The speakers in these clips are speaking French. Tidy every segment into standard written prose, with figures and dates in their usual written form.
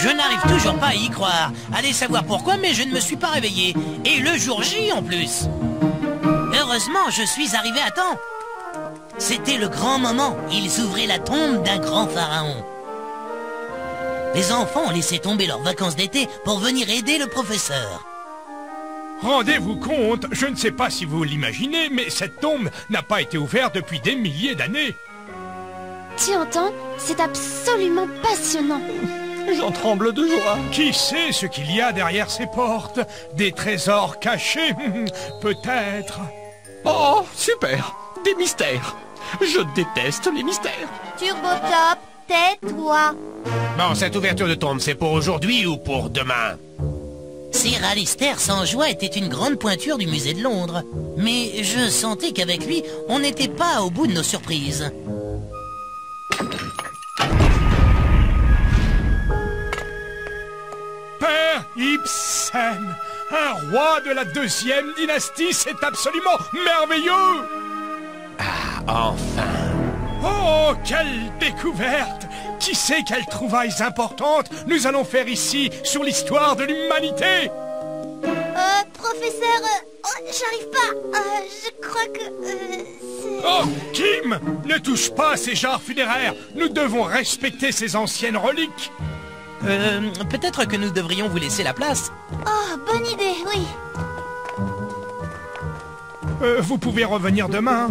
Je n'arrive toujours pas à y croire. Allez savoir pourquoi, mais je ne me suis pas réveillé. Et le jour J en plus. Heureusement, je suis arrivé à temps. C'était le grand moment. Ils ouvraient la tombe d'un grand pharaon. Les enfants ont laissé tomber leurs vacances d'été pour venir aider le professeur. Rendez-vous compte, je ne sais pas si vous l'imaginez, mais cette tombe n'a pas été ouverte depuis des milliers d'années. Tu entends? C'est absolument passionnant. J'en tremble de joie. Qui sait ce qu'il y a derrière ces portes? Des trésors cachés, peut-être. Oh, super! Des mystères. Je déteste les mystères. Turbotop, tais-toi. Bon, cette ouverture de tombe, c'est pour aujourd'hui ou pour demain? Sir Alistair sans joie était une grande pointure du musée de Londres. Mais je sentais qu'avec lui, on n'était pas au bout de nos surprises. Père Ibsen, un roi de la 2e dynastie, c'est absolument merveilleux! Enfin. Oh, quelle découverte! Qui sait quelles trouvailles importantes nous allons faire ici sur l'histoire de l'humanité? Professeur, j'arrive pas. Je crois que... c'est... Oh, Kim! Ne touche pas à ces jarres funéraires! Nous devons respecter ces anciennes reliques! Peut-être que nous devrions vous laisser la place. Oh, bonne idée, oui. Vous pouvez revenir demain.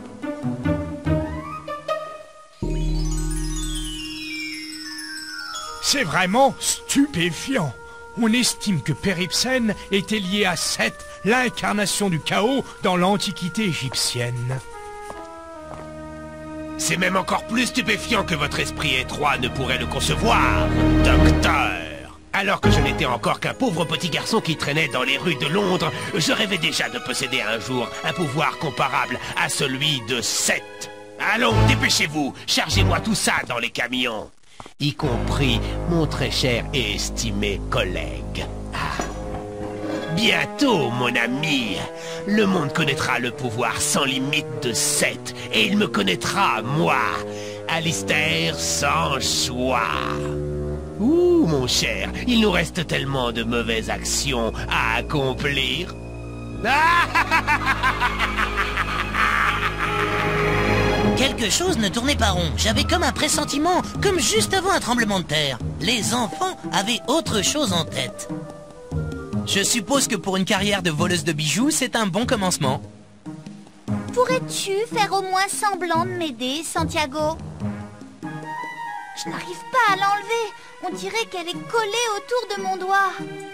C'est vraiment stupéfiant. On estime que Père Ibsen était lié à Seth, l'incarnation du chaos dans l'Antiquité égyptienne. C'est même encore plus stupéfiant que votre esprit étroit ne pourrait le concevoir, docteur. Alors que je n'étais encore qu'un pauvre petit garçon qui traînait dans les rues de Londres, je rêvais déjà de posséder un jour un pouvoir comparable à celui de Seth. Allons, dépêchez-vous, chargez-moi tout ça dans les camions. Y compris mon très cher et estimé collègue. Bientôt, mon ami, le monde connaîtra le pouvoir sans limite de Seth, et il me connaîtra, moi, Alistair sans choix. Ouh, mon cher, il nous reste tellement de mauvaises actions à accomplir. Quelque chose ne tournait pas rond. J'avais comme un pressentiment, comme juste avant un tremblement de terre. Les enfants avaient autre chose en tête. Je suppose que pour une carrière de voleuse de bijoux, c'est un bon commencement. Pourrais-tu faire au moins semblant de m'aider, Santiago? Je n'arrive pas à l'enlever. On dirait qu'elle est collée autour de mon doigt.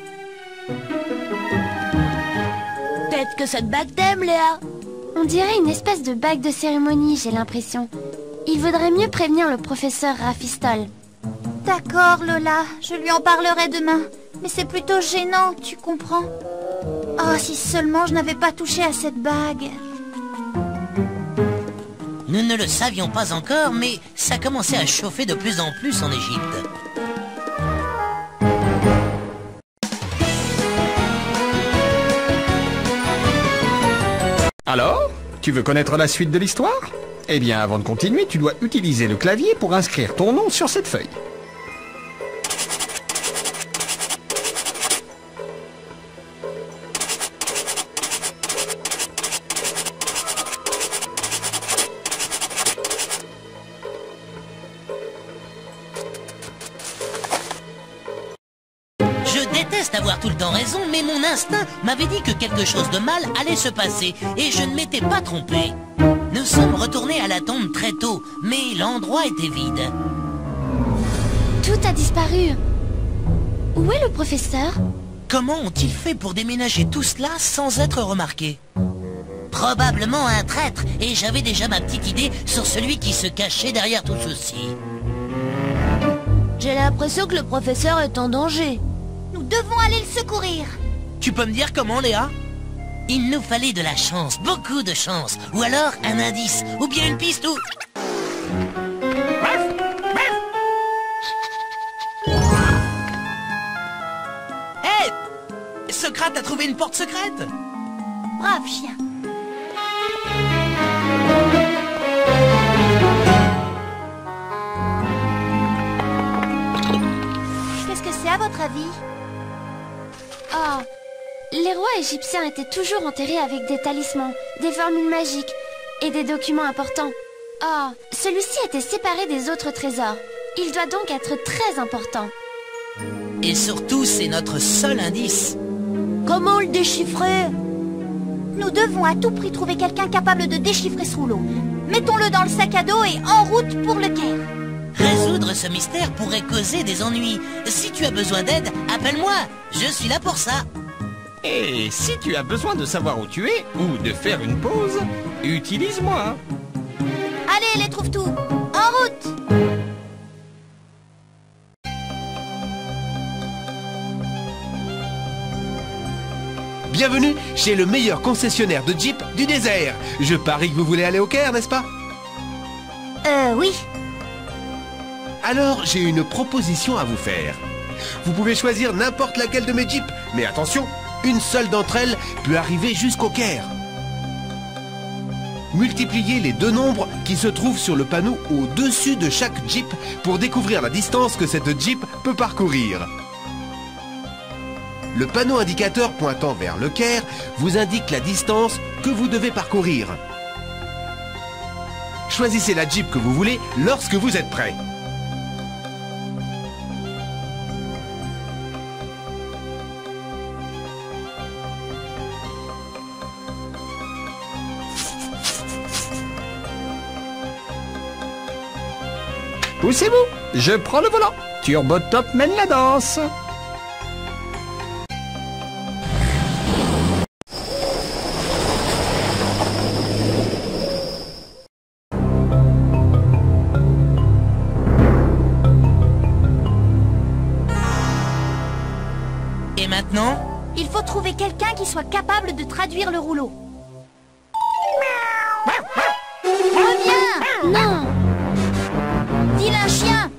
Peut-être que cette bague t'aime, Léa. On dirait une espèce de bague de cérémonie, j'ai l'impression. Il vaudrait mieux prévenir le professeur Raffistol. D'accord, Lola. Je lui en parlerai demain. Mais c'est plutôt gênant, tu comprends? Oh, si seulement je n'avais pas touché à cette bague. Nous ne le savions pas encore, mais ça commençait à chauffer de plus en plus en Égypte. Alors, tu veux connaître la suite de l'histoire? Eh bien, avant de continuer, tu dois utiliser le clavier pour inscrire ton nom sur cette feuille. Je déteste avoir tout le temps raison, mais mon instinct m'avait dit que quelque chose de mal allait se passer, et je ne m'étais pas trompé. Nous sommes retournés à la tombe très tôt, mais l'endroit était vide. Tout a disparu. Où est le professeur? Comment ont-ils fait pour déménager tout cela sans être remarqués? Probablement un traître, et j'avais déjà ma petite idée sur celui qui se cachait derrière tout ceci. J'ai l'impression que le professeur est en danger. Nous devons aller le secourir. Tu peux me dire comment, Léa? Il nous fallait de la chance, beaucoup de chance. Ou alors un indice, ou bien une piste, ou... Hé! Socrate a trouvé une porte secrète? Brave chien. Qu'est-ce que vie? Oh, les rois égyptiens étaient toujours enterrés avec des talismans, des formules magiques et des documents importants. Oh, celui-ci était séparé des autres trésors. Il doit donc être très important. Et surtout, c'est notre seul indice. Comment le déchiffrer? Nous devons à tout prix trouver quelqu'un capable de déchiffrer ce rouleau. Mettons-le dans le sac à dos et en route pour le Caire. Résoudre ce mystère pourrait causer des ennuis. Si tu as besoin d'aide, appelle-moi. Je suis là pour ça. Et si tu as besoin de savoir où tu es ou de faire une pause, utilise-moi. Allez, les trouve-tout, en route! Bienvenue chez le meilleur concessionnaire de Jeep du désert. Je parie que vous voulez aller au Caire, n'est-ce pas? Oui. Alors, j'ai une proposition à vous faire. Vous pouvez choisir n'importe laquelle de mes Jeeps, mais attention, une seule d'entre elles peut arriver jusqu'au Caire. Multipliez les deux nombres qui se trouvent sur le panneau au-dessus de chaque Jeep pour découvrir la distance que cette Jeep peut parcourir. Le panneau indicateur pointant vers le Caire vous indique la distance que vous devez parcourir. Choisissez la Jeep que vous voulez lorsque vous êtes prêt. Poussez-vous, je prends le volant. Turbo Top mène la danse. Et maintenant? Il faut trouver quelqu'un qui soit capable de traduire le rouleau. Reviens! Non! Vilain chien!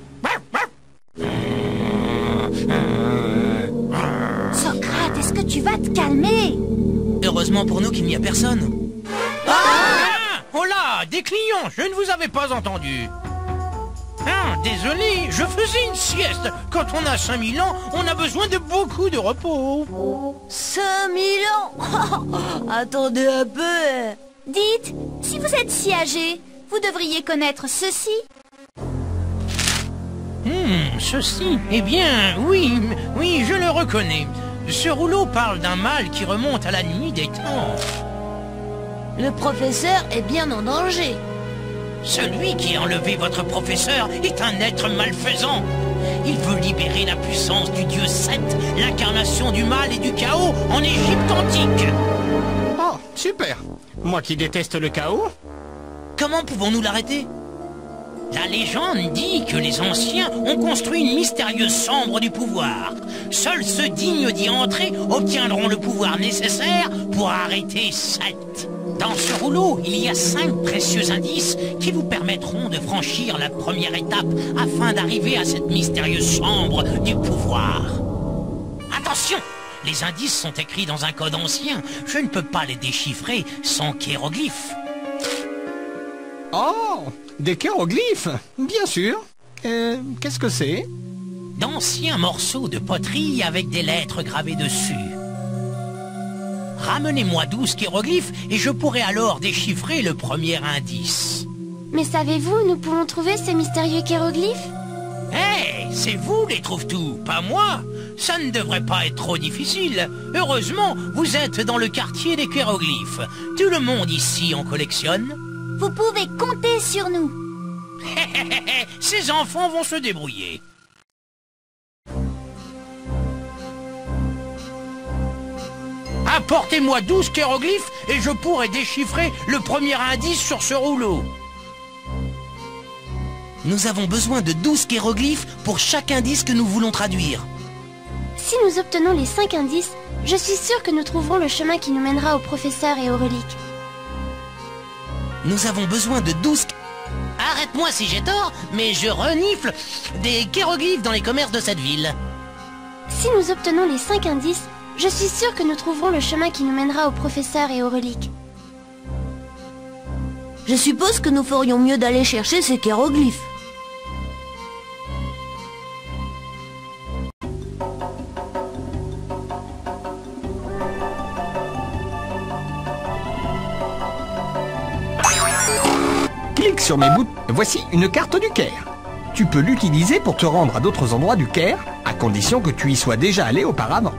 Socrate, est-ce que tu vas te calmer? Heureusement pour nous qu'il n'y a personne. Ah! Oh là, des clients, je ne vous avais pas entendu. Ah, désolé, je faisais une sieste. Quand on a 5000 ans, on a besoin de beaucoup de repos. 5000 ans? Attendez un peu. Dites, si vous êtes si âgé, vous devriez connaître ceci. Ceci, eh bien, oui, je le reconnais. Ce rouleau parle d'un mal qui remonte à la nuit des temps. Le professeur est bien en danger. Celui qui a enlevé votre professeur est un être malfaisant. Il veut libérer la puissance du dieu Seth, l'incarnation du mal et du chaos en Égypte antique. Oh, super. Moi qui déteste le chaos. Comment pouvons-nous l'arrêter? La légende dit que les anciens ont construit une mystérieuse chambre du pouvoir. Seuls ceux dignes d'y entrer obtiendront le pouvoir nécessaire pour arrêter Seth. Dans ce rouleau, il y a 5 précieux indices qui vous permettront de franchir la première étape afin d'arriver à cette mystérieuse chambre du pouvoir. Attention! Les indices sont écrits dans un code ancien. Je ne peux pas les déchiffrer sans hiéroglyphes. Oh, des hiéroglyphes, bien sûr. Qu'est-ce que c'est? D'anciens morceaux de poterie avec des lettres gravées dessus. Ramenez-moi 12 hiéroglyphes et je pourrai alors déchiffrer le premier indice. Mais savez-vous, nous pouvons trouver ces mystérieux hiéroglyphes? Hé, c'est vous les trouve-tout, pas moi. Ça ne devrait pas être trop difficile. Heureusement, vous êtes dans le quartier des hiéroglyphes. Tout le monde ici en collectionne. Vous pouvez compter sur nous. Ces enfants vont se débrouiller. Apportez-moi 12 hiéroglyphes et je pourrai déchiffrer le premier indice sur ce rouleau. Nous avons besoin de 12 hiéroglyphes pour chaque indice que nous voulons traduire. Si nous obtenons les 5 indices, je suis sûre que nous trouverons le chemin qui nous mènera au professeur et aux reliques. Nous avons besoin de 12... Arrête-moi si j'ai tort, mais je renifle des hiéroglyphes dans les commerces de cette ville. Si nous obtenons les 5 indices, je suis sûre que nous trouverons le chemin qui nous mènera au professeur et aux reliques. Je suppose que nous ferions mieux d'aller chercher ces hiéroglyphes. sur mes bouts. Voici une carte du Caire. Tu peux l'utiliser pour te rendre à d'autres endroits du Caire, à condition que tu y sois déjà allé auparavant.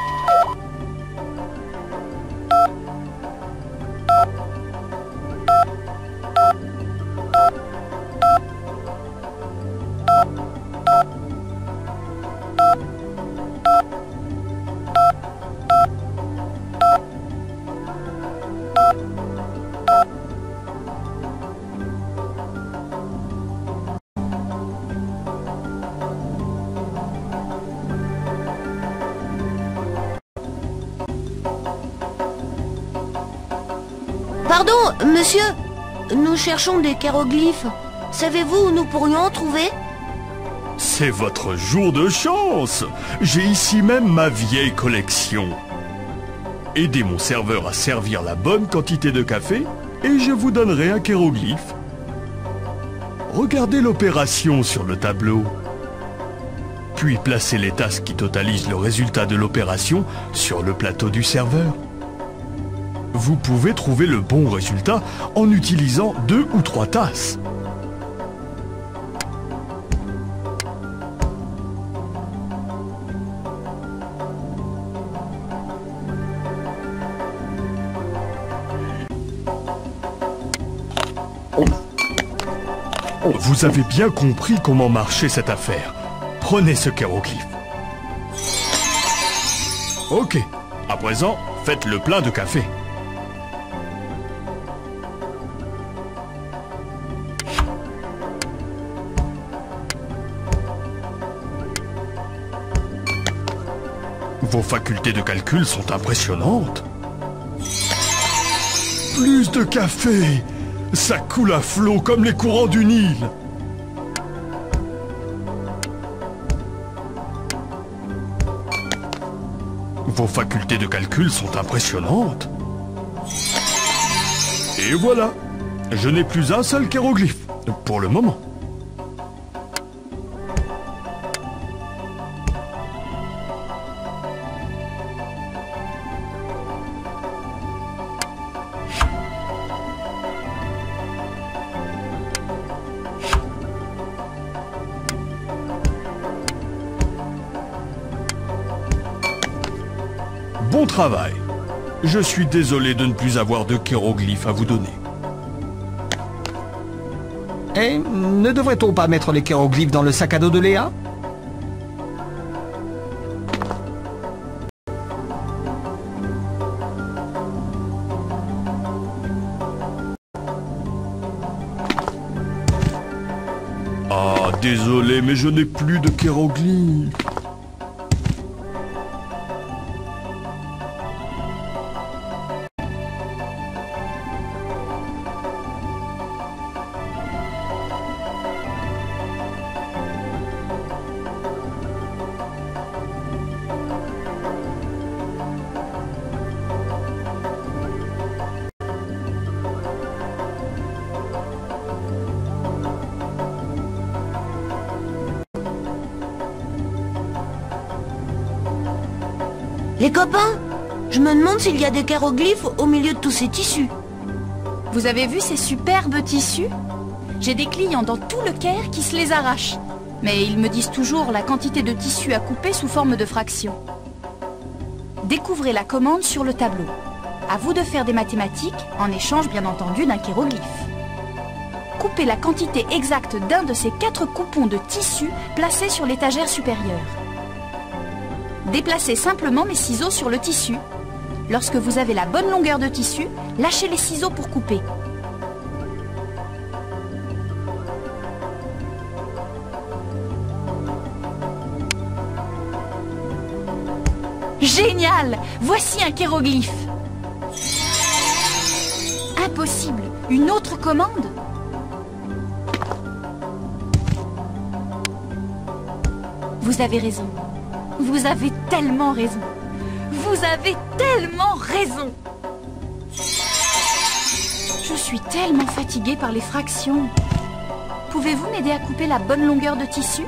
Pardon, monsieur, nous cherchons des hiéroglyphes. Savez-vous où nous pourrions en trouver? C'est votre jour de chance. J'ai ici même ma vieille collection. Aidez mon serveur à servir la bonne quantité de café et je vous donnerai un hiéroglyphe. Regardez l'opération sur le tableau. Puis placez les tasses qui totalisent le résultat de l'opération sur le plateau du serveur. Vous pouvez trouver le bon résultat en utilisant 2 ou 3 tasses. Vous avez bien compris comment marchait cette affaire. Prenez ce hiéroglyphe. Ok, à présent, faites le plein de café. Vos facultés de calcul sont impressionnantes. Plus de café! Ça coule à flot comme les courants du Nil. Vos facultés de calcul sont impressionnantes. Et voilà, je n'ai plus un seul hiéroglyphe, pour le moment. Bon travail. Je suis désolé de ne plus avoir de hiéroglyphes à vous donner. Et ne devrait-on pas mettre les hiéroglyphes dans le sac à dos de Léa? Ah, désolé, mais je n'ai plus de hiéroglyphes. Les copains, je me demande s'il y a des hiéroglyphes au milieu de tous ces tissus. Vous avez vu ces superbes tissus? J'ai des clients dans tout le Caire qui se les arrachent. Mais ils me disent toujours la quantité de tissu à couper sous forme de fractions. Découvrez la commande sur le tableau. À vous de faire des mathématiques, en échange bien entendu d'un hiéroglyphe. Coupez la quantité exacte d'un de ces 4 coupons de tissu placés sur l'étagère supérieure. Déplacez simplement mes ciseaux sur le tissu. Lorsque vous avez la bonne longueur de tissu, lâchez les ciseaux pour couper. Génial! Voici un hiéroglyphe. Impossible! Une autre commande? Vous avez raison. Vous avez tellement raison. Vous avez tellement raison. Je suis tellement fatiguée par les fractions. Pouvez-vous m'aider à couper la bonne longueur de tissu?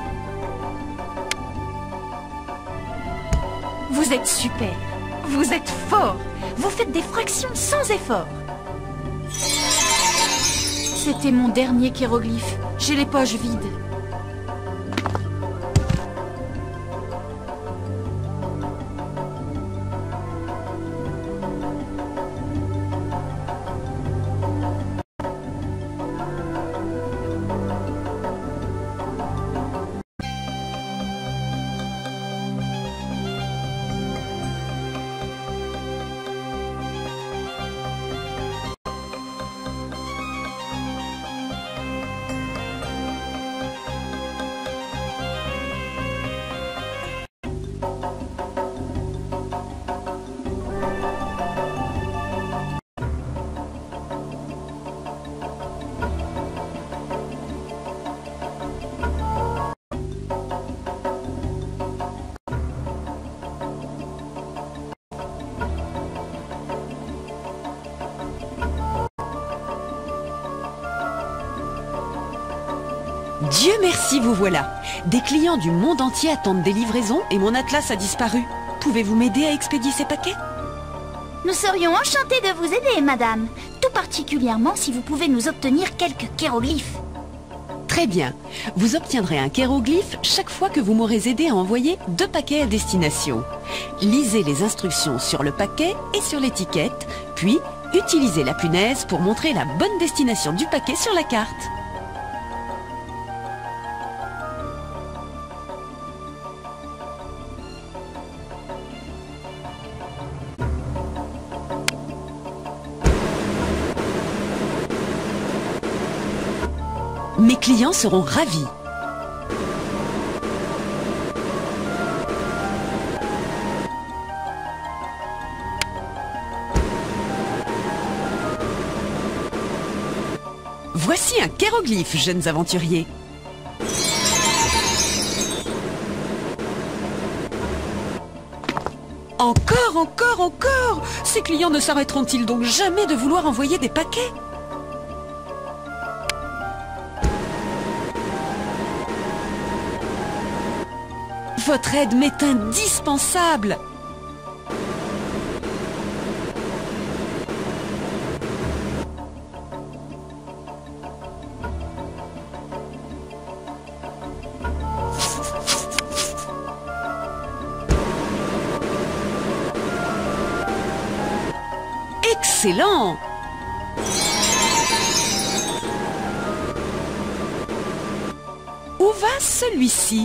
Vous êtes super. Vous êtes fort. Vous faites des fractions sans effort. C'était mon dernier hiéroglyphe. J'ai les poches vides. Dieu merci, vous voilà. Des clients du monde entier attendent des livraisons et mon atlas a disparu. Pouvez-vous m'aider à expédier ces paquets? Nous serions enchantés de vous aider, madame. Tout particulièrement si vous pouvez nous obtenir quelques hiéroglyphes. Très bien. Vous obtiendrez un hiéroglyphe chaque fois que vous m'aurez aidé à envoyer 2 paquets à destination. Lisez les instructions sur le paquet et sur l'étiquette, puis utilisez la punaise pour montrer la bonne destination du paquet sur la carte. Mes clients seront ravis. Voici un hiéroglyphe, jeunes aventuriers. Encore, encore, encore! Ces clients ne s'arrêteront-ils donc jamais de vouloir envoyer des paquets? Votre aide m'est indispensable. Excellent! Où va celui-ci?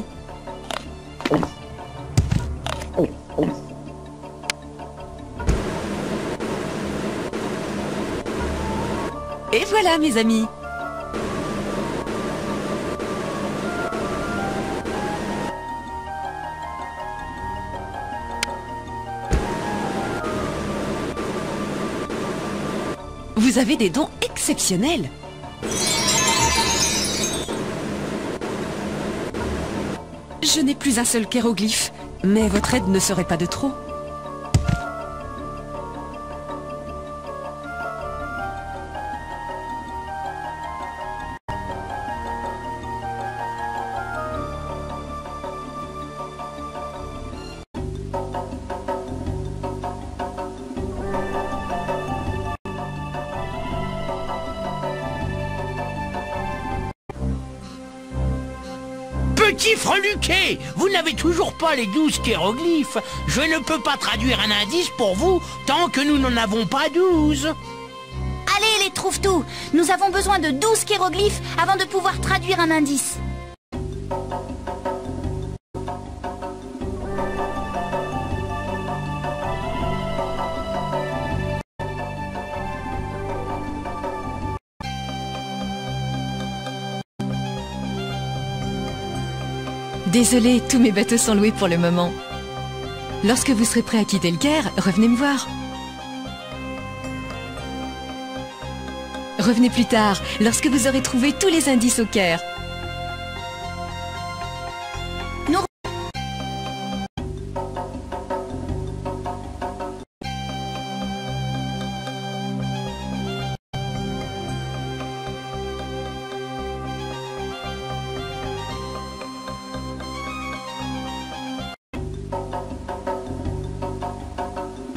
Et voilà, mes amis. Vous avez des dons exceptionnels. Je n'ai plus un seul hiéroglyphe, mais votre aide ne serait pas de trop. Petit freluquet, vous n'avez toujours pas les 12 hiéroglyphes. Je ne peux pas traduire un indice pour vous tant que nous n'en avons pas 12. Allez, les trouve-tout. Nous avons besoin de 12 hiéroglyphes avant de pouvoir traduire un indice. Désolé, tous mes bateaux sont loués pour le moment. Lorsque vous serez prêt à quitter le Caire, revenez me voir. Revenez plus tard, lorsque vous aurez trouvé tous les indices au Caire.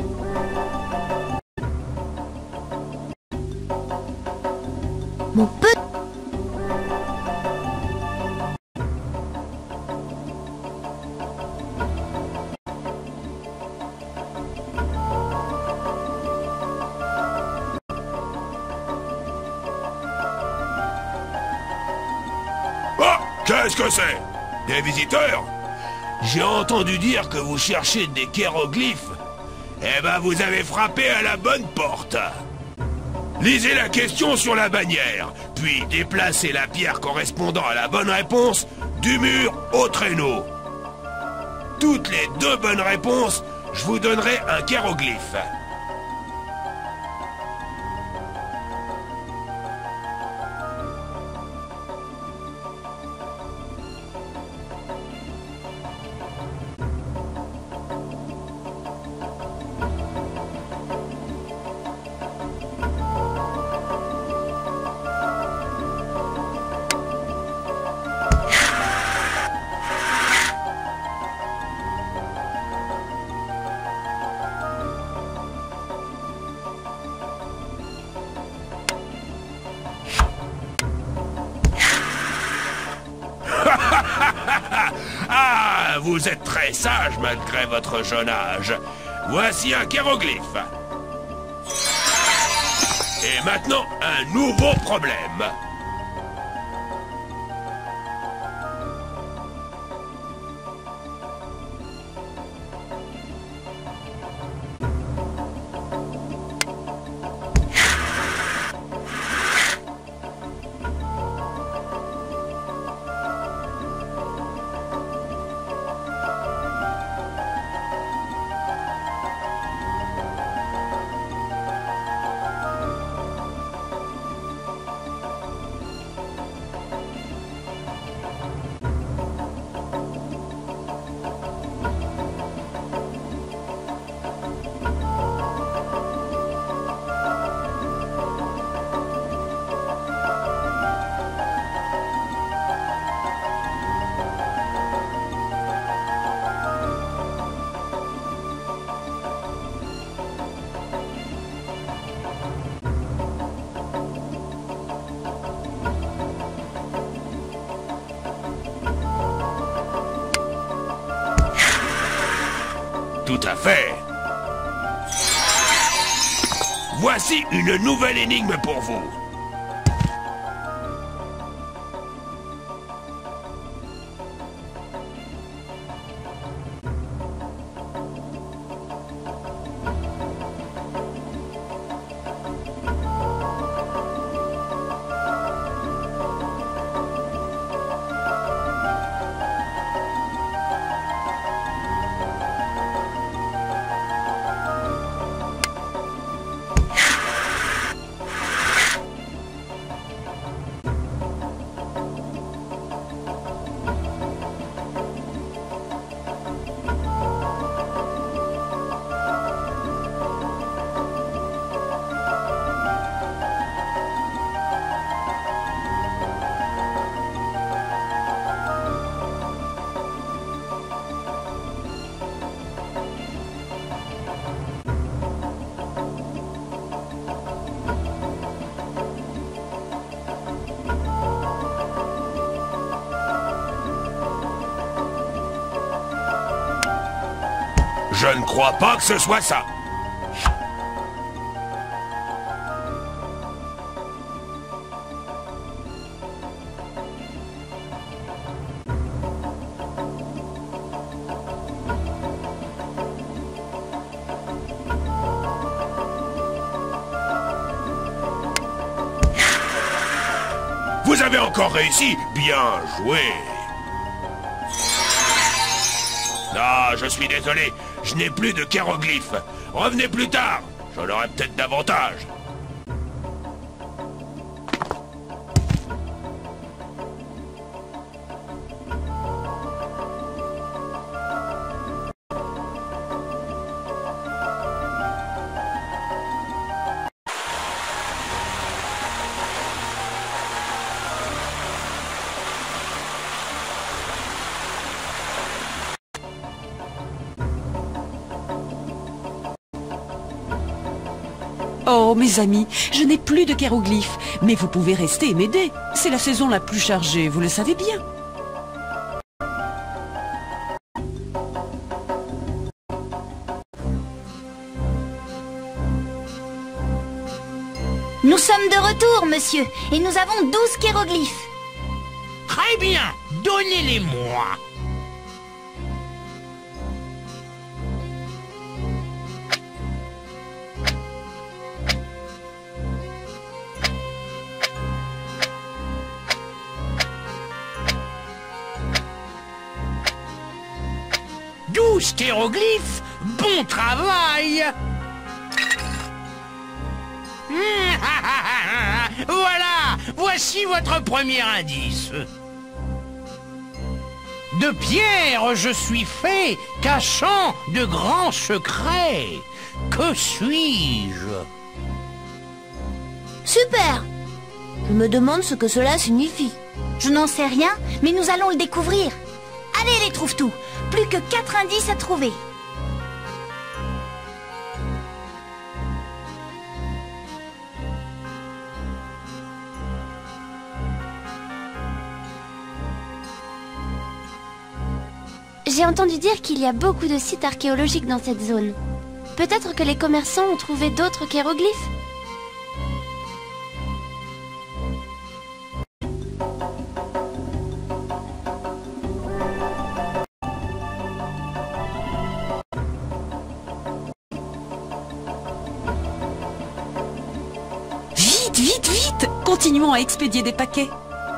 Mon petit Qu'est-ce que c'est? Des visiteurs? J'ai entendu dire que vous cherchez des hiéroglyphes. Eh ben, vous avez frappé à la bonne porte. Lisez la question sur la bannière, puis déplacez la pierre correspondant à la bonne réponse du mur au traîneau. Toutes les 2 bonnes réponses, je vous donnerai un hiéroglyphe. Ah, vous êtes très sage malgré votre jeune âge. Voici un hiéroglyphe. Et maintenant, un nouveau problème. Tout à fait. Voici une nouvelle énigme pour vous. Je ne crois pas que ce soit ça. Vous avez encore réussi. Bien joué. Ah, je suis désolé. Je n'ai plus de hiéroglyphes. Revenez plus tard. J'en aurai peut-être davantage. Oh, mes amis, je n'ai plus de hiéroglyphes, mais vous pouvez rester et m'aider. C'est la saison la plus chargée, vous le savez bien. Nous sommes de retour, monsieur, et nous avons 12 hiéroglyphes. Très Très bien, donnez-les-moi. Hiéroglyphes, bon travail. Voilà, voici votre premier indice. De pierre je suis fait, cachant de grands secrets. Que suis-je? Super! Je me demande ce que cela signifie. Je n'en sais rien, mais nous allons le découvrir. Allez les trouve-tout, plus que 4 indices à trouver. J'ai entendu dire qu'il y a beaucoup de sites archéologiques dans cette zone. Peut-être que les commerçants ont trouvé d'autres hiéroglyphes? Vite, vite, vite! Continuons à expédier des paquets.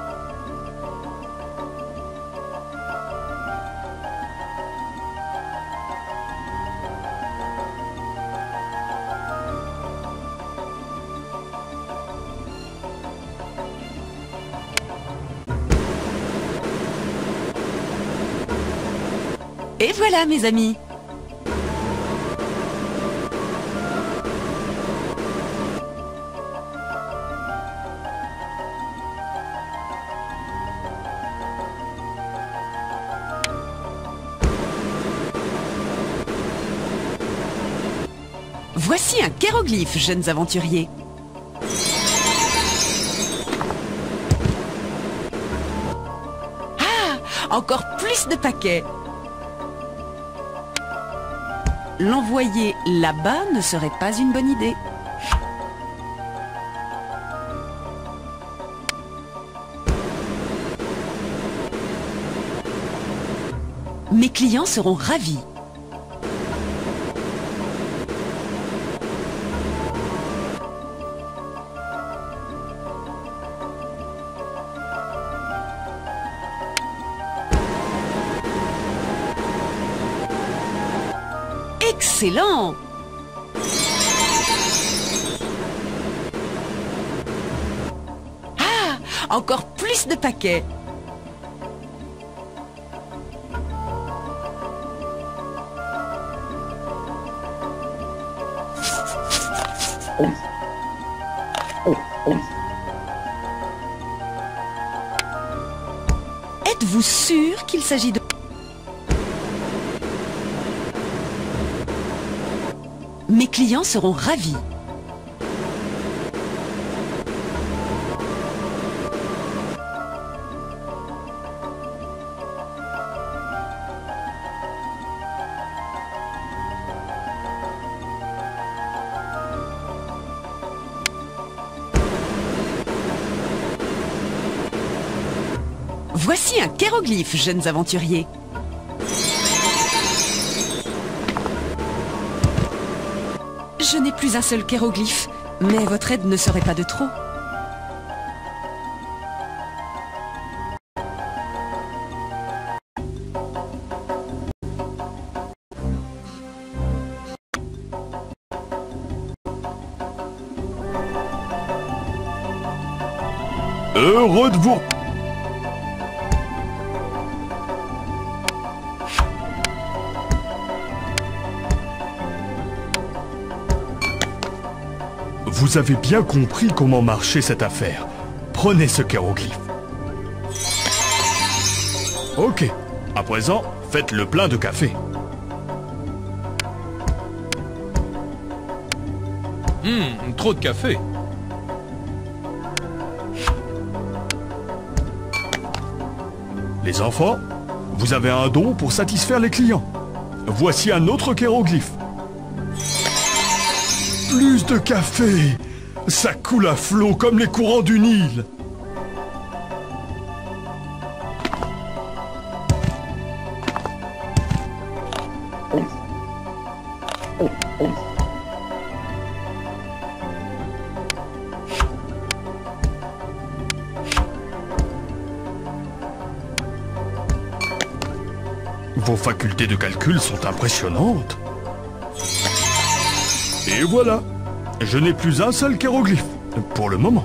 Et voilà, mes amis. Voici un hiéroglyphe, jeunes aventuriers. Ah, encore plus de paquets. L'envoyer là-bas ne serait pas une bonne idée. Mes clients seront ravis. Excellent! Ah! Encore plus de paquets! Êtes-vous sûr qu'il s'agit de... Mes clients seront ravis. Voici un hiéroglyphe, jeunes aventuriers. Je n'ai plus un seul hiéroglyphe, mais votre aide ne serait pas de trop. Heureux de vous... Vous avez bien compris comment marchait cette affaire. Prenez ce hiéroglyphe. Ok, à présent, faites le plein de café. Trop de café. Les enfants, vous avez un don pour satisfaire les clients. Voici un autre hiéroglyphe. Plus de café! Ça coule à flot comme les courants du Nil. Vos facultés de calcul sont impressionnantes. Et voilà. Je n'ai plus un seul hiéroglyphe. Pour le moment.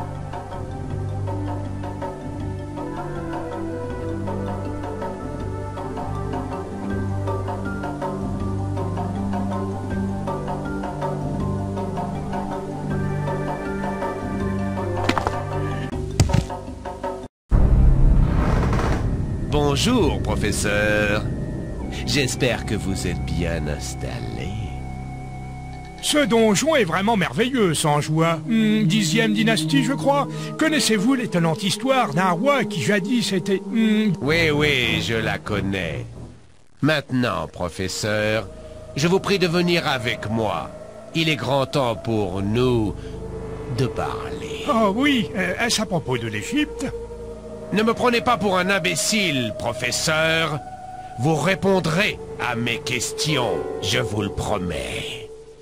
Bonjour, professeur. J'espère que vous êtes bien installé. Ce donjon est vraiment merveilleux, sans joie. 10e dynastie, je crois. Connaissez-vous l'étonnante histoire d'un roi qui jadis était... Oui, je la connais. Maintenant, professeur, je vous prie de venir avec moi. Il est grand temps pour nous de parler. Oh oui, est-ce à propos de l'Égypte? Ne me prenez pas pour un imbécile, professeur. Vous répondrez à mes questions, je vous le promets.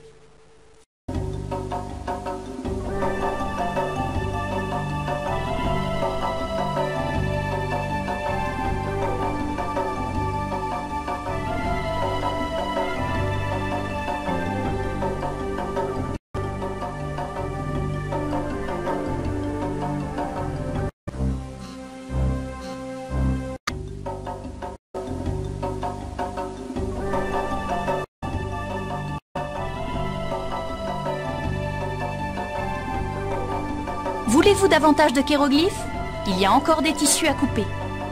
Voulez-vous davantage de hiéroglyphes? Il y a encore des tissus à couper.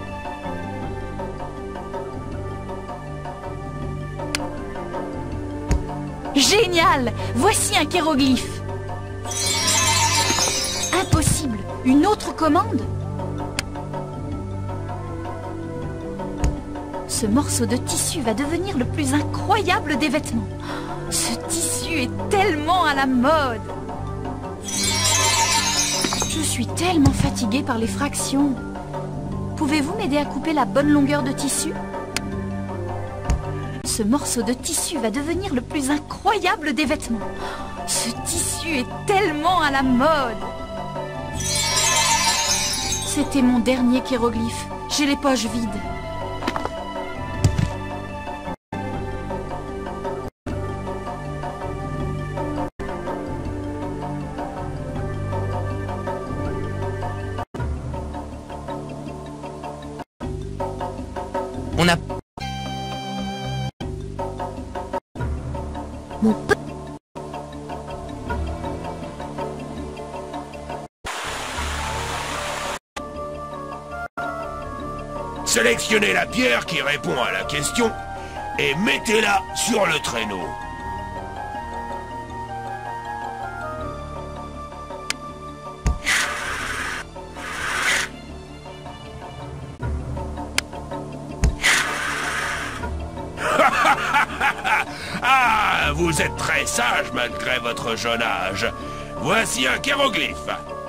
Génial! Voici un hiéroglyphe. Impossible! Une autre commande? Ce morceau de tissu va devenir le plus incroyable des vêtements. Ce tissu est tellement à la mode. Je suis tellement fatiguée par les fractions. Pouvez-vous m'aider à couper la bonne longueur de tissu? Ce morceau de tissu va devenir le plus incroyable des vêtements. Ce tissu est tellement à la mode. C'était mon dernier hiéroglyphe. J'ai les poches vides. On a... Sélectionnez la pierre qui répond à la question et mettez-la sur le traîneau. Ah, vous êtes très sage malgré votre jeune âge. Voici un hiéroglyphe.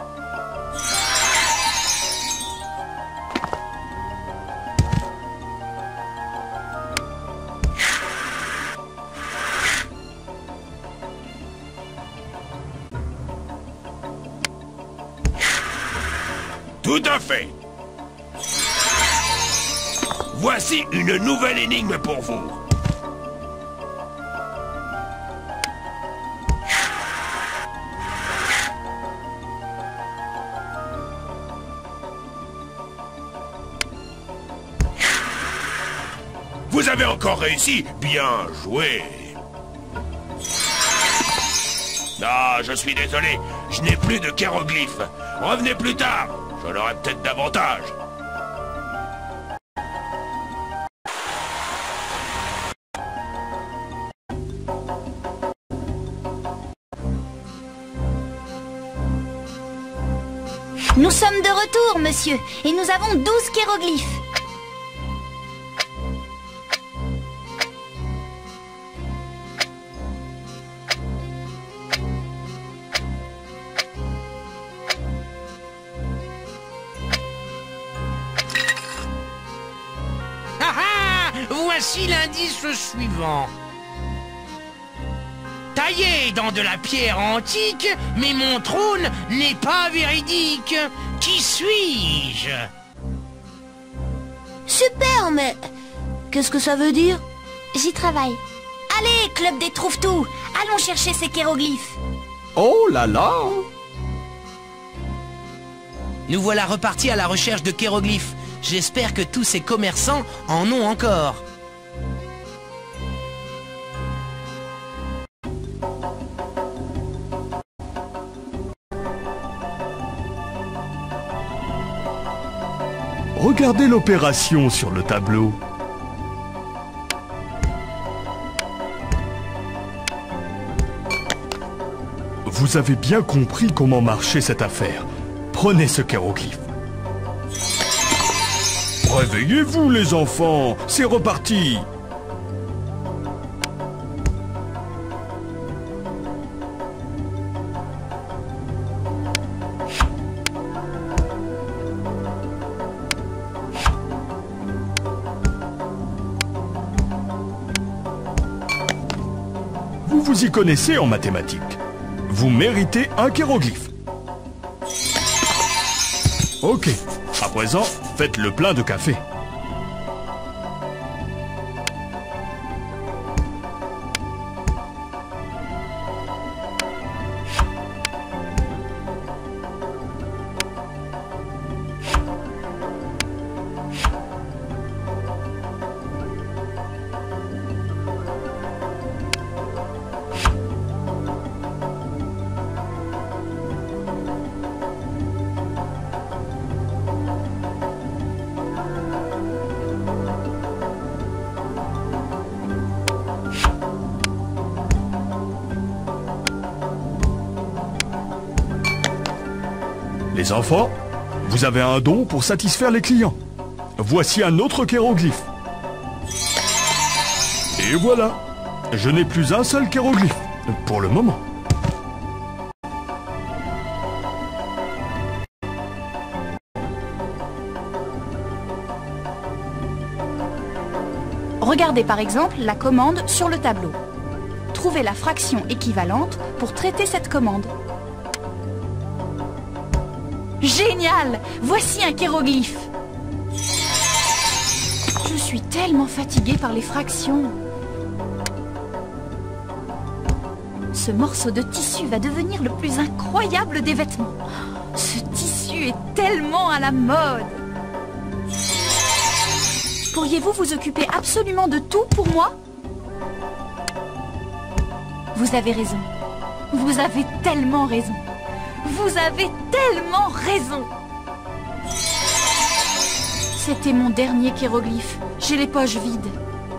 Tout à fait. Voici une nouvelle énigme pour vous. Vous avez encore réussi. Bien joué. Ah, je suis désolé. Je n'ai plus de hiéroglyphes. Revenez plus tard. J'en aurai peut-être davantage. Nous sommes de retour, monsieur, et nous avons 12 hiéroglyphes. Voici l'indice suivant. Taillé dans de la pierre antique, mais mon trône n'est pas véridique. Qui suis-je? Super, mais... qu'est-ce que ça veut dire? J'y travaille. Allez, club des trouve-tout, allons chercher ces hiéroglyphes. Oh là là! Nous voilà repartis à la recherche de hiéroglyphes. J'espère que tous ces commerçants en ont encore. Regardez l'opération sur le tableau. Vous avez bien compris comment marchait cette affaire. Prenez ce hiéroglyphe. Réveillez-vous les enfants, c'est reparti. Vous vous y connaissez en mathématiques. Vous méritez un hiéroglyphe. Ok, à présent, faites le plein de café. Les enfants, vous avez un don pour satisfaire les clients. Voici un autre hiéroglyphe. Et voilà, je n'ai plus un seul hiéroglyphe, pour le moment. Regardez par exemple la commande sur le tableau. Trouvez la fraction équivalente pour traiter cette commande. Génial! Voici un hiéroglyphe. Je suis tellement fatiguée par les fractions. Ce morceau de tissu va devenir le plus incroyable des vêtements. Ce tissu est tellement à la mode. Pourriez-vous vous occuper absolument de tout pour moi? Vous avez raison. Vous avez tellement raison. Vous avez tellement raison. C'était mon dernier hiéroglyphe. J'ai les poches vides.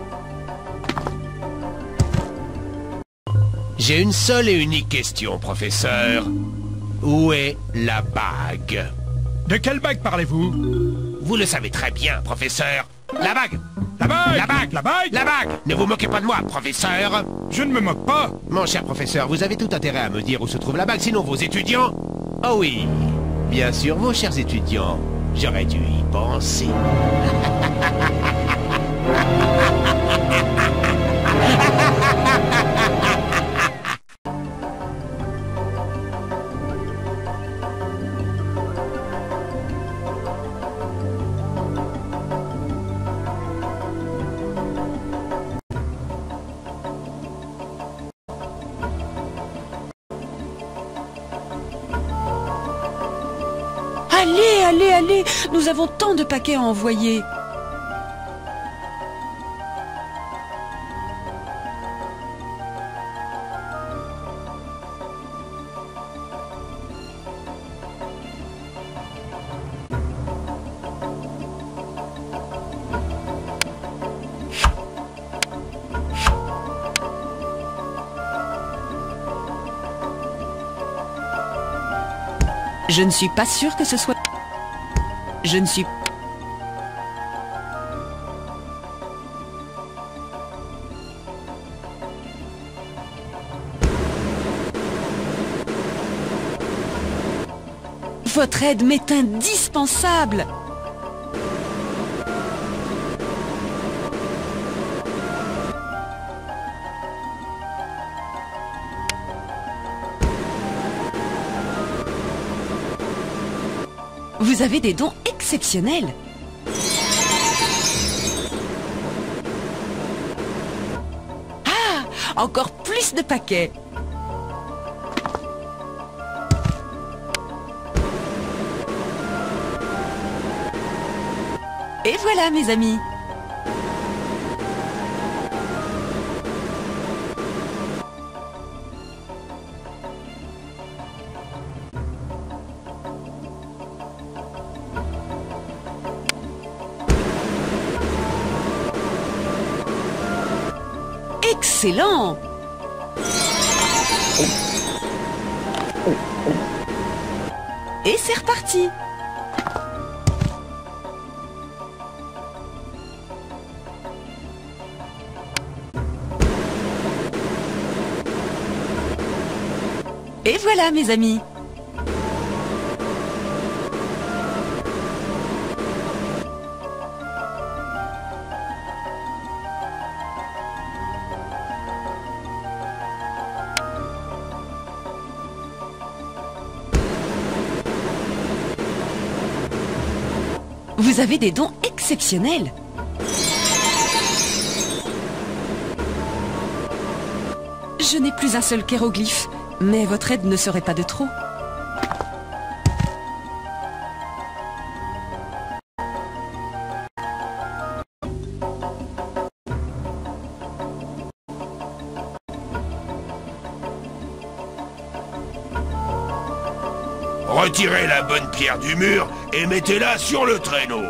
J'ai une seule et unique question, professeur. Où est la bague? De quelle bague parlez-vous? Vous le savez très bien, professeur. La bague! La bague! La bague! La bague! La bague! Ne vous moquez pas de moi, professeur! Je ne me moque pas! Mon cher professeur, vous avez tout intérêt à me dire où se trouve la bague, sinon vos étudiants... Oh oui, bien sûr, vos chers étudiants, j'aurais dû y penser. Allez, allez, allez! Nous avons tant de paquets à envoyer. Je ne suis pas sûre que ce soit... Je ne suis... Votre aide m'est indispensable. Vous avez des dons exceptionnels. Encore plus de paquets. Et voilà, mes amis. Excellent! Et c'est reparti! Et voilà, mes amis! Vous avez des dons exceptionnels. Je n'ai plus un seul hiéroglyphe, mais votre aide ne serait pas de trop. Retirez la bonne pierre du mur et mettez-la sur le traîneau.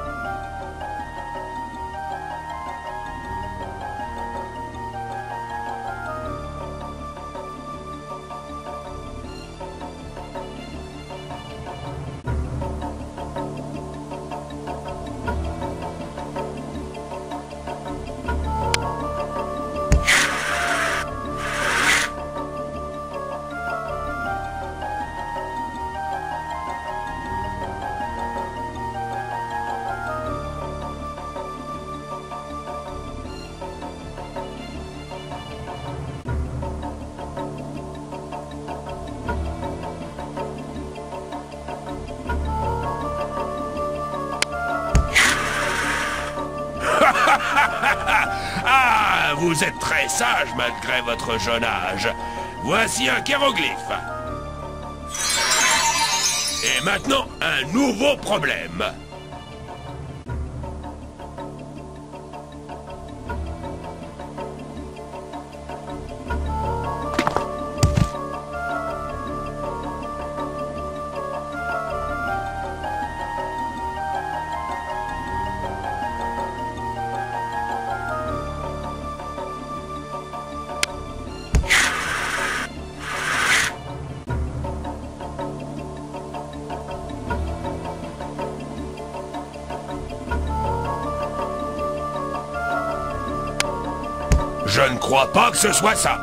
Ah, vous êtes très sage malgré votre jeune âge. Voici un hiéroglyphe. Et maintenant, un nouveau problème. Je ne crois pas que ce soit ça.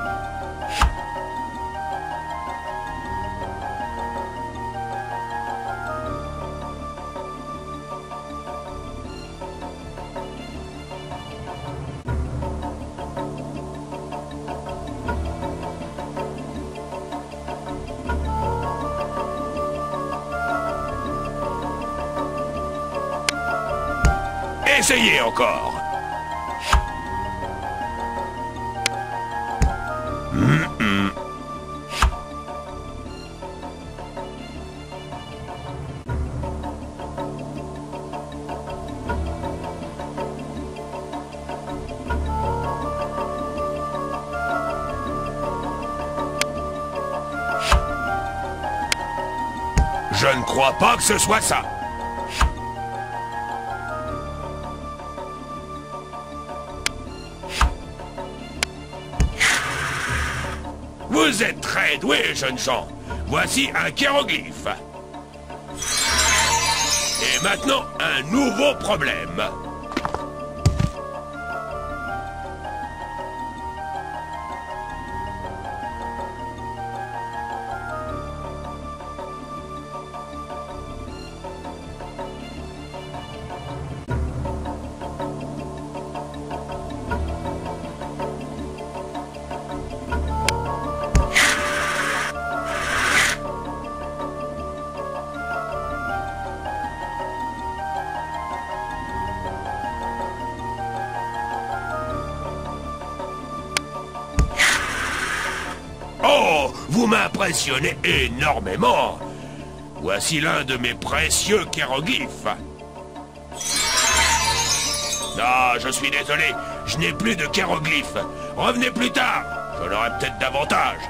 Essayez encore. Je ne crois pas que ce soit ça. Vous êtes très doués, jeunes gens. Voici un hiéroglyphe. Et maintenant, un nouveau problème. Vous m'impressionnez énormément. Voici l'un de mes précieux hiéroglyphes. Ah, je suis désolé, je n'ai plus de hiéroglyphes. Revenez plus tard, j'en aurai peut-être davantage.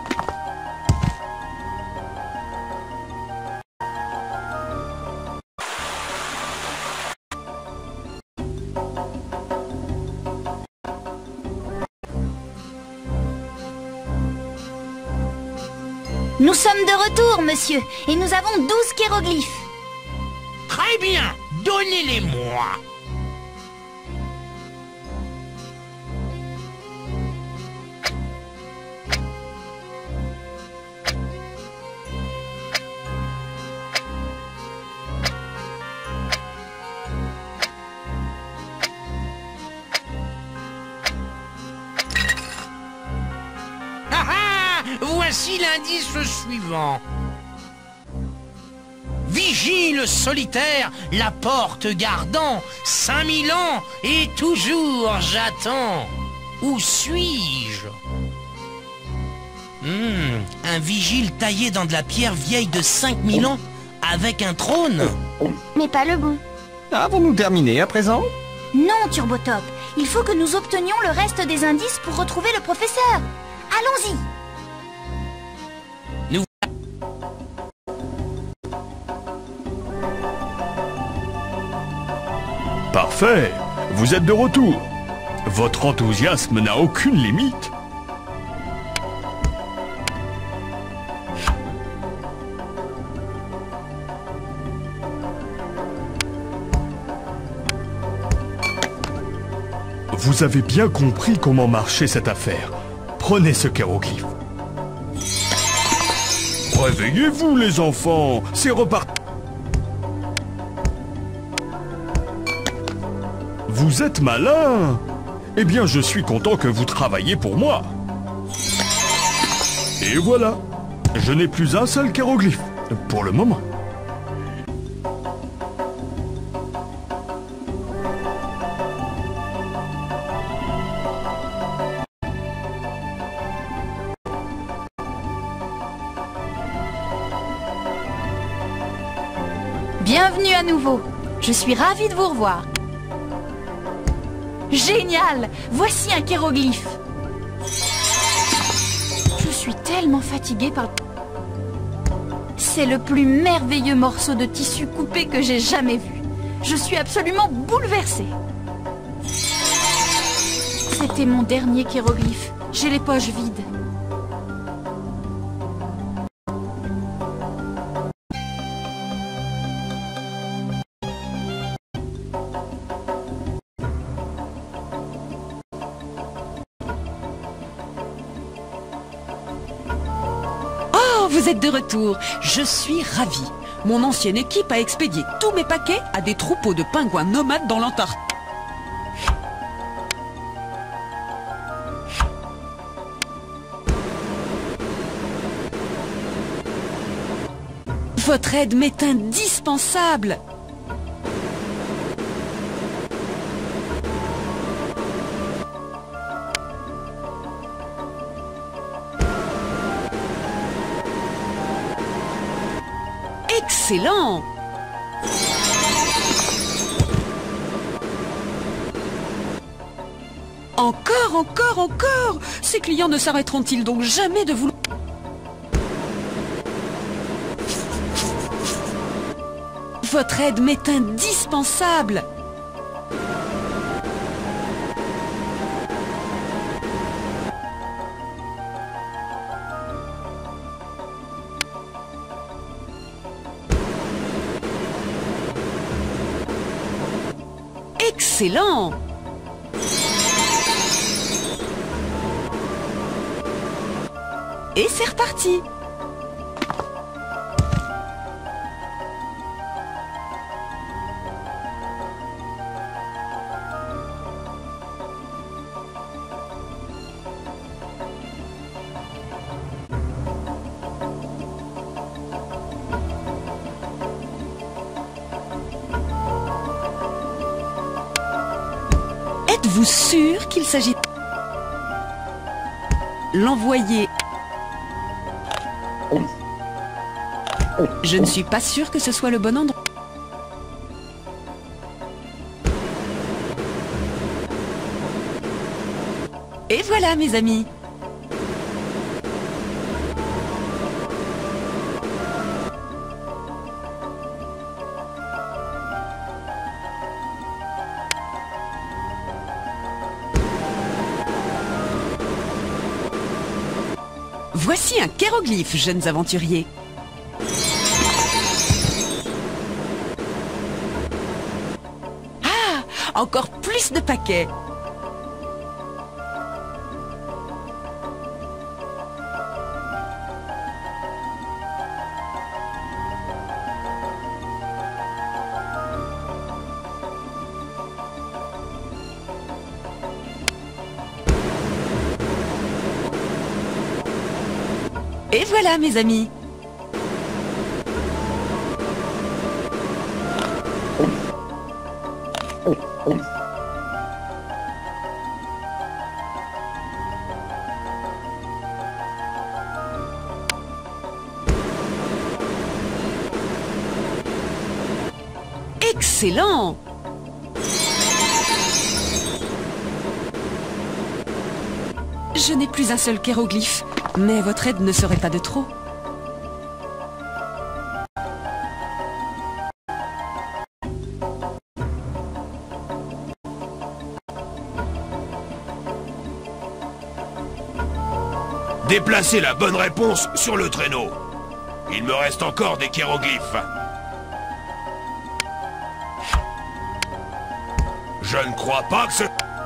Nous sommes de retour, monsieur, et nous avons 12 hiéroglyphes. Très bien, donnez-les-moi. Voici l'indice suivant. Vigile solitaire, la porte gardant, 5000 ans, et toujours j'attends. Où suis-je? Un vigile taillé dans de la pierre vieille de 5000 ans, avec un trône. Mais pas le bon. Avons-nous terminé à présent? Non, Turbotop, il faut que nous obtenions le reste des indices pour retrouver le professeur. Allons-y. Parfait, vous êtes de retour. Votre enthousiasme n'a aucune limite. Vous avez bien compris comment marchait cette affaire. Prenez ce hiéroglyphe. Réveillez-vous les enfants, c'est reparti. Vous êtes malin. Eh bien, je suis content que vous travailliez pour moi. Et voilà, je n'ai plus un seul hiéroglyphe, pour le moment. Bienvenue à nouveau. Je suis ravie de vous revoir. Génial! Voici un hiéroglyphe. Je suis tellement fatiguée par... C'est le plus merveilleux morceau de tissu coupé que j'ai jamais vu. Je suis absolument bouleversée. C'était mon dernier hiéroglyphe. J'ai les poches vides. Vous êtes de retour. Je suis ravie. Mon ancienne équipe a expédié tous mes paquets à des troupeaux de pingouins nomades dans l'Antarctique. Votre aide m'est indispensable. Excellent! Encore, encore, encore! Ces clients ne s'arrêteront-ils donc jamais de vouloir... Votre aide m'est indispensable! Excellent! Et c'est reparti! Êtes-vous sûr qu'il s'agit... L'envoyer... Je ne suis pas sûre que ce soit le bon endroit. Et voilà, mes amis. Voici un hiéroglyphe, jeunes aventuriers. Ah, encore plus de paquets. Et voilà, mes amis. Excellent! Je n'ai plus un seul hiéroglyphe, mais votre aide ne serait pas de trop. Déplacez la bonne réponse sur le traîneau. Il me reste encore des hiéroglyphes. Je ne crois pas que ce...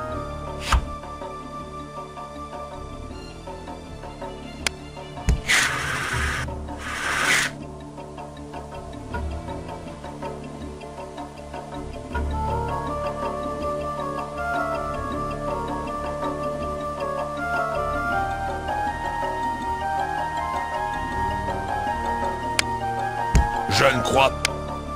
Je ne crois pas.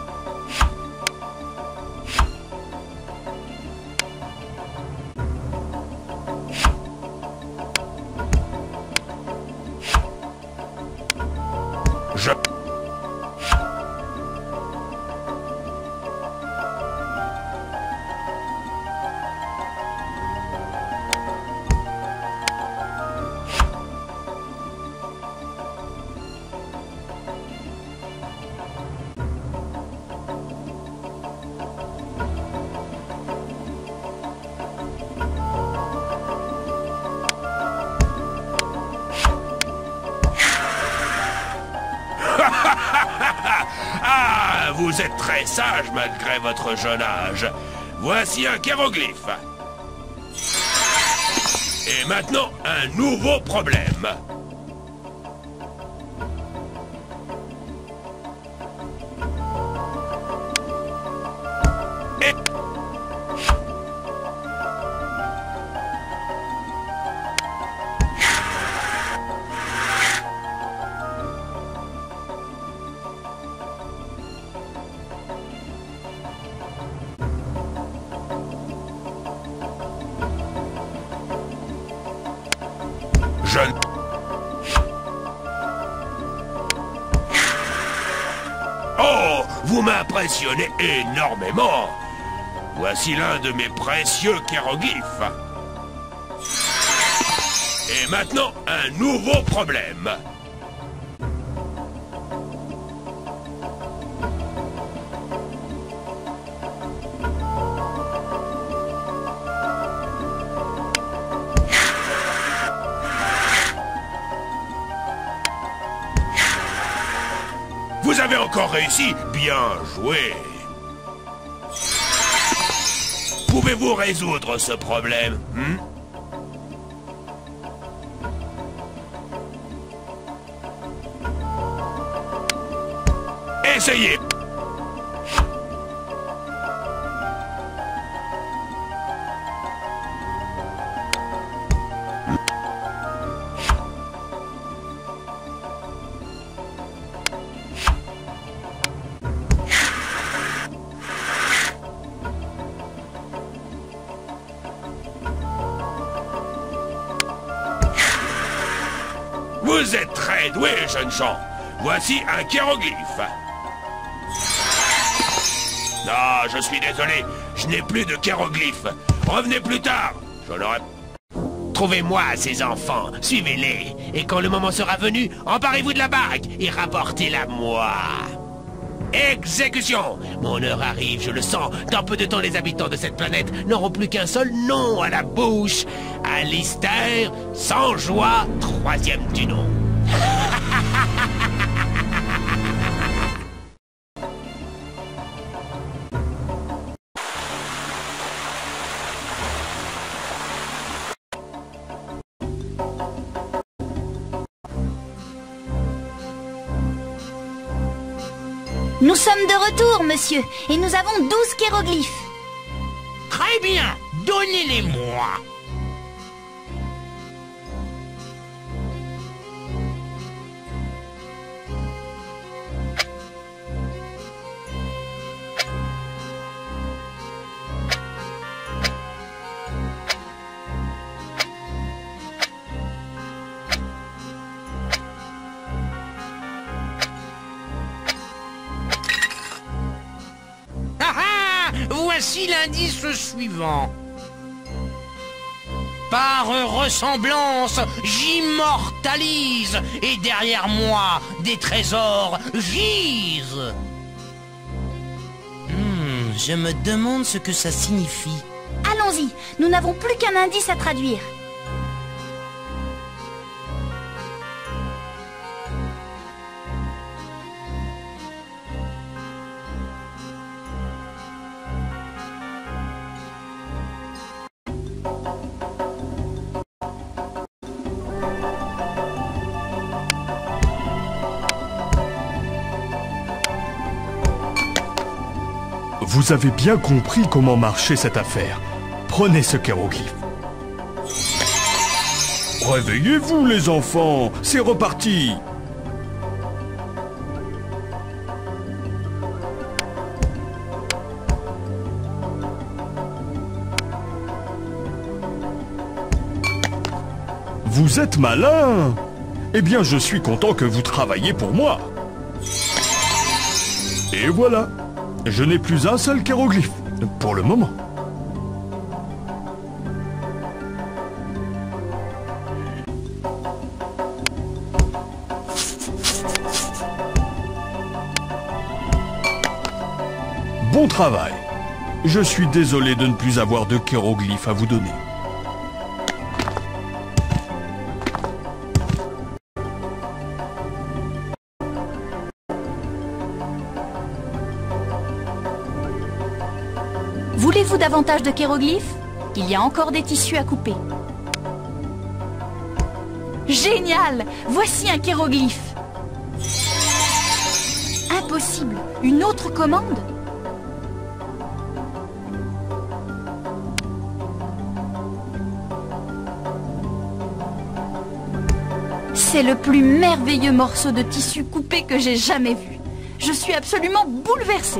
Ah, vous êtes très sage malgré votre jeune âge. Voici un hiéroglyphe. Et maintenant, un nouveau problème. Oh, vous m'impressionnez énormément. Voici l'un de mes précieux hiéroglyphes. Et maintenant, un nouveau problème. Vous avez encore réussi. Bien joué. Pouvez-vous résoudre ce problème, Essayez. Vous êtes très doués, jeunes gens. voici un hiéroglyphe. Non, je suis désolé, je n'ai plus de hiéroglyphe. Revenez plus tard, j'en aurai... Trouvez-moi ces enfants, suivez-les, et quand le moment sera venu, emparez-vous de la bague et rapportez-la moi. Exécution! Mon heure arrive, je le sens. Dans peu de temps, les habitants de cette planète n'auront plus qu'un seul nom à la bouche. Alistair, sans joie, troisième du nom. Nous sommes de retour, monsieur, et nous avons 12 hiéroglyphes. Très bien, donnez-les-moi. Voici l'indice suivant. Par ressemblance, j'immortalise, et derrière moi, des trésors gisent. Je me demande ce que ça signifie. Allons-y, nous n'avons plus qu'un indice à traduire. Vous avez bien compris comment marchait cette affaire. Prenez ce hiéroglyphe. Réveillez-vous les enfants, c'est reparti. Vous êtes malin. Eh bien, je suis content que vous travailliez pour moi. Et voilà. Je n'ai plus un seul hiéroglyphe, pour le moment. Bon travail. Je suis désolé de ne plus avoir de hiéroglyphes à vous donner. Voulez-vous davantage de hiéroglyphes? Il y a encore des tissus à couper. Génial! Voici un hiéroglyphe. Impossible! Une autre commande? C'est le plus merveilleux morceau de tissu coupé que j'ai jamais vu. Je suis absolument bouleversée.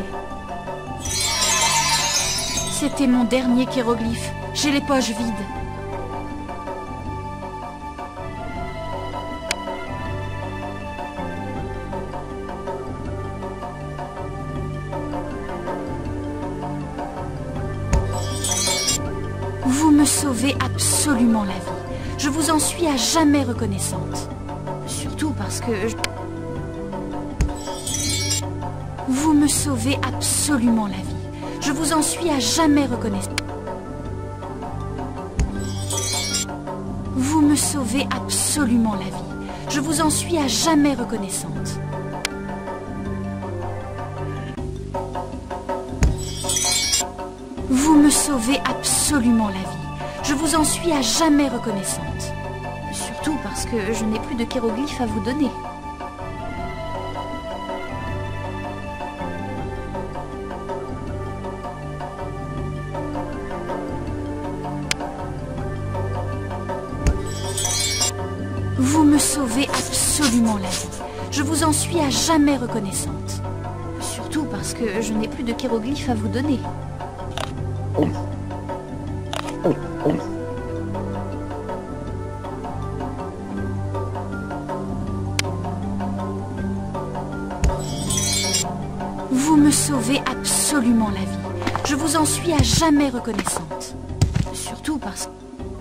C'était mon dernier hiéroglyphe. J'ai les poches vides. Vous me sauvez absolument la vie. Je vous en suis à jamais reconnaissante. Surtout parce que... Vous me sauvez absolument la vie. Je vous en suis à jamais reconnaissante. Vous me sauvez absolument la vie. Je vous en suis à jamais reconnaissante. Vous me sauvez absolument la vie. Je vous en suis à jamais reconnaissante. Surtout parce que je n'ai plus de hiéroglyphes à vous donner. Vous me sauvez absolument la vie. Je vous en suis à jamais reconnaissante. Surtout parce que je n'ai plus de hiéroglyphes à vous donner. suis à jamais reconnaissante. Surtout parce que...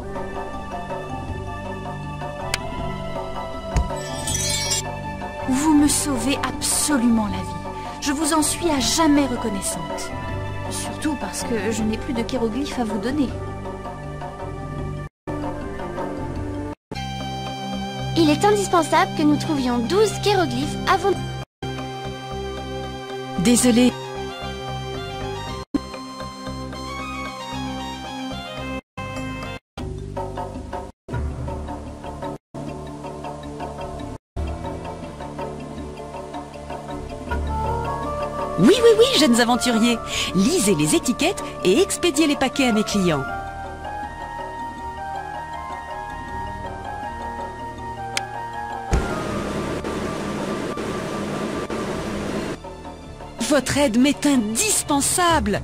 Vous me sauvez absolument la vie. Je vous en suis à jamais reconnaissante. Surtout parce que je n'ai plus de hiéroglyphes à vous donner. Il est indispensable que nous trouvions 12 hiéroglyphes avant... Désolé. Oui, jeunes aventuriers. Lisez les étiquettes et expédiez les paquets à mes clients. Votre aide m'est indispensable.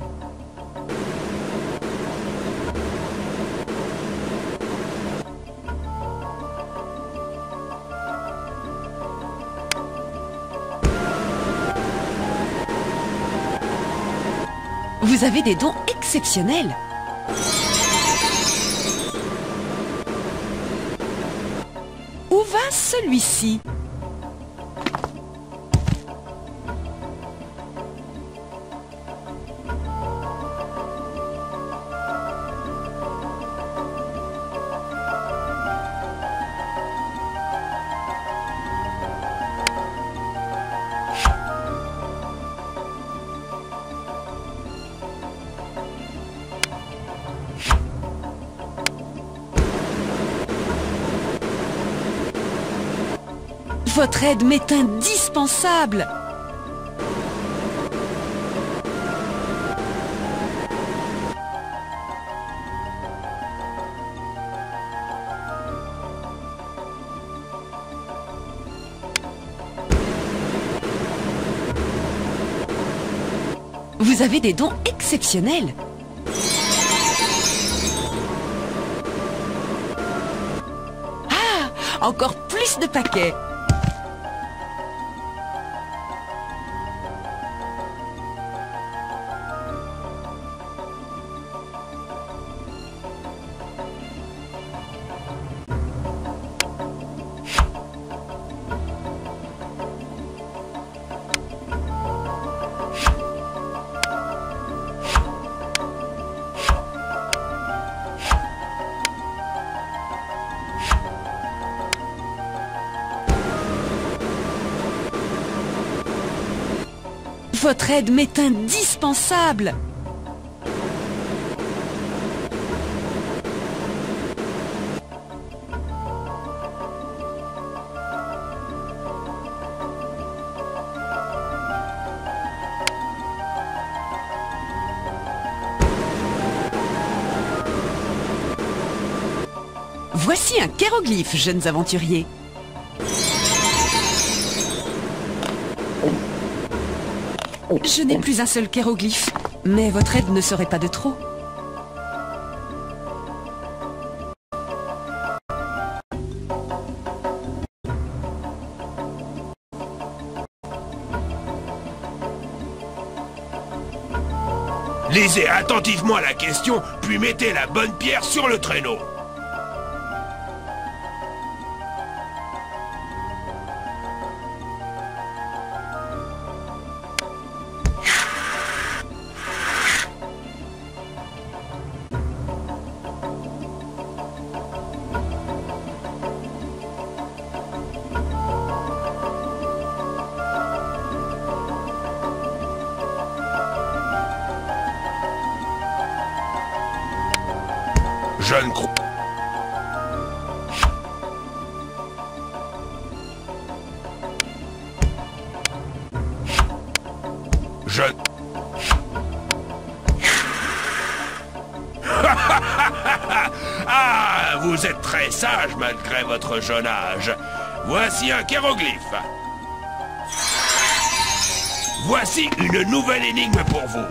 Vous avez des dons exceptionnels. Où va celui-ci ? Votre aide m'est indispensable. Vous avez des dons exceptionnels. Ah, encore plus de paquets. Votre aide m'est indispensable. Voici un hiéroglyphe, jeunes aventuriers. Je n'ai plus un seul hiéroglyphe, mais votre aide ne serait pas de trop. Lisez attentivement la question, puis mettez la bonne pierre sur le traîneau. Je ne crois... Je... Ah, vous êtes très sage malgré votre jeune âge. Voici un hiéroglyphe. Voici une nouvelle énigme pour vous.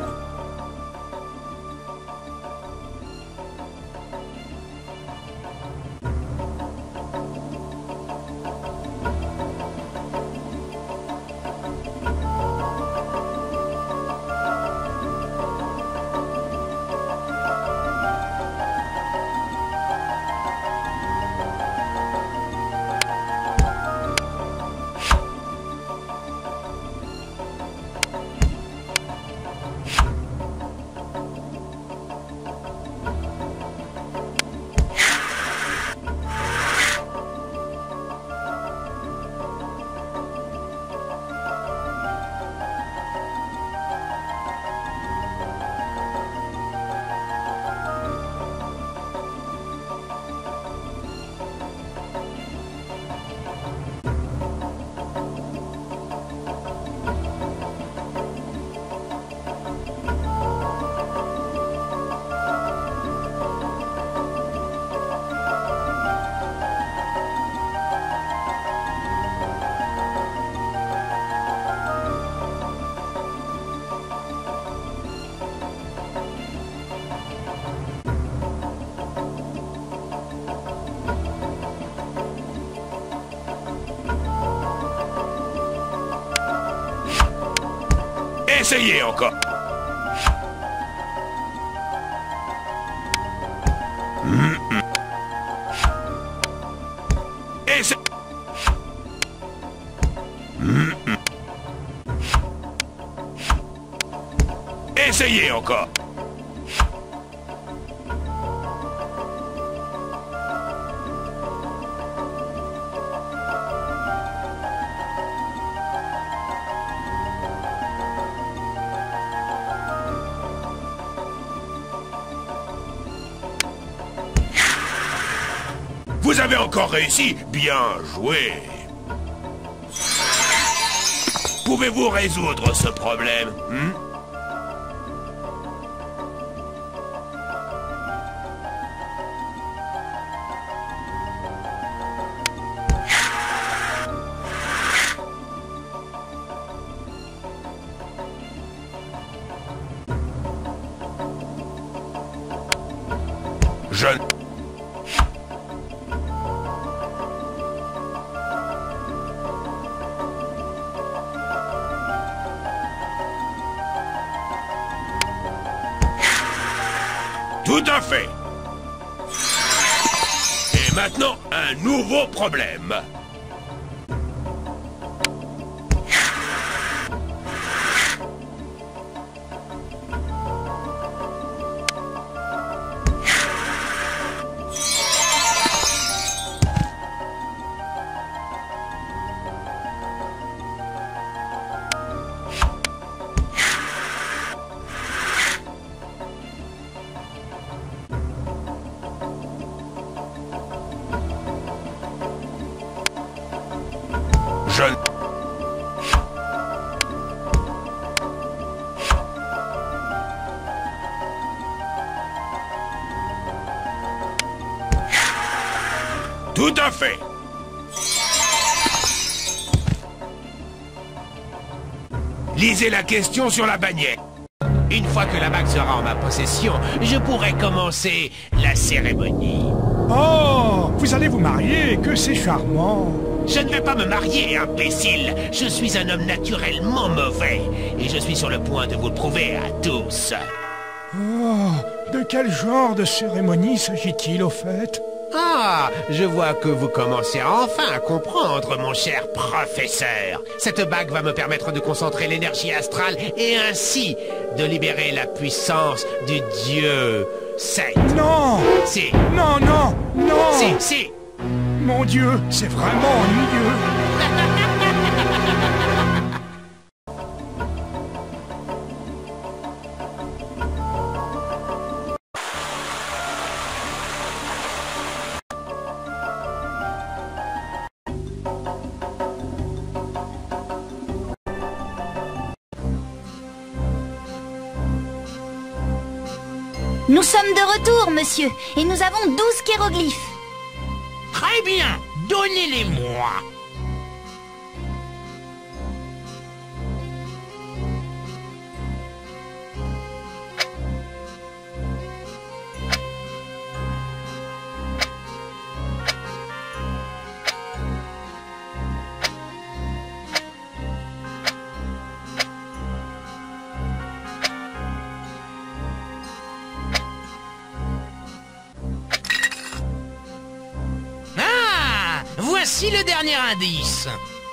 Essayez encore. Essayez encore. Vous avez encore réussi. Bien joué. Pouvez-vous résoudre ce problème? Je... Tout à fait. Et maintenant, un nouveau problème. Je... Tout à fait. Lisez la question sur la bannière. Une fois que la bague sera en ma possession, je pourrai commencer la cérémonie. Oh, vous allez vous marier, que c'est charmant. Je ne vais pas me marier, imbécile. Je suis un homme naturellement mauvais. Et je suis sur le point de vous le prouver à tous. Oh, de quel genre de cérémonie s'agit-il au fait? Ah, je vois que vous commencez enfin à comprendre, mon cher professeur. Cette bague va me permettre de concentrer l'énergie astrale et ainsi de libérer la puissance du dieu Seth. Non! Si. Non, non, non! Si, si. Mon Dieu, c'est vraiment ennuyeux. Nous sommes de retour, monsieur, et nous avons 12 hiéroglyphes. Très bien, donnez-les-moi. Voici le dernier indice.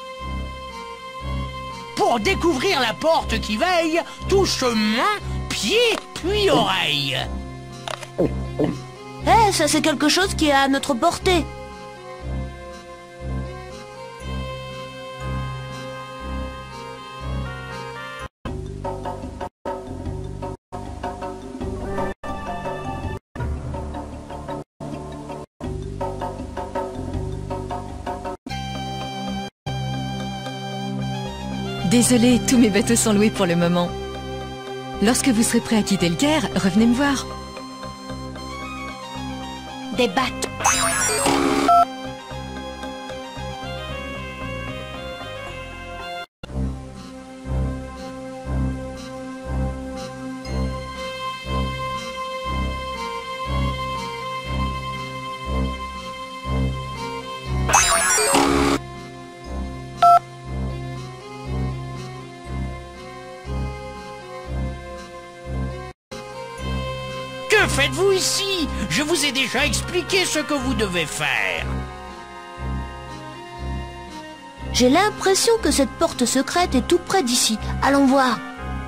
Pour découvrir la porte qui veille, touche main, pied, puis oreille. Eh, ça c'est quelque chose qui est à notre portée. Désolé, tous mes bateaux sont loués pour le moment. Lorsque vous serez prêt à quitter le Caire, revenez me voir. Des bateaux. Que faites-vous ici? Je vous ai déjà expliqué ce que vous devez faire. J'ai l'impression que cette porte secrète est tout près d'ici. Allons voir.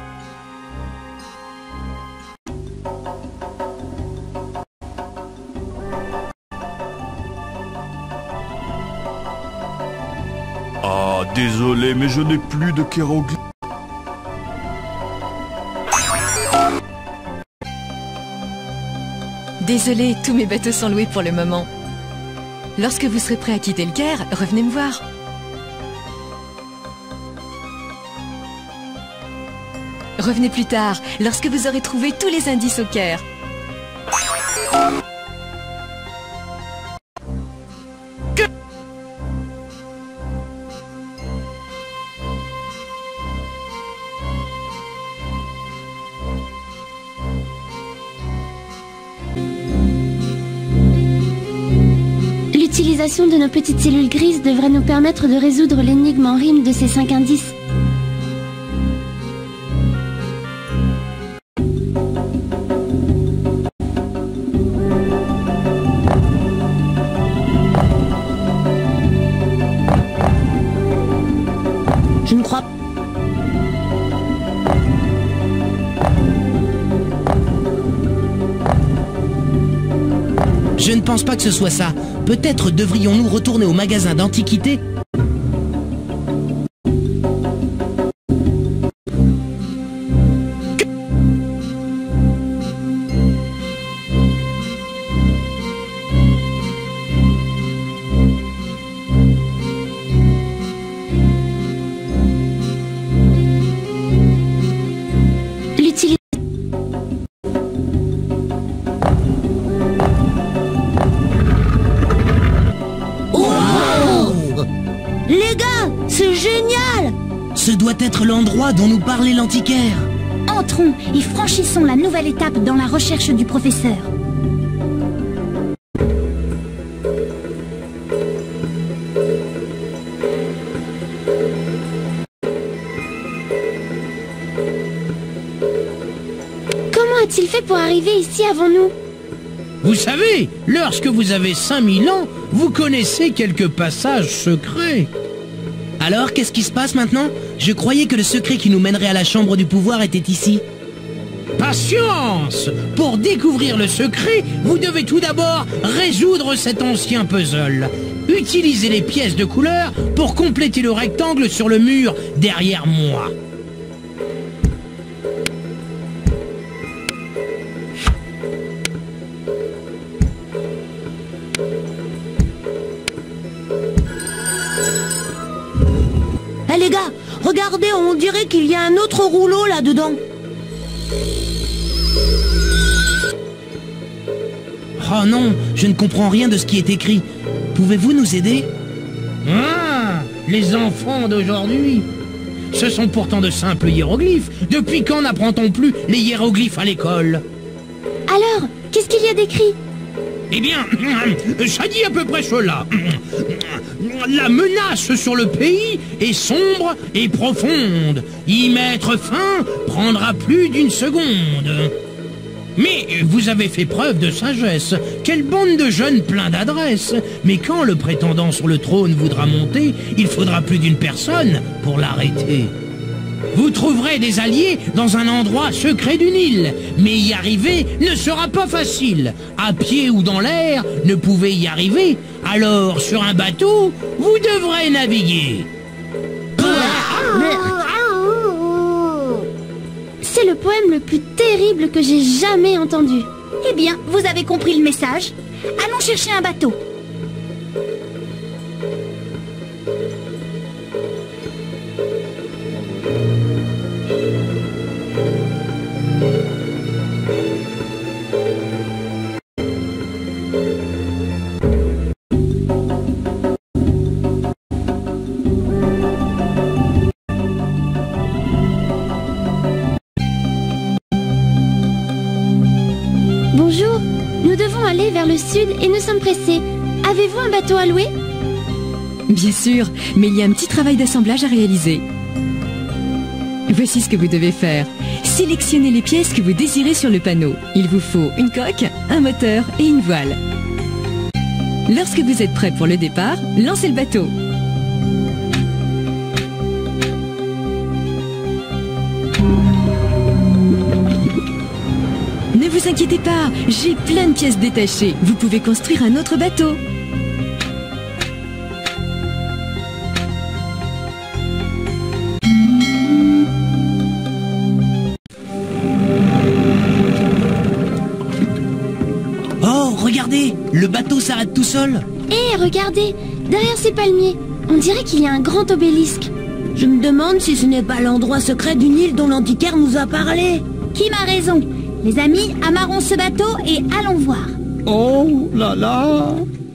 Ah, désolé, mais je n'ai plus de hiéroglyphes. Désolé, tous mes bateaux sont loués pour le moment. Lorsque vous serez prêt à quitter le Caire, revenez me voir. Revenez plus tard, lorsque vous aurez trouvé tous les indices au Caire. L'utilisation de nos petites cellules grises devrait nous permettre de résoudre l'énigme en rime de ces 5 indices. Je ne crois pas. Je ne pense pas que ce soit ça. Peut-être devrions-nous retourner au magasin d'antiquités? Les gars, c'est génial! Ce doit être l'endroit dont nous parlait l'antiquaire. Entrons et franchissons la nouvelle étape dans la recherche du professeur. Comment a-t-il fait pour arriver ici avant nous? Vous savez, lorsque vous avez 5000 ans, vous connaissez quelques passages secrets. Alors, qu'est-ce qui se passe maintenant? Je croyais que le secret qui nous mènerait à la chambre du pouvoir était ici. Patience! Pour découvrir le secret, vous devez tout d'abord résoudre cet ancien puzzle. Utilisez les pièces de couleur pour compléter le rectangle sur le mur derrière moi. Eh les gars, regardez, on dirait qu'il y a un autre rouleau là-dedans. Oh non, je ne comprends rien de ce qui est écrit. Pouvez-vous nous aider? Ah, les enfants d'aujourd'hui. Ce sont pourtant de simples hiéroglyphes. Depuis quand n'apprend-on plus les hiéroglyphes à l'école? Alors, qu'est-ce qu'il y a d'écrit? Eh bien, ça dit à peu près cela. La menace sur le pays est sombre et profonde. Y mettre fin prendra plus d'une seconde. Mais vous avez fait preuve de sagesse. Quelle bande de jeunes pleins d'adresse. Mais quand le prétendant sur le trône voudra monter, il faudra plus d'une personne pour l'arrêter. Vous trouverez des alliés dans un endroit secret du Nil, mais y arriver ne sera pas facile. À pied ou dans l'air, ne pouvez y arriver. Alors, sur un bateau, vous devrez naviguer. C'est le poème le plus terrible que j'ai jamais entendu. Eh bien, vous avez compris le message. Allons chercher un bateau. Bonjour, nous devons aller vers le sud et nous sommes pressés. Avez-vous un bateau à louer? Bien sûr, mais il y a un petit travail d'assemblage à réaliser. Voici ce que vous devez faire. Sélectionnez les pièces que vous désirez sur le panneau. Il vous faut une coque, un moteur et une voile. Lorsque vous êtes prêt pour le départ, lancez le bateau. Ne vous inquiétez pas, j'ai plein de pièces détachées. Vous pouvez construire un autre bateau. Oh, regardez, le bateau s'arrête tout seul. Hé, regardez, derrière ces palmiers, on dirait qu'il y a un grand obélisque. Je me demande si ce n'est pas l'endroit secret d'une île dont l'antiquaire nous a parlé. Kim a raison. Les amis, amarrons ce bateau et allons voir. Oh là là!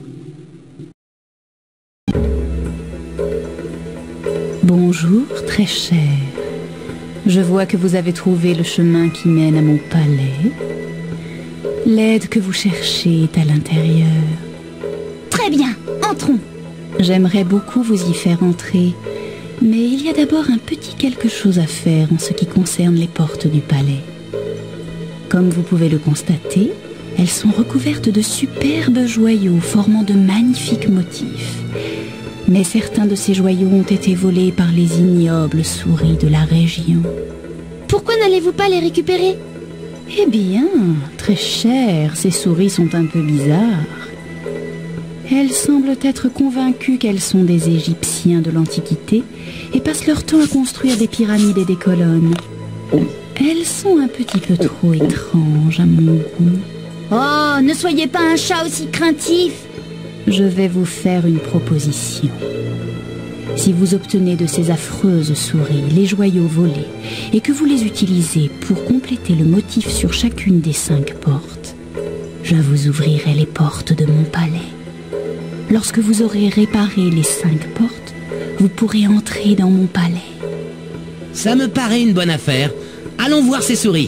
Bonjour, très cher. Je vois que vous avez trouvé le chemin qui mène à mon palais. L'aide que vous cherchez est à l'intérieur. Très bien, entrons. J'aimerais beaucoup vous y faire entrer, mais il y a d'abord un petit quelque chose à faire en ce qui concerne les portes du palais. Comme vous pouvez le constater, elles sont recouvertes de superbes joyaux formant de magnifiques motifs. Mais certains de ces joyaux ont été volés par les ignobles souris de la région. Pourquoi n'allez-vous pas les récupérer? Eh bien, très cher, ces souris sont un peu bizarres. Elles semblent être convaincues qu'elles sont des Égyptiens de l'Antiquité et passent leur temps à construire des pyramides et des colonnes. Elles sont un petit peu trop étranges à mon goût. Oh, ne soyez pas un chat aussi craintif. Je vais vous faire une proposition. Si vous obtenez de ces affreuses souris les joyaux volés et que vous les utilisez pour compléter le motif sur chacune des 5 portes, je vous ouvrirai les portes de mon palais. Lorsque vous aurez réparé les 5 portes, vous pourrez entrer dans mon palais. Ça me paraît une bonne affaire. Allons voir ces souris.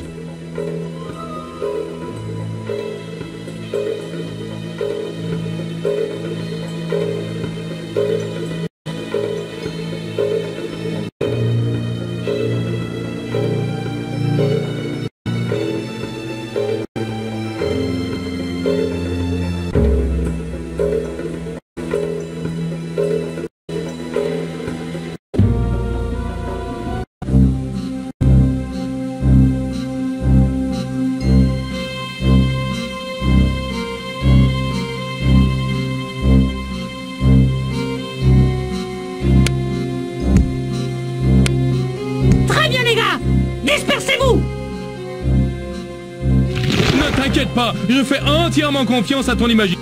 T'inquiète pas, je fais entièrement confiance à ton imagination.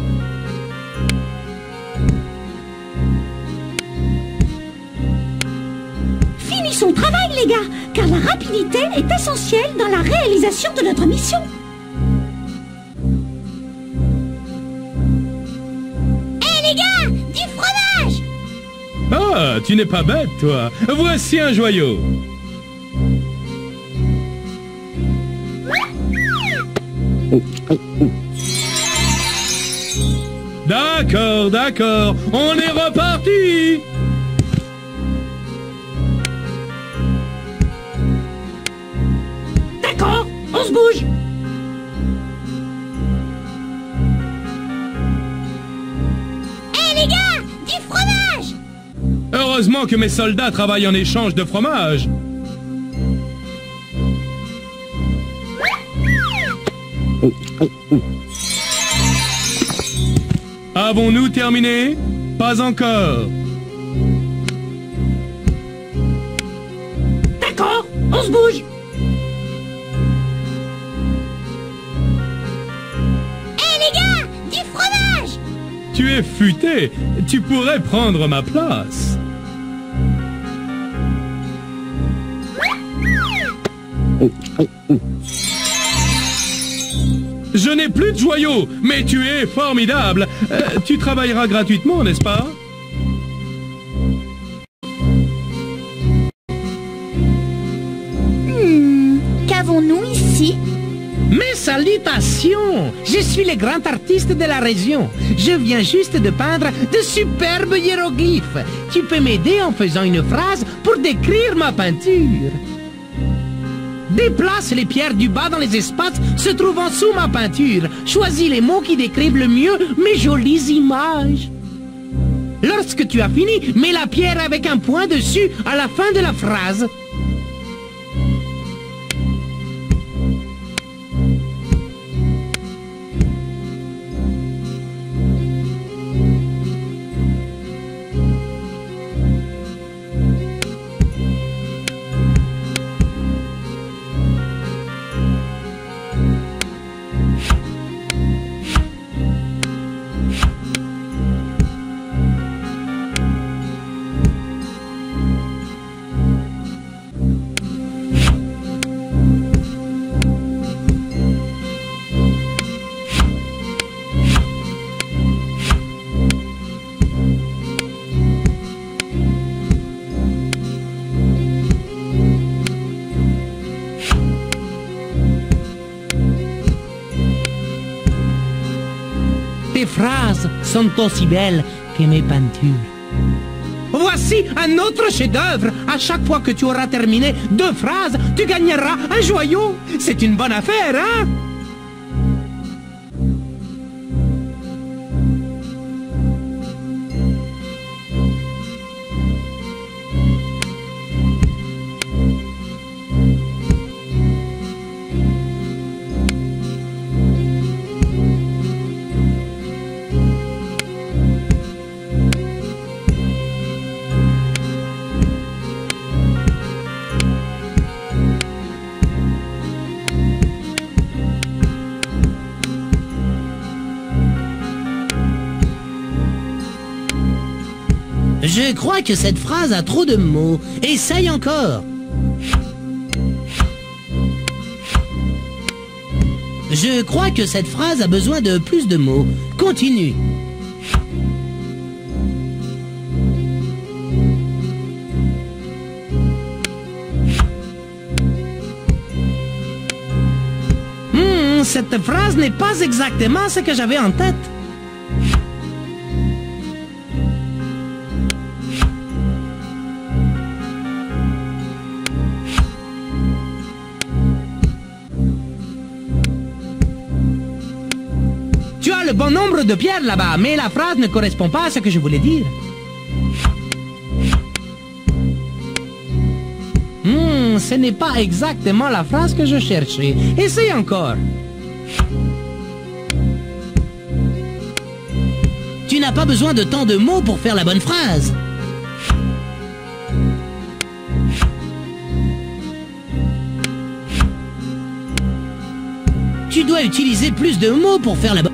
Finissons le travail, les gars, car la rapidité est essentielle dans la réalisation de notre mission. Hé, les gars, du fromage! Ah, tu n'es pas bête, toi. Voici un joyau. D'accord, d'accord, on est reparti. D'accord, on se bouge. Hé les gars, du fromage! Heureusement que mes soldats travaillent en échange de fromage. Avons-nous terminé? Pas encore. D'accord, on se bouge. Hé les gars, du fromage! Tu es futé. Tu pourrais prendre ma place. Je n'ai plus de joyaux, mais tu es formidable. Tu travailleras gratuitement, n'est-ce pas? Qu'avons-nous ici? Mes salutations! Je suis le grand artiste de la région. Je viens juste de peindre de superbes hiéroglyphes. Tu peux m'aider en faisant une phrase pour décrire ma peinture. Déplace les pierres du bas dans les espaces se trouvant sous ma peinture. Choisis les mots qui décrivent le mieux mes jolies images. Lorsque tu as fini, mets la pierre avec un point dessus à la fin de la phrase. Tes phrases sont aussi belles que mes peintures. Voici un autre chef-d'œuvre. À chaque fois que tu auras terminé 2 phrases, tu gagneras un joyau. C'est une bonne affaire, hein? Je crois que cette phrase a trop de mots. Essaye encore. Je crois que cette phrase a besoin de plus de mots. Continue. Cette phrase n'est pas exactement ce que j'avais en tête. Tu as le bon nombre de pierres là-bas, mais la phrase ne correspond pas à ce que je voulais dire. Ce n'est pas exactement la phrase que je cherchais. Essaye encore. Tu n'as pas besoin de tant de mots pour faire la bonne phrase. Tu dois utiliser plus de mots pour faire la bonne...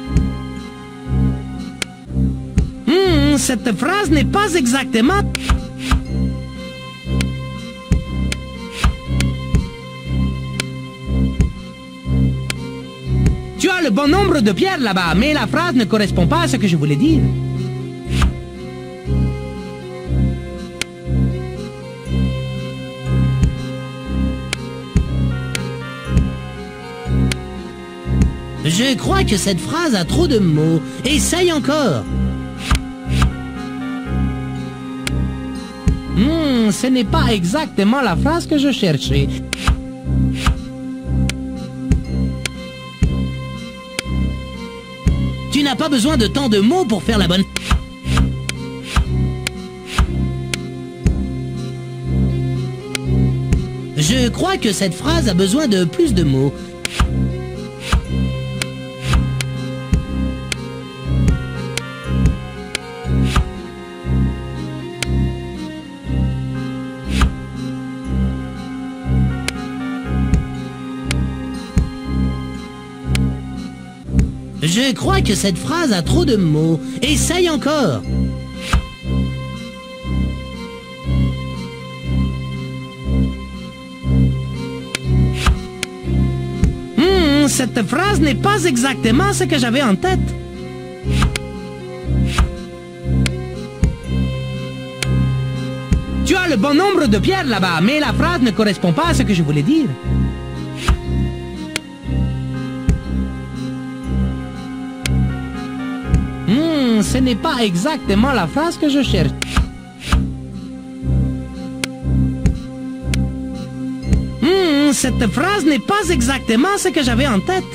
Cette phrase n'est pas exactement... Tu as le bon nombre de pierres là-bas, mais la phrase ne correspond pas à ce que je voulais dire. Je crois que cette phrase a trop de mots. Essaye encore. Ce n'est pas exactement la phrase que je cherchais. Tu n'as pas besoin de tant de mots pour faire la bonne... Je crois que cette phrase a besoin de plus de mots. Je crois que cette phrase a trop de mots. Essaye encore. Cette phrase n'est pas exactement ce que j'avais en tête. Tu as le bon nombre de pierres là-bas, mais la phrase ne correspond pas à ce que je voulais dire. Ce n'est pas exactement la phrase que je cherche. Cette phrase n'est pas exactement ce que j'avais en tête.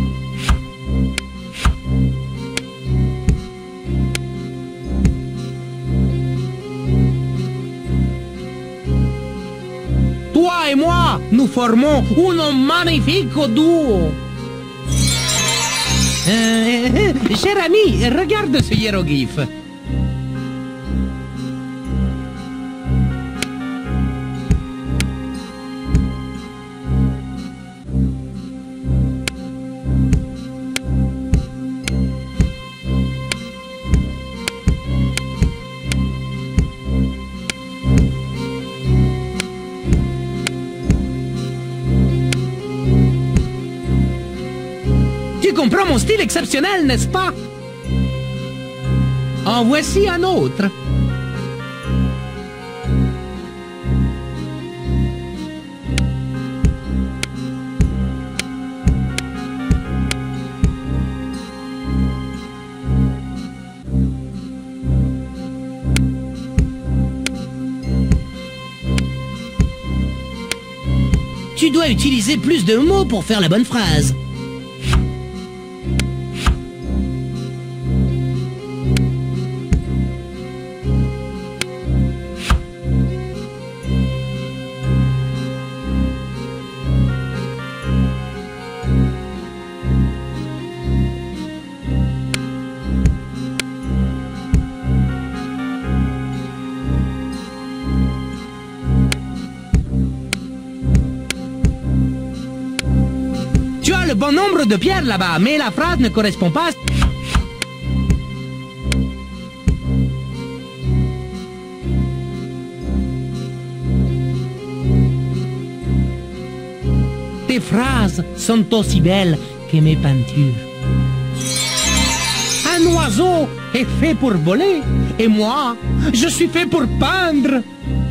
Toi et moi, nous formons un magnifique duo. Cher ami, regarde ce hiéroglyphe. Tu comprends mon style exceptionnel, n'est-ce pas? En voici un autre. Tu dois utiliser plus de mots pour faire la bonne phrase. Tu as le bon nombre de pierres là-bas, mais la phrase ne correspond pas. Tes phrases sont aussi belles que mes peintures. Un oiseau est fait pour voler, et moi, je suis fait pour peindre.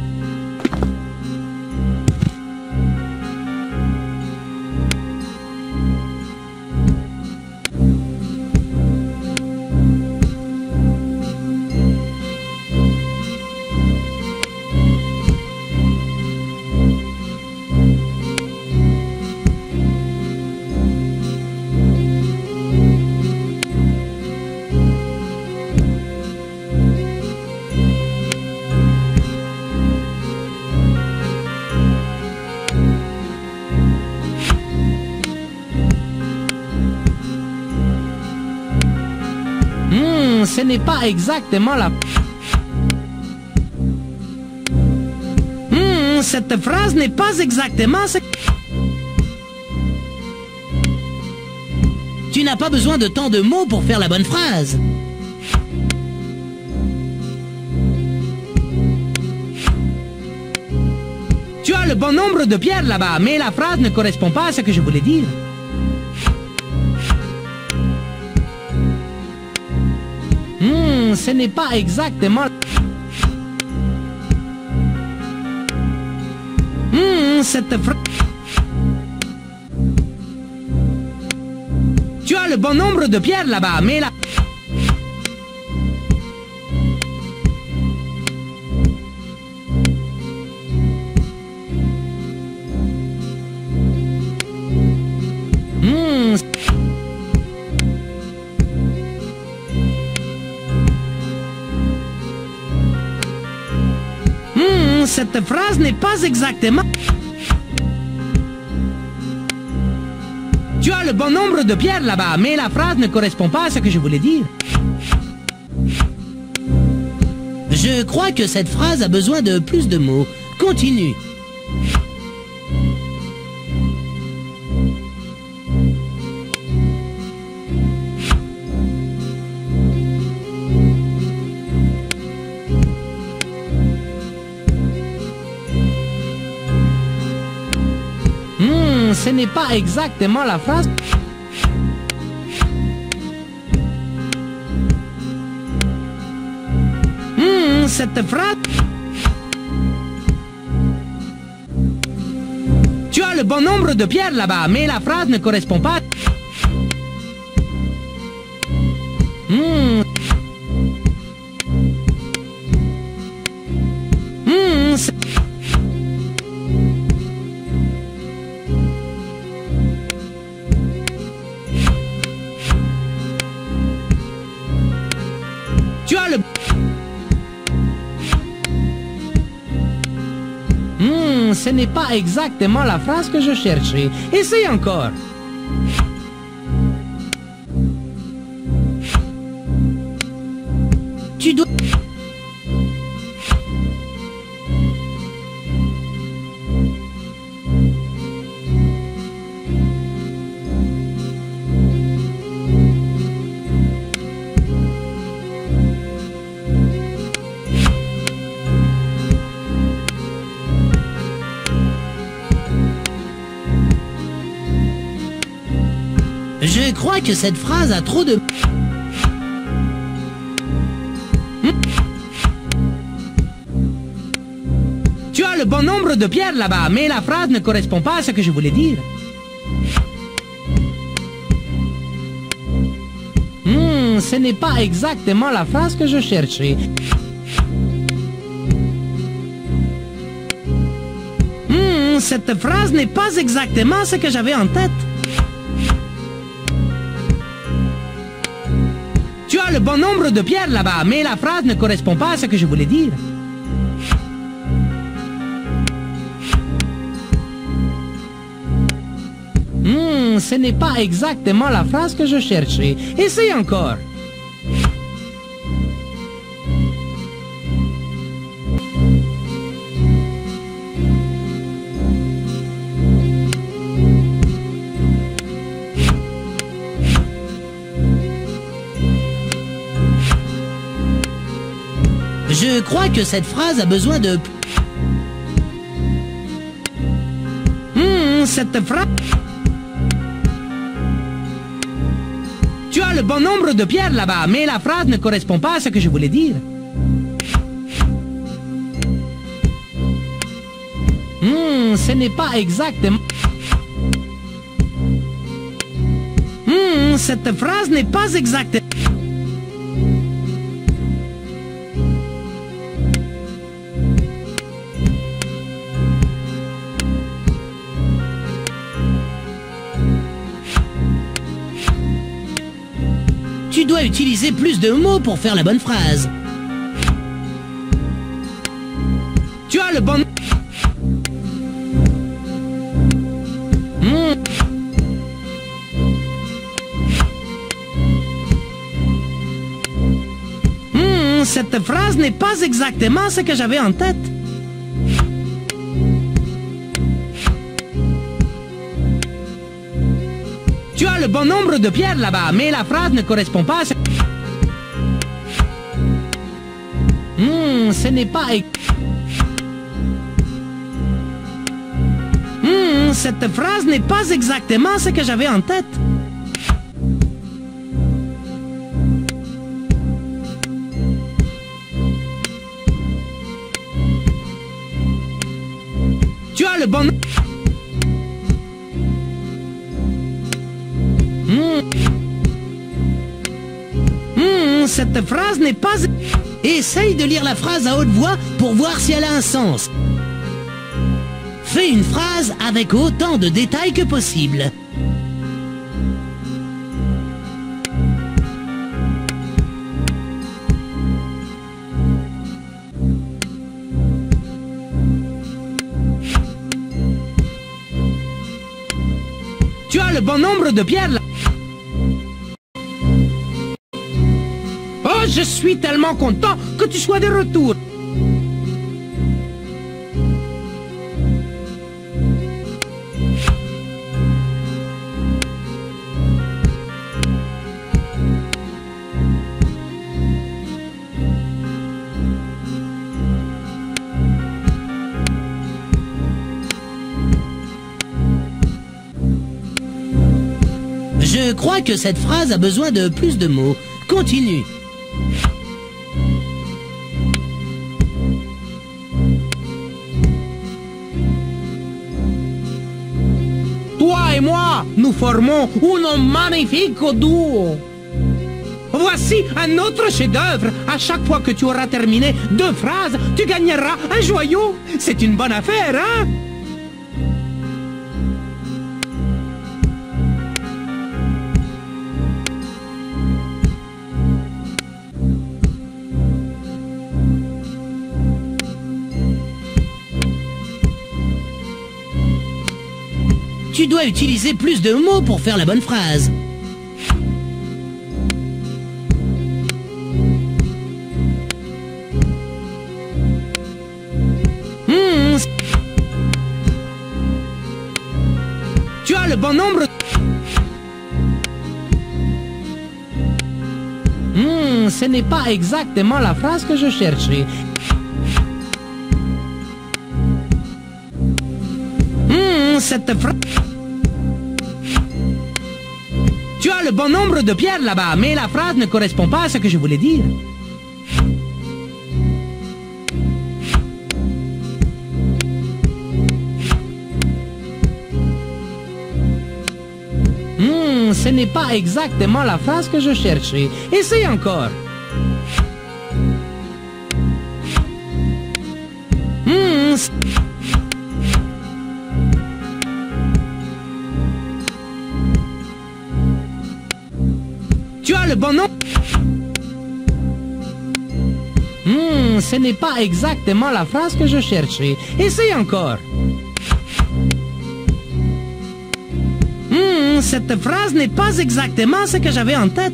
Ce n'est pas exactement la... cette phrase n'est pas exactement ce... Tu n'as pas besoin de tant de mots pour faire la bonne phrase. Tu as le bon nombre de pierres là-bas, mais la phrase ne correspond pas à ce que je voulais dire. Ce n'est pas exactement... cette phrase... Tu as le bon nombre de pierres là-bas, mais la... cette phrase n'est pas exactement... Tu as le bon nombre de pierres là-bas, mais la phrase ne correspond pas à ce que je voulais dire. Je crois que cette phrase a besoin de plus de mots. Continue. Ce n'est pas exactement la phrase. Cette phrase... Tu as le bon nombre de pierres là-bas, mais la phrase ne correspond pas. Ce n'est pas exactement la phrase que je cherchais. Essaye encore. Tu dois... Je crois que cette phrase a trop de... Tu as le bon nombre de pierres là-bas, mais la phrase ne correspond pas à ce que je voulais dire. Ce n'est pas exactement la phrase que je cherchais. Cette phrase n'est pas exactement ce que j'avais en tête. Tu as le bon nombre de pierres là-bas, mais la phrase ne correspond pas à ce que je voulais dire. Ce n'est pas exactement la phrase que je cherchais. Essaye encore. Je crois que cette phrase a besoin de... Cette phrase... Tu as le bon nombre de pierres là-bas, mais la phrase ne correspond pas à ce que je voulais dire. Ce n'est pas exactement... Cette phrase n'est pas exacte. Tu dois utiliser plus de mots pour faire la bonne phrase. Tu as le bon... Cette phrase n'est pas exactement ce que j'avais en tête. Tu as le bon nombre de pierres là-bas, mais la phrase ne correspond pas à ce... Ce n'est pas... Cette phrase n'est pas exactement ce que j'avais en tête. Tu as le bon... Cette phrase n'est pas... Essaye de lire la phrase à haute voix pour voir si elle a un sens. Fais une phrase avec autant de détails que possible. Tu as le bon nombre de pierres là. Oh, je suis tellement content que tu sois de retour. Je crois que cette phrase a besoin de plus de mots. Continue. Toi et moi, nous formons un magnifique duo. Voici un autre chef-d'œuvre. À chaque fois que tu auras terminé 2 phrases, tu gagneras un joyau. C'est une bonne affaire, hein? dois utiliser plus de mots pour faire la bonne phrase. Tu as le bon nombre. Ce n'est pas exactement la phrase que je cherchais. Cette phrase... Tu as le bon nombre de pierres là-bas, mais la phrase ne correspond pas à ce que je voulais dire. Ce n'est pas exactement la phrase que je cherchais. Essaye encore. Tu as le bon nom. Ce n'est pas exactement la phrase que je cherchais. Essaye encore. Cette phrase n'est pas exactement ce que j'avais en tête.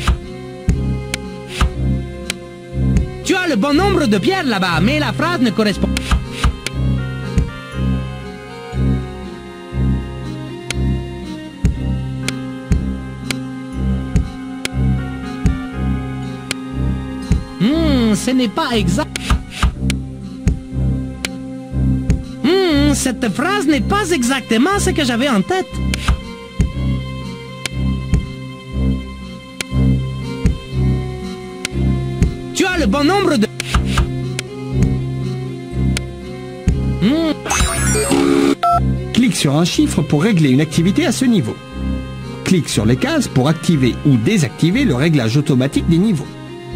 Tu as le bon nombre de pierres là-bas, mais la phrase ne correspond pas. Ce n'est pas exact. Cette phrase n'est pas exactement ce que j'avais en tête. Tu as le bon nombre de... Clique sur un chiffre pour régler une activité à ce niveau. Clique sur les cases pour activer ou désactiver le réglage automatique des niveaux.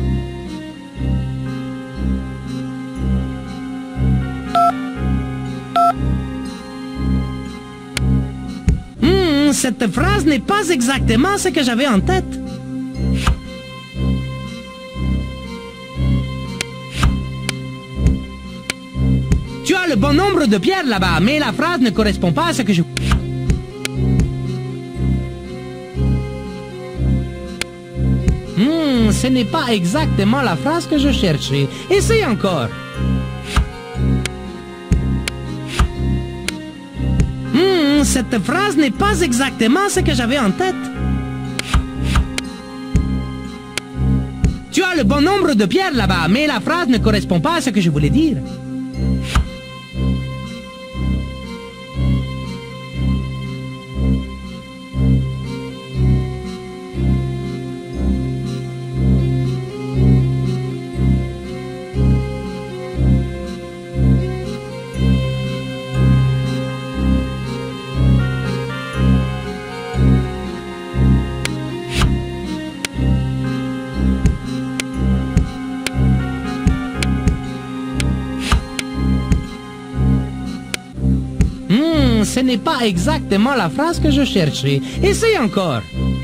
Cette phrase n'est pas exactement ce que j'avais en tête. Tu as le bon nombre de pierres là-bas, mais la phrase ne correspond pas à ce que je... Ce n'est pas exactement la phrase que je cherchais. Essaye encore. Cette phrase n'est pas exactement ce que j'avais en tête. Tu as le bon nombre de pierres là-bas, mais la phrase ne correspond pas à ce que je voulais dire. Ce n'est pas exactement la phrase que je cherchais. Essaye encore.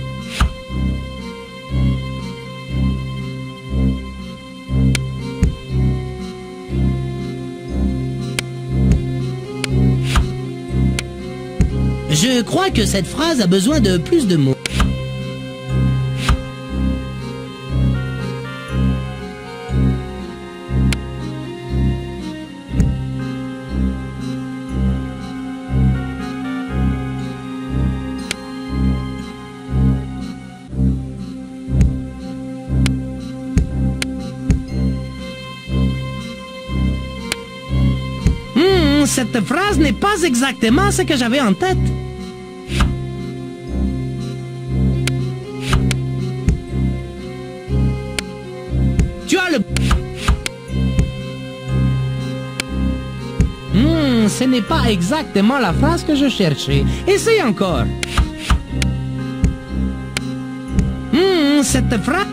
Je crois que cette phrase a besoin de plus de mots. Cette phrase n'est pas exactement ce que j'avais en tête. Tu as le... Ce n'est pas exactement la phrase que je cherchais. Essaye encore. Cette phrase...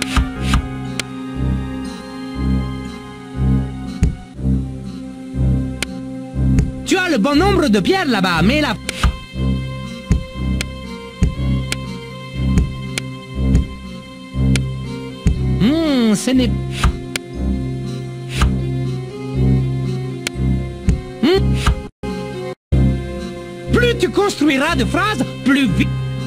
Tu as le bon nombre de pierres là-bas, mais la... Ce n'est... Plus... tu construiras des phrases plus vite.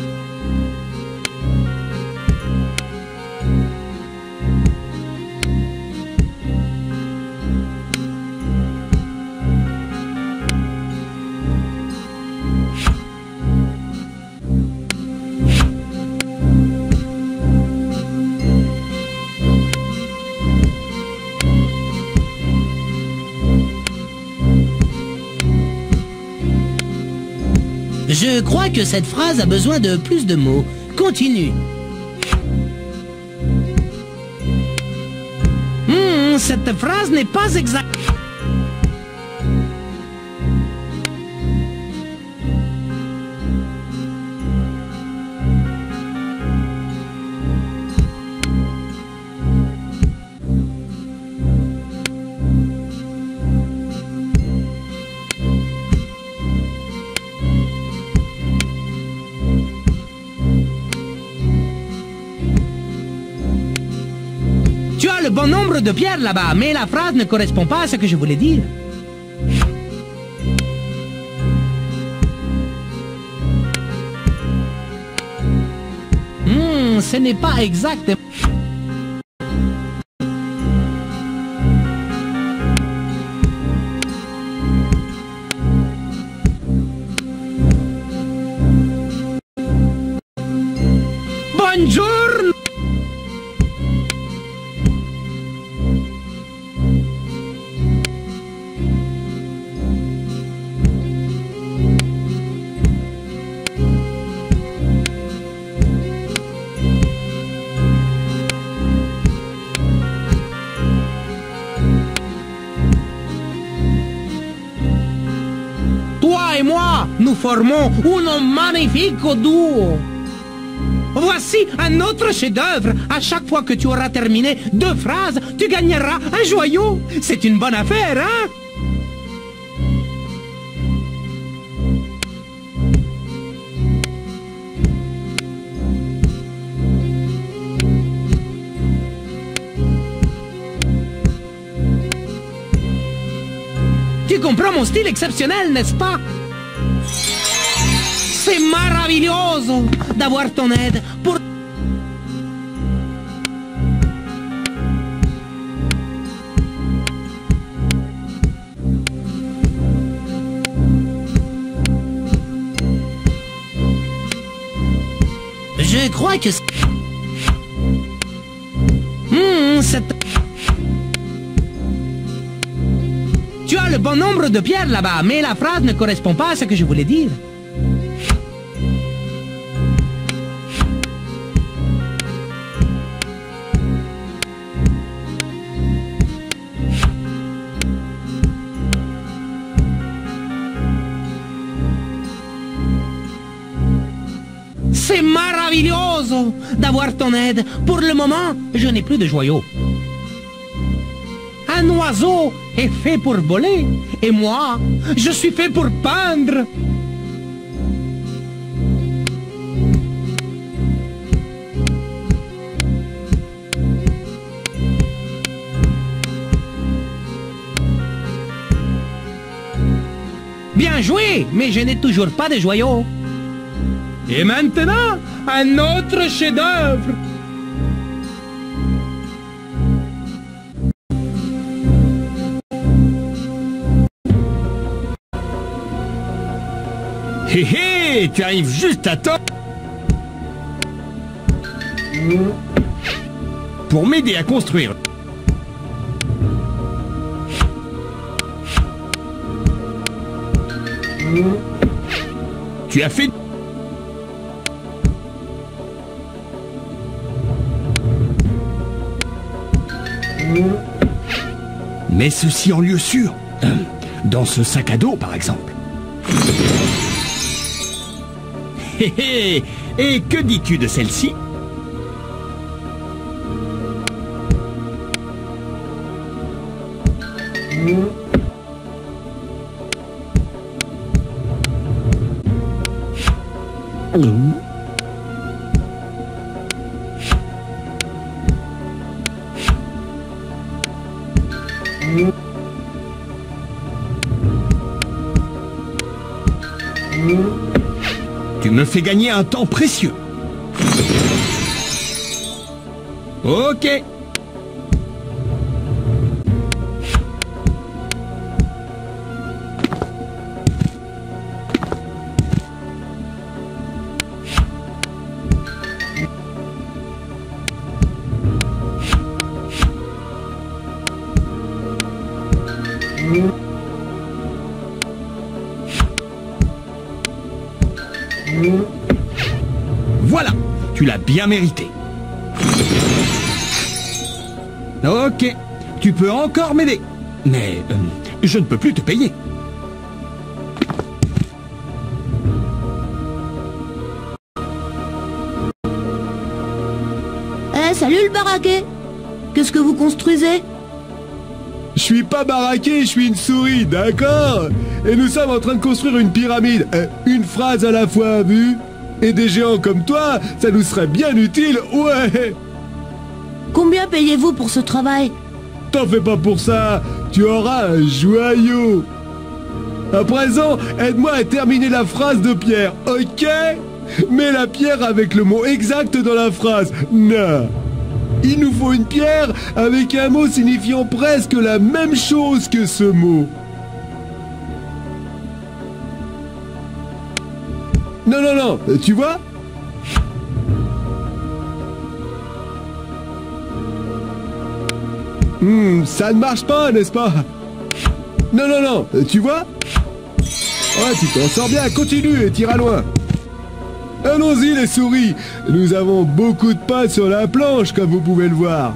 Je crois que cette phrase a besoin de plus de mots. Continue. Cette phrase n'est pas exacte. Tu as le bon nombre de pierres là-bas, mais la phrase ne correspond pas à ce que je voulais dire. Ce n'est pas exact. Bonjour. Toi et moi, nous formons un magnifique duo. Voici un autre chef-d'œuvre. À chaque fois que tu auras terminé 2 phrases, tu gagneras un joyau. C'est une bonne affaire, hein? Tu comprends mon style exceptionnel, n'est-ce pas? C'est maravilloso d'avoir ton aide pour... Je crois que... Tu as le bon nombre de pierres là-bas, mais la phrase ne correspond pas à ce que je voulais dire. C'est maravilloso d'avoir ton aide. Pour le moment, je n'ai plus de joyaux. Un oiseau est fait pour voler, et moi, je suis fait pour peindre. Bien joué, mais je n'ai toujours pas de joyaux. Et maintenant, un autre chef-d'œuvre. Hé hé, tu arrives juste à temps pour m'aider à construire. Tu as fait... Mets ceci en lieu sûr. Dans ce sac à dos, par exemple. Hé hé. Et que dis-tu de celle-ci? Tu me fais gagner un temps précieux. Ok. Voilà, tu l'as bien mérité. Ok, tu peux encore m'aider. Mais je ne peux plus te payer. Salut le baraquet. Qu'est-ce que vous construisez? Je suis pas baraqué, je suis une souris, d'accord? Et nous sommes en train de construire une pyramide. Une phrase à la fois, vu? Et des géants comme toi, ça nous serait bien utile, ouais! Combien payez-vous pour ce travail? T'en fais pas pour ça, tu auras un joyau. À présent, aide-moi à terminer la phrase de Pierre, ok? Mets la pierre avec le mot exact dans la phrase. Non. Il nous faut une pierre avec un mot signifiant presque la même chose que ce mot. Non, non, non, tu vois? Ça ne marche pas, n'est-ce pas? Non, non, non, tu vois? Ouais, tu t'en sors bien, continue et tire à loin. Allons-y les souris, nous avons beaucoup de pain sur la planche comme vous pouvez le voir.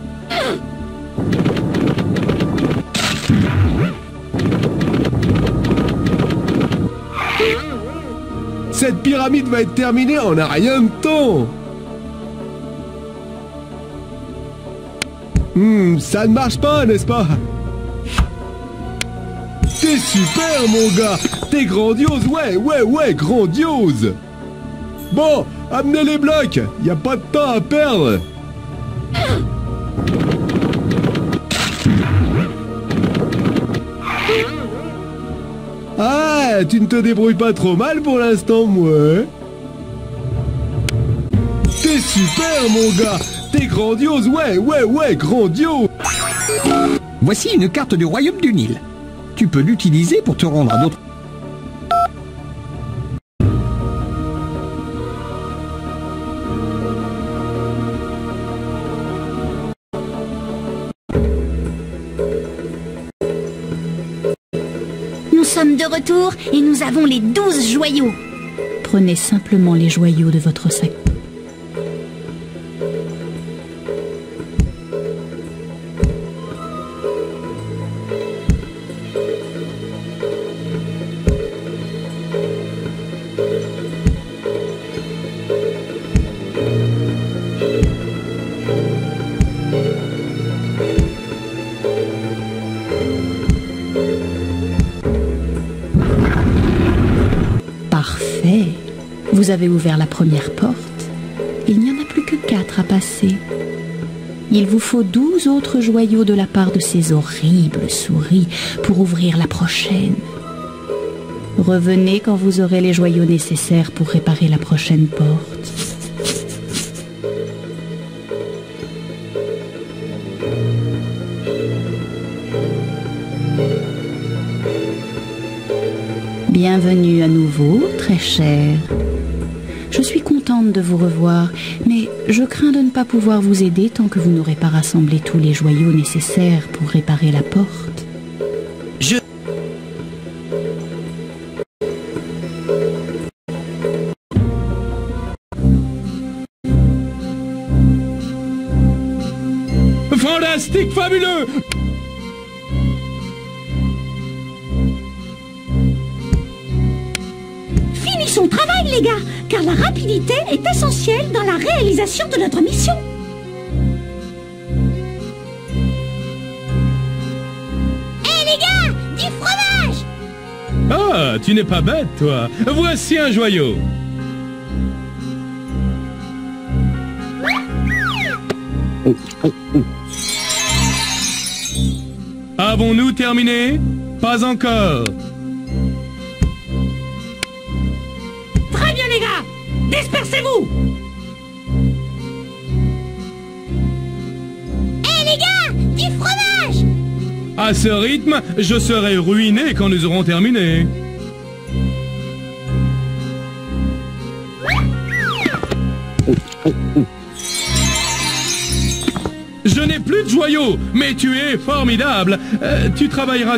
Cette pyramide va être terminée en un rien de temps. Ça ne marche pas, n'est-ce pas? T'es super mon gars, t'es grandiose, ouais, grandiose. Bon, amenez les blocs, y a pas de temps à perdre. Ah, tu ne te débrouilles pas trop mal pour l'instant, moi. T'es super, mon gars. T'es grandiose, ouais, grandiose. Voici une carte du royaume du Nil. Tu peux l'utiliser pour te rendre à d'autres... Nous sommes de retour et nous avons les 12 joyaux. Prenez simplement les joyaux de votre sac. Parfait. Vous avez ouvert la première porte. Il n'y en a plus que 4 à passer. Il vous faut 12 autres joyaux de la part de ces horribles souris pour ouvrir la prochaine. Revenez quand vous aurez les joyaux nécessaires pour réparer la prochaine porte. Bienvenue à nouveau, très cher. Je suis contente de vous revoir, mais je crains de ne pas pouvoir vous aider tant que vous n'aurez pas rassemblé tous les joyaux nécessaires pour réparer la porte. Fantastique, fabuleux! Finissons le travail, les gars, car la rapidité est essentielle dans la réalisation de notre mission. Hé les gars, du fromage! Ah, tu n'es pas bête, toi. Voici un joyau. Avons-nous terminé? Pas encore. Dispersez-vous! Hé les gars, du fromage! À ce rythme, je serai ruiné quand nous aurons terminé. Je n'ai plus de joyaux, mais tu es formidable. Tu travailleras...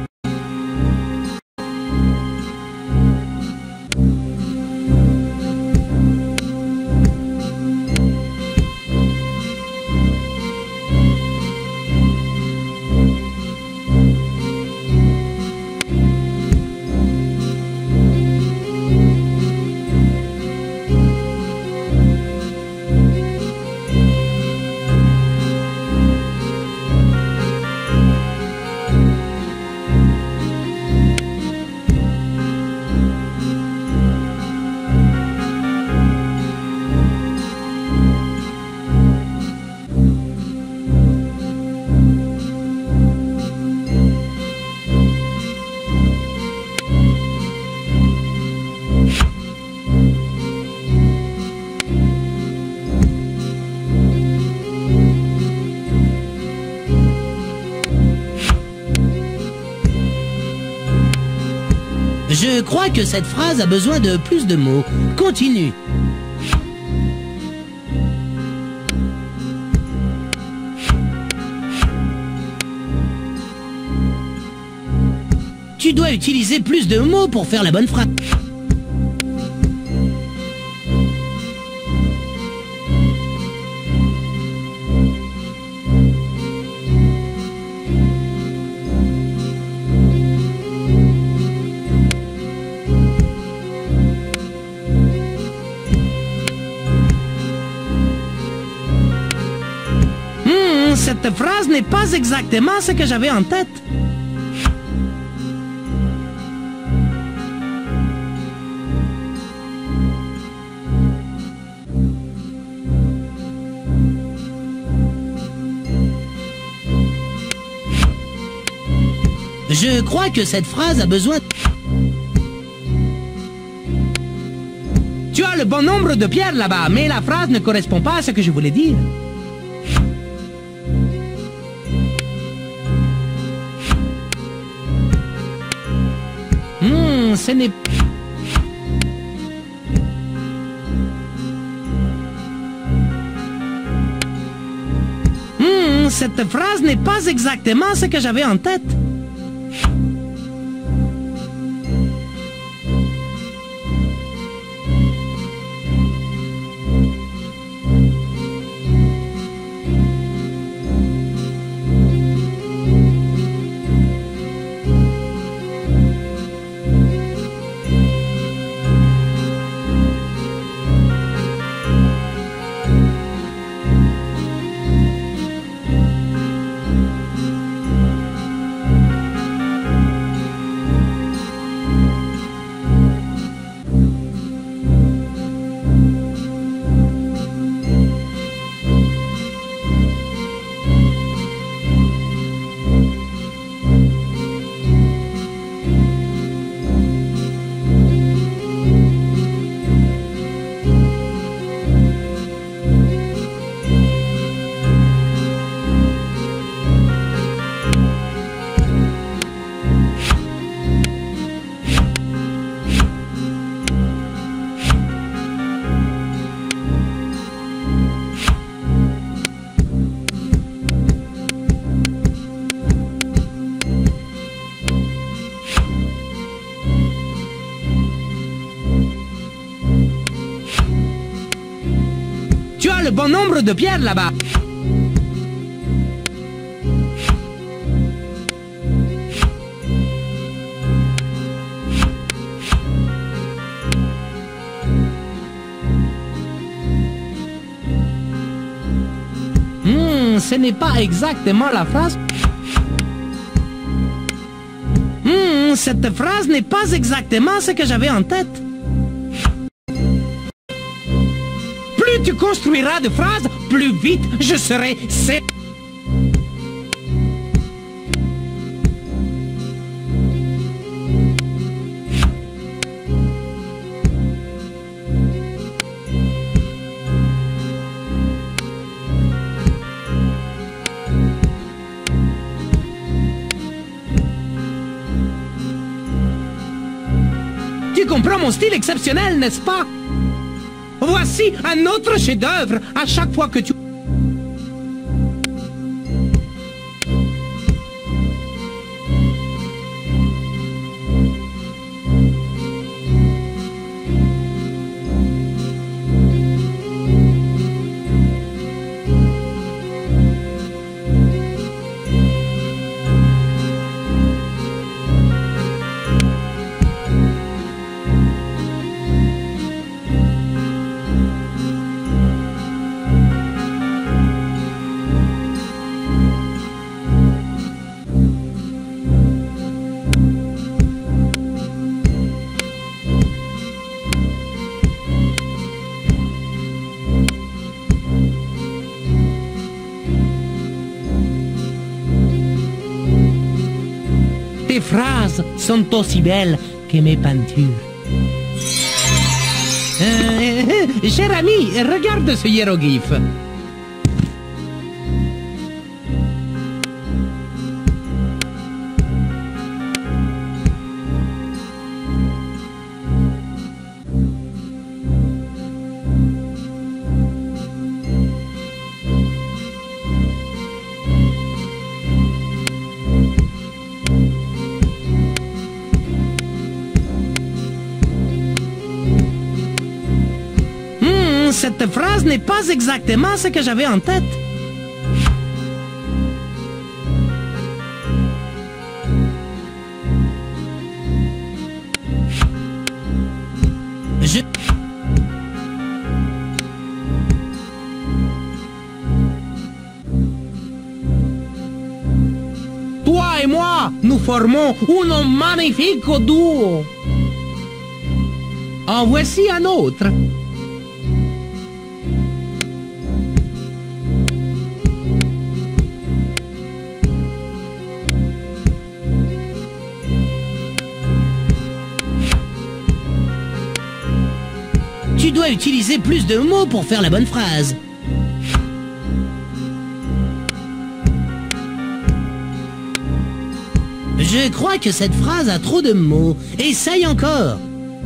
Je crois que cette phrase a besoin de plus de mots. Continue. Tu dois utiliser plus de mots pour faire la bonne phrase. Cette phrase n'est pas exactement ce que j'avais en tête. Je crois que cette phrase a besoin... Tu as le bon nombre de pierres là-bas, mais la phrase ne correspond pas à ce que je voulais dire. Ce n'est... cette phrase n'est pas exactement ce que j'avais en tête. Tu as le bon nombre de pierres là-bas. Ce n'est pas exactement la phrase. Cette phrase n'est pas exactement ce que j'avais en tête. Plus tu construiras de phrases, plus vite je serai... Tu comprends mon style exceptionnel, n'est-ce pas? Voici un autre chef-d'œuvre. À chaque fois que tu... Tes phrases sont aussi belles que mes peintures. Cher ami, regarde ce hiéroglyphe. Cette phrase n'est pas exactement ce que j'avais en tête. Toi et moi, nous formons un magnifique duo. En voici un autre. Tu dois utiliser plus de mots pour faire la bonne phrase. Je crois que cette phrase a trop de mots. Essaye encore.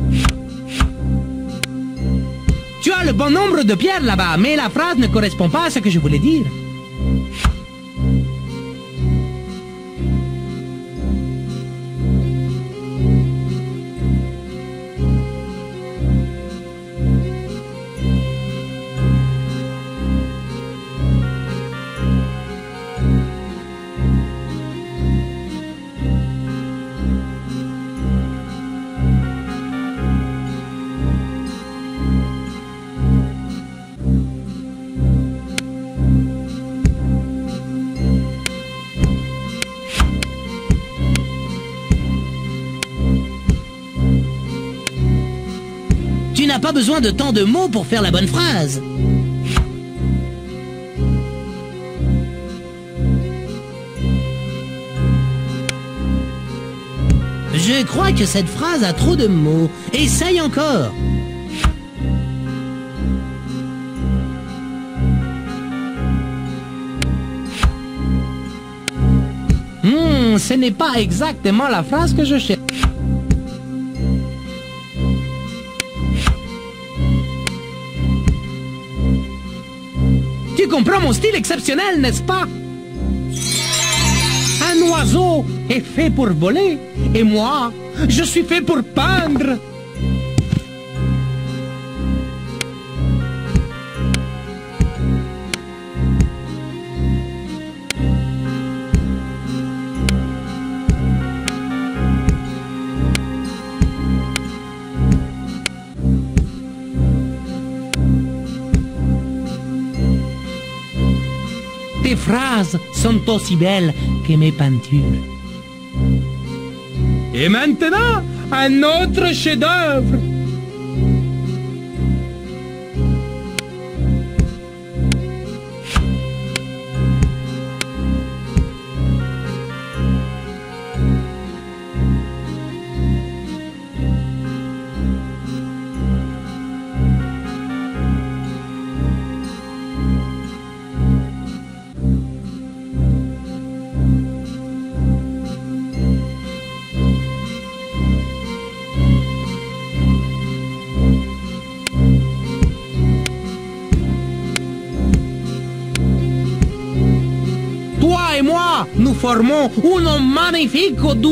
Tu as le bon nombre de pierres là-bas, mais la phrase ne correspond pas à ce que je voulais dire. Tu n'as pas besoin de tant de mots pour faire la bonne phrase. Je crois que cette phrase a trop de mots. Essaye encore. Ce n'est pas exactement la phrase que je cherche. Tu comprends mon style exceptionnel, n'est-ce pas? Un oiseau est fait pour voler, et moi, je suis fait pour peindre. Tes phrases sont aussi belles que mes peintures. Et maintenant, un autre chef-d'œuvre. et moi, nous formons un magnifique duo.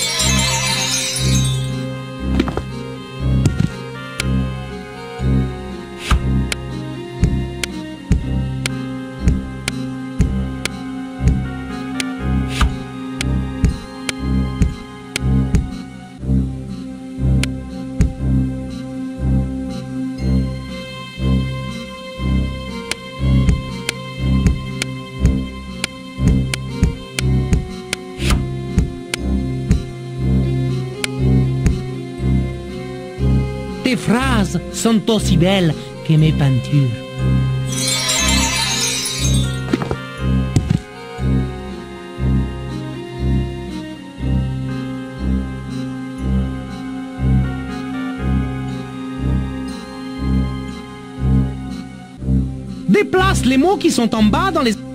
Tes phrases sont aussi belles que mes peintures. Déplace les mots qui sont en bas dans les...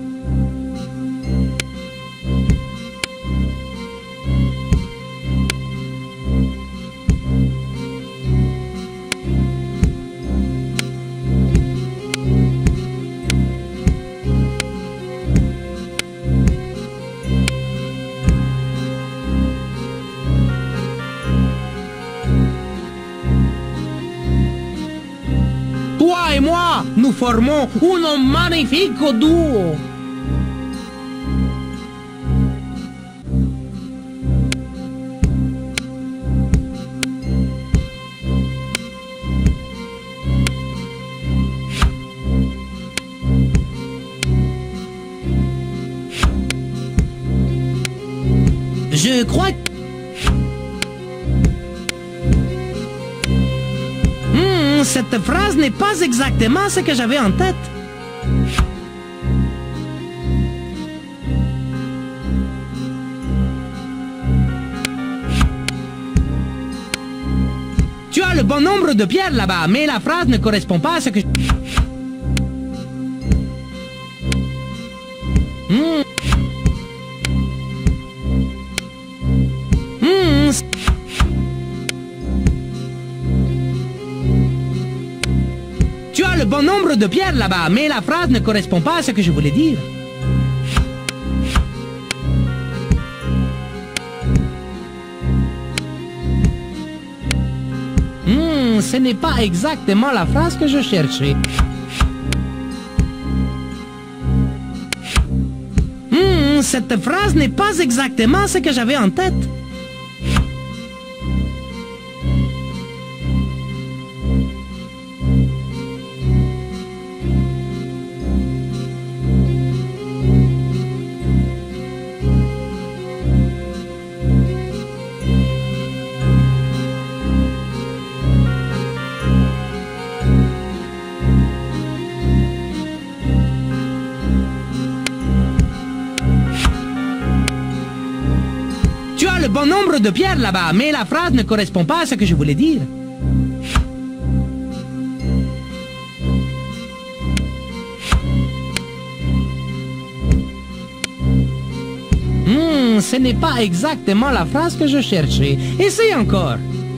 Toi et moi, nous formons un magnifique duo. Je crois que... cette phrase n'est pas exactement ce que j'avais en tête. Tu as le bon nombre de pierres là-bas, mais la phrase ne correspond pas à ce que... Tu as le bon nombre de pierres là-bas, mais la phrase ne correspond pas à ce que je voulais dire. Ce n'est pas exactement la phrase que je cherchais. Cette phrase n'est pas exactement ce que j'avais en tête. Tu as le bon nombre de pierres là-bas, mais la phrase ne correspond pas à ce que je voulais dire. Ce n'est pas exactement la phrase que je cherchais. Essaye encore.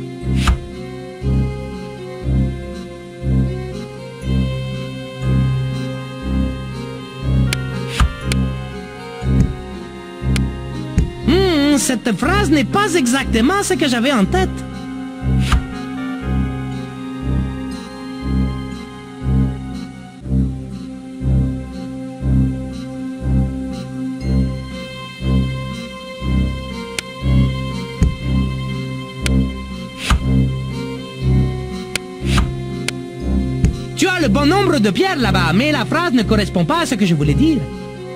Cette phrase n'est pas exactement ce que j'avais en tête. Tu as le bon nombre de pierres là-bas, mais la phrase ne correspond pas à ce que je voulais dire.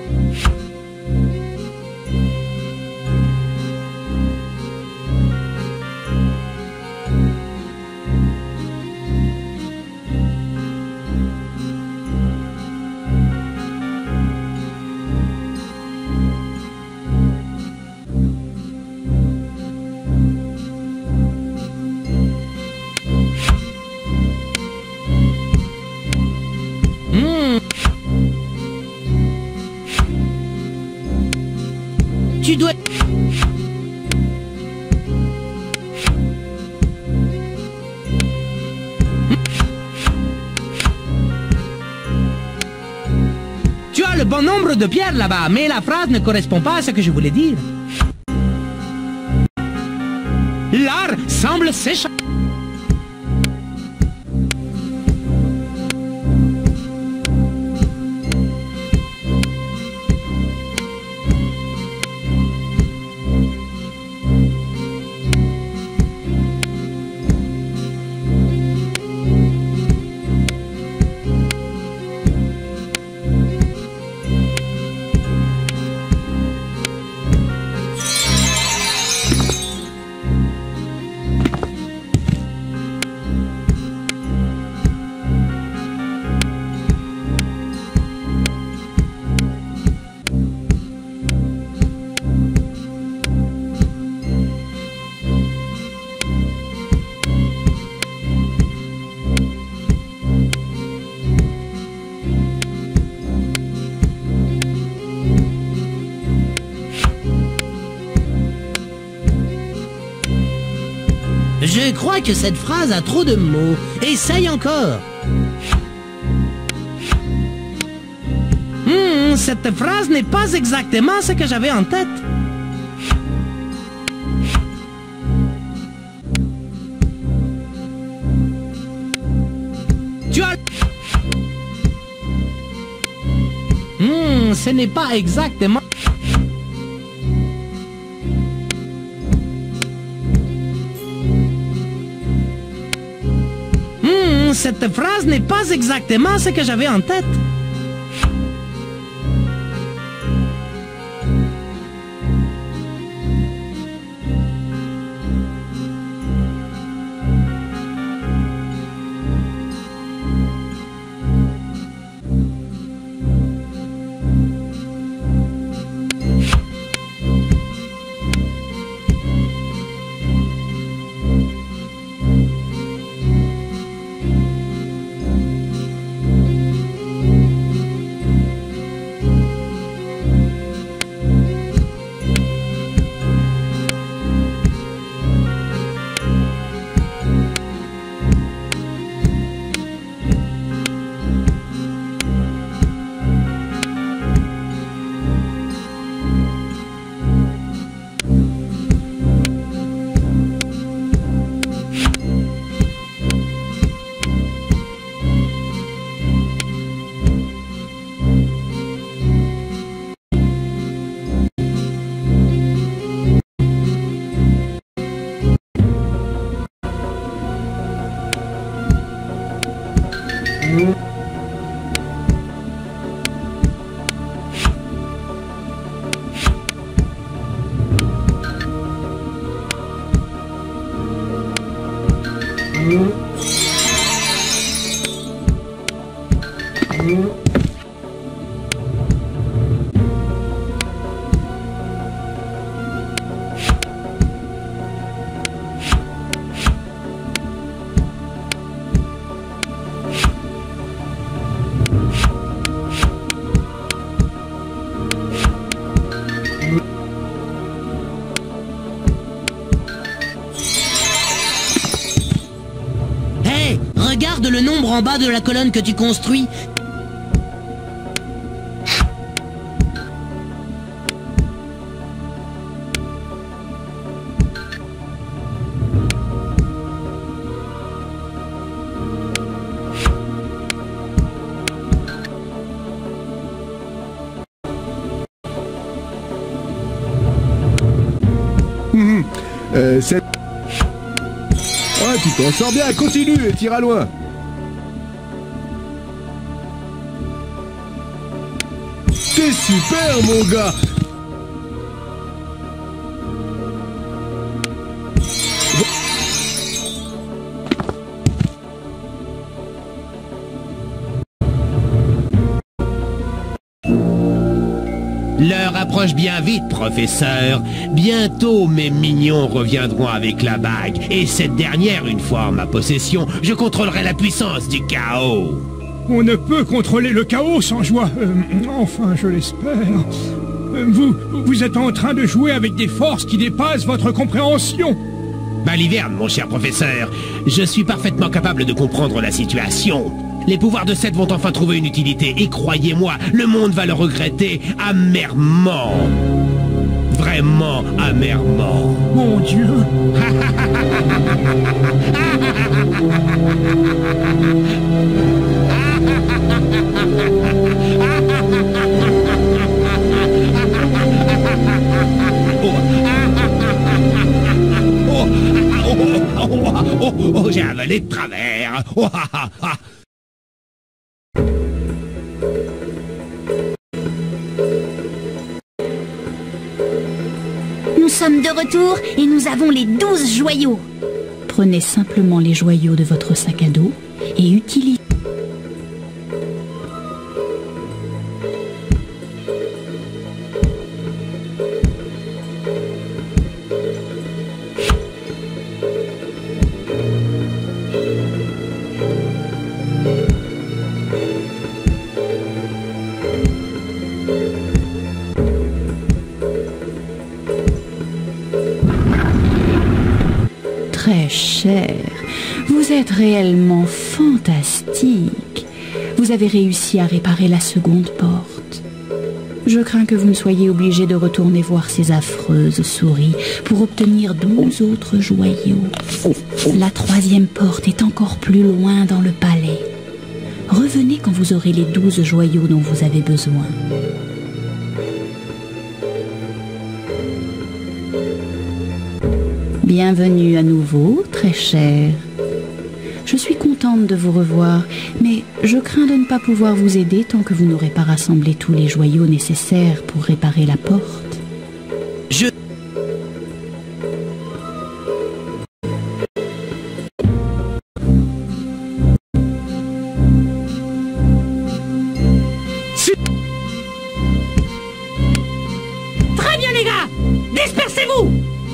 Tu dois... Tu as le bon nombre de pierres là-bas, mais la phrase ne correspond pas à ce que je voulais dire. L'art semble s'échapper. Je crois que cette phrase a trop de mots. Essaye encore. Cette phrase n'est pas exactement ce que j'avais en tête. Tu as... ce n'est pas exactement... cette phrase n'est pas exactement ce que j'avais en tête. Regarde le nombre en bas de la colonne que tu construis. Ah, tu t'en sors bien, continue et tire à loin. T'es super, mon gars. L'heure approche bien vite, professeur. Bientôt, mes mignons reviendront avec la bague. Et cette dernière, une fois en ma possession, je contrôlerai la puissance du chaos. On ne peut contrôler le chaos sans joie. Enfin, je l'espère. Vous êtes en train de jouer avec des forces qui dépassent votre compréhension. Baliverne, mon cher professeur, je suis parfaitement capable de comprendre la situation. Les pouvoirs de Seth vont enfin trouver une utilité, et croyez-moi, le monde va le regretter amèrement. Vraiment amèrement. Mon Dieu. Oh, j'ai avalé de travers. Oh, ah, ah, ah. Nous sommes de retour et nous avons les 12 joyaux. Prenez simplement les joyaux de votre sac à dos et utilisez... Très cher, vous êtes réellement fantastique. Vous avez réussi à réparer la seconde porte. Je crains que vous ne soyez obligé de retourner voir ces affreuses souris pour obtenir 12 autres joyaux. La troisième porte est encore plus loin dans le palais. Revenez quand vous aurez les 12 joyaux dont vous avez besoin. Bienvenue à nouveau, très cher. Je suis contente de vous revoir, mais je crains de ne pas pouvoir vous aider tant que vous n'aurez pas rassemblé tous les joyaux nécessaires pour réparer la porte. Très bien les gars, dispersez-vous.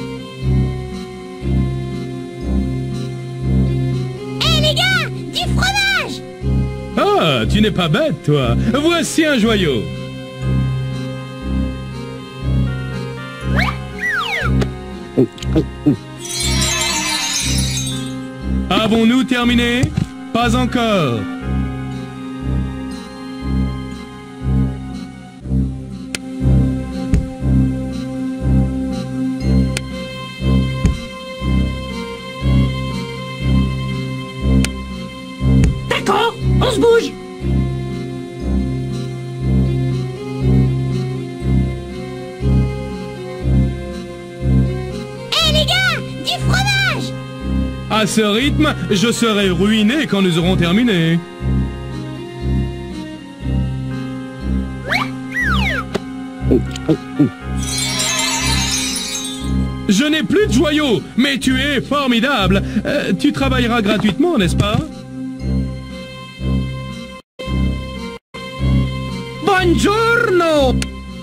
Ah, tu n'es pas bête, toi. Voici un joyau. Avons-nous terminé? Pas encore. D'accord, on se bouge. Les gars, du fromage! À ce rythme, je serai ruiné quand nous aurons terminé. Je n'ai plus de joyaux, mais tu es formidable. Tu travailleras gratuitement, n'est-ce pas? Buongiorno!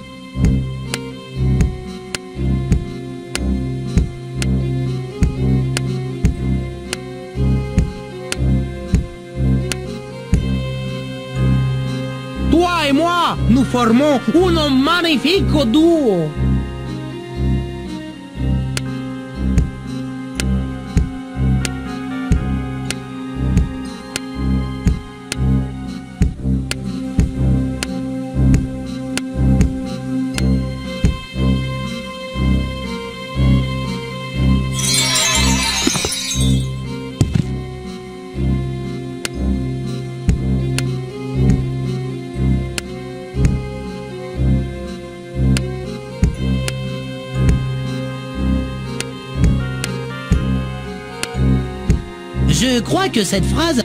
Toi et moi, nous formons un magnifique duo. Je crois que cette phrase...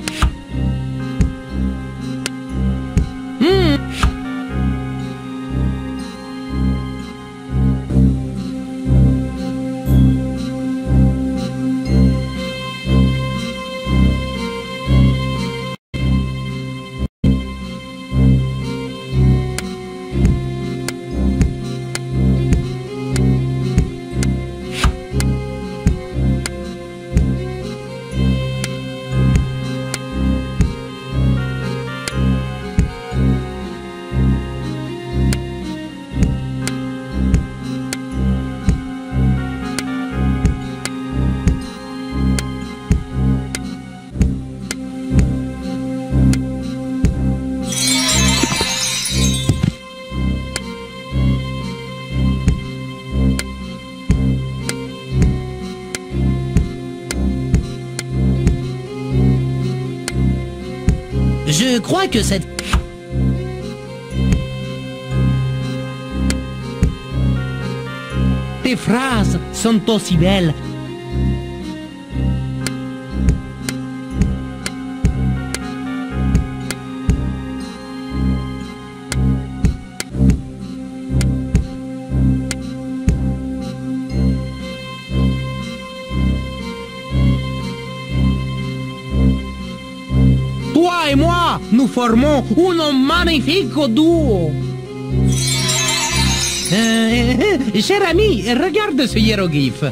Je crois que cette... Tes phrases sont aussi belles. Toi et moi, nous formons un magnifique duo. Cher ami, regarde ce hiéroglyphe.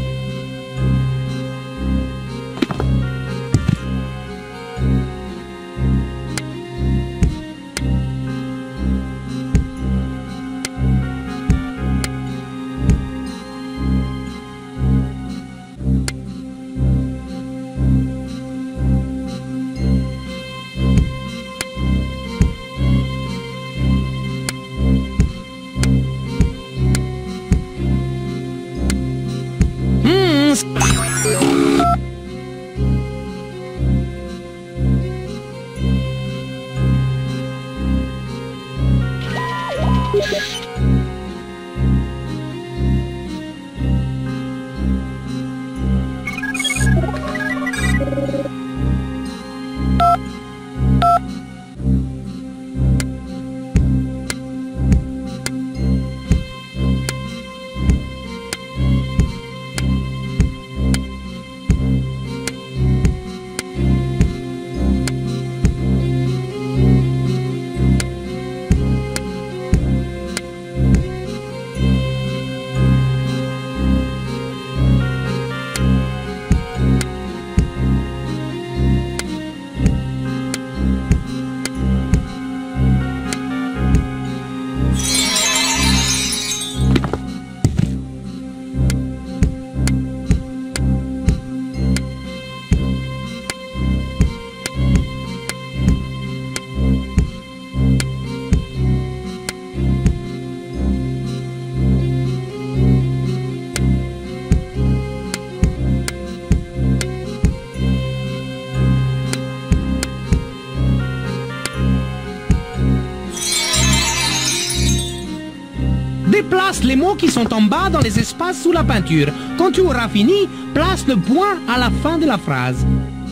Déplace les mots qui sont en bas dans les espaces sous la peinture. Quand tu auras fini, place le point à la fin de la phrase.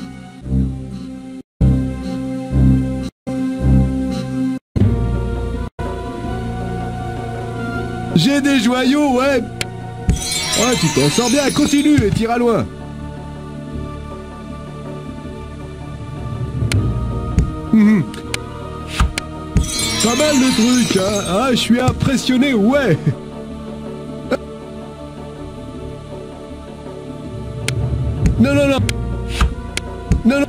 J'ai des joyaux, ouais. Ouais, tu t'en sors bien, continue et tire à loin. Pas mal le truc, hein. Ah, je suis impressionné, ouais. Non, non, non. Non, non.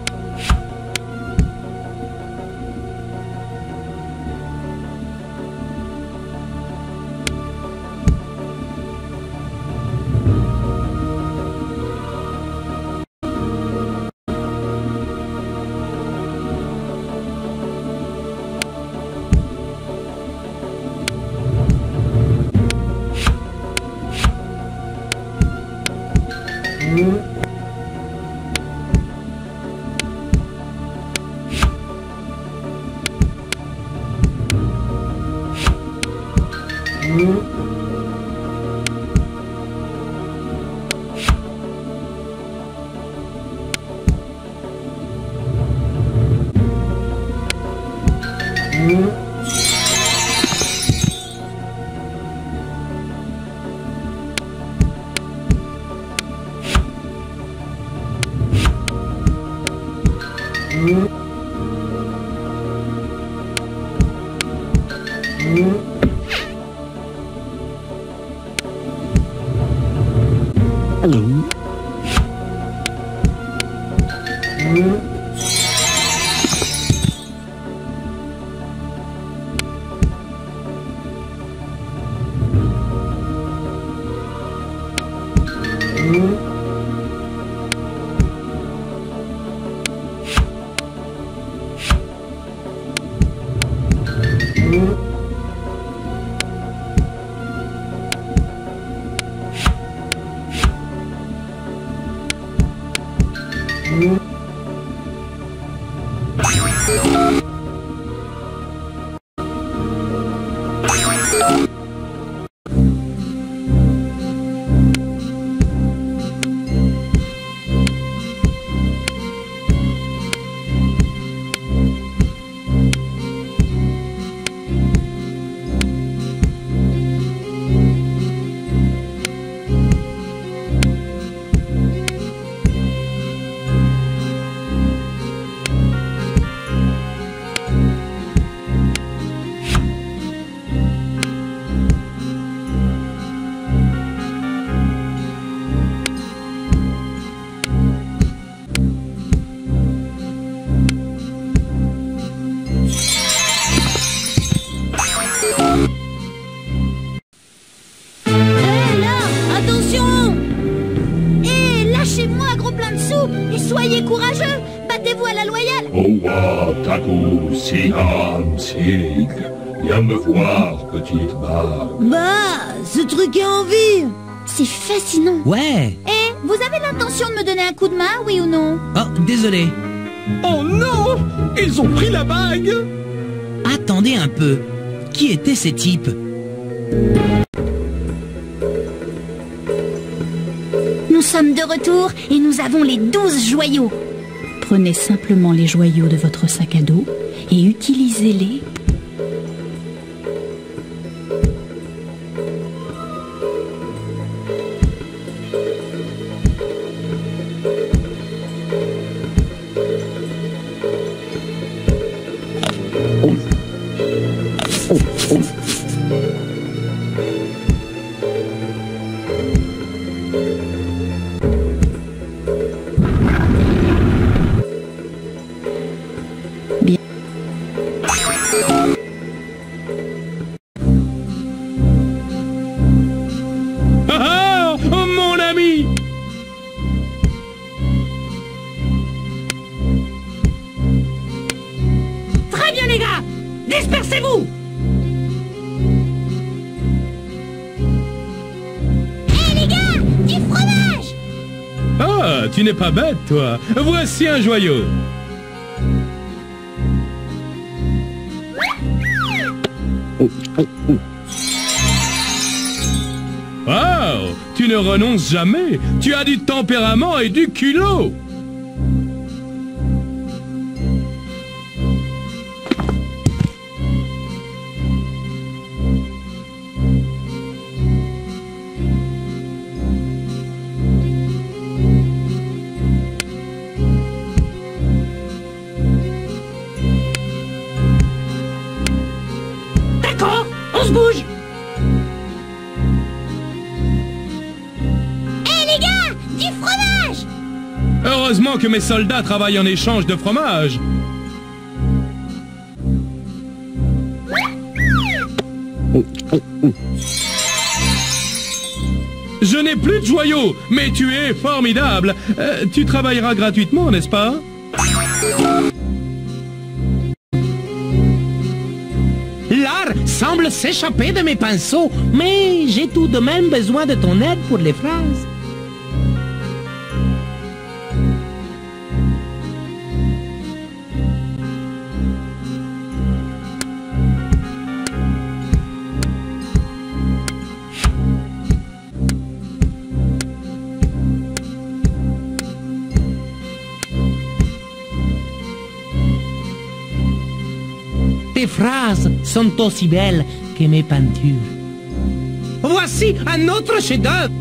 Mm-hmm. Soyez courageux, battez-vous à la loyale. Owa, Taku, Sigam, Sig. Viens me voir, petite barbe. Bah, ce truc est en vie. C'est fascinant. Ouais. Et vous avez l'intention de me donner un coup de main, oui ou non? Oh, désolé. Oh non! Ils ont pris la bague! Attendez un peu. Qui étaient ces types? Nous sommes de retour et nous avons les 12 joyaux. Prenez simplement les joyaux de votre sac à dos et utilisez-les. Dispersez-vous! Hé les gars! Du fromage! Ah, tu n'es pas bête, toi. Voici un joyau. Wow, tu ne renonces jamais. Tu as du tempérament et du culot. D'accord, on se bouge! Heureusement que mes soldats travaillent en échange de fromage. Je n'ai plus de joyaux, mais tu es formidable. Tu travailleras gratuitement, n'est-ce pas? L'art semble s'échapper de mes pinceaux, mais j'ai tout de même besoin de ton aide pour les phrases. Tes phrases sont aussi belles que mes peintures. Voici un autre chef-d'œuvre.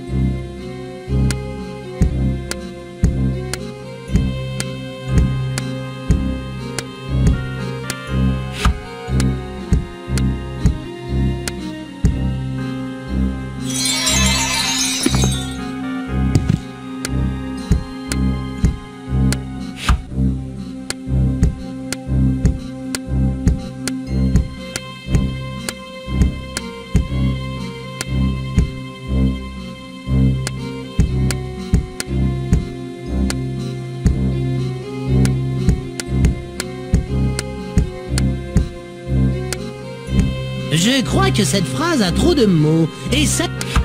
Je crois que cette phrase a trop de mots, et ça...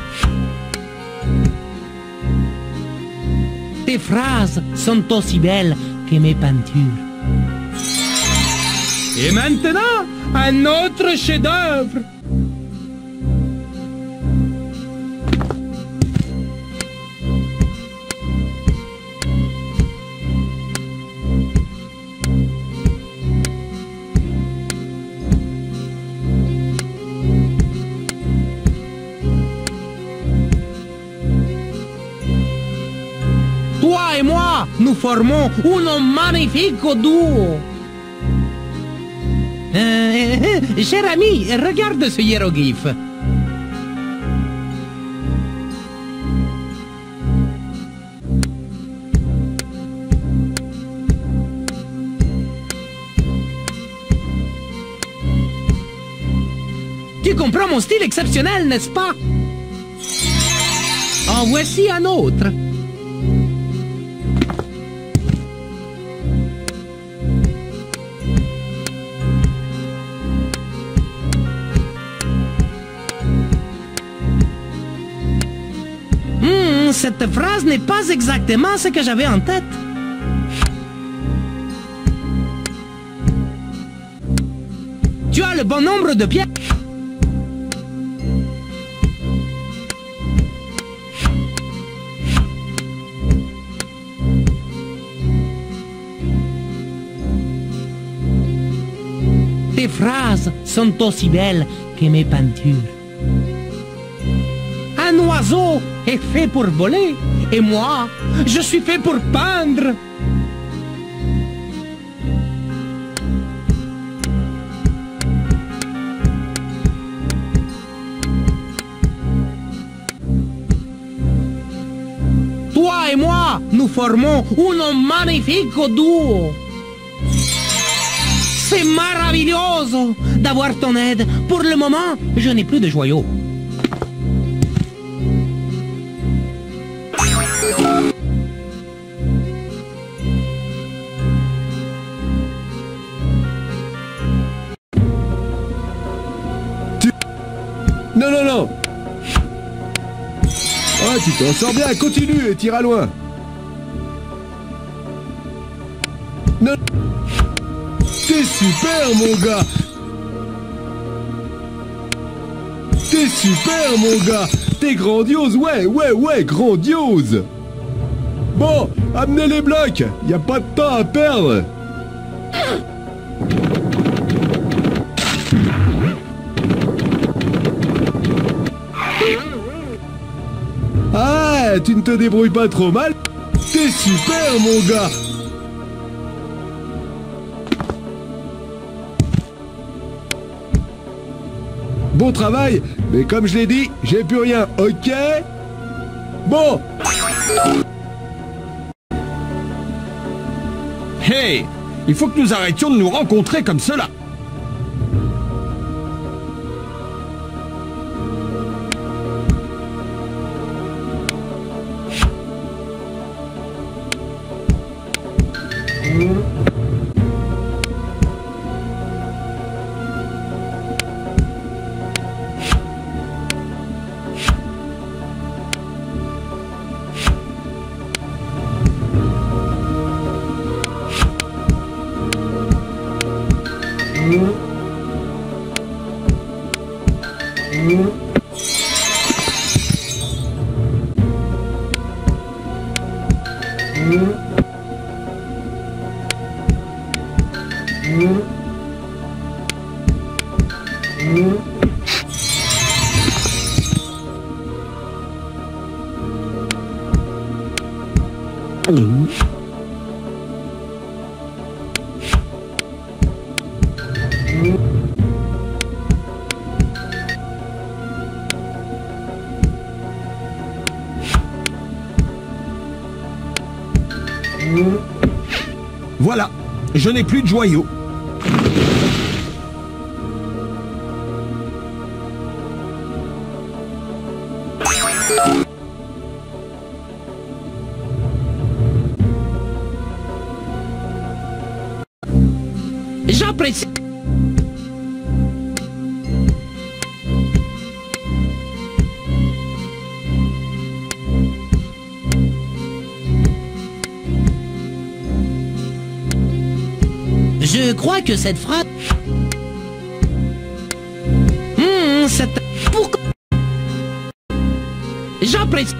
Tes phrases sont aussi belles que mes peintures. Et maintenant, un autre chef-d'œuvre. nous formons un magnifique duo. Cher ami, regarde ce hiéroglyphe. Tu comprends mon style exceptionnel, n'est-ce pas? En voici un autre. Cette phrase n'est pas exactement ce que j'avais en tête. Tu as le bon nombre de pièces. Tes phrases sont aussi belles que mes peintures. Un oiseau est fait pour voler, et moi, je suis fait pour peindre. Toi et moi, nous formons un magnifique duo. C'est maravilloso d'avoir ton aide. Pour le moment, je n'ai plus de joyaux. Non, non, non. Ah, tu t'en sors bien, continue et tire à loin. Non. T'es super, mon gars. T'es super, mon gars. T'es grandiose, ouais, grandiose. Bon, amenez les blocs. Y a pas de temps à perdre. Ah, tu ne te débrouilles pas trop mal. T'es super, mon gars. Bon travail, mais comme je l'ai dit, j'ai plus rien, ok? Bon. Hey, il faut que nous arrêtions de nous rencontrer comme cela. Voilà, je n'ai plus de joyaux. J'apprécie. Je crois que cette phrase... cette... Pourquoi... J'apprécie...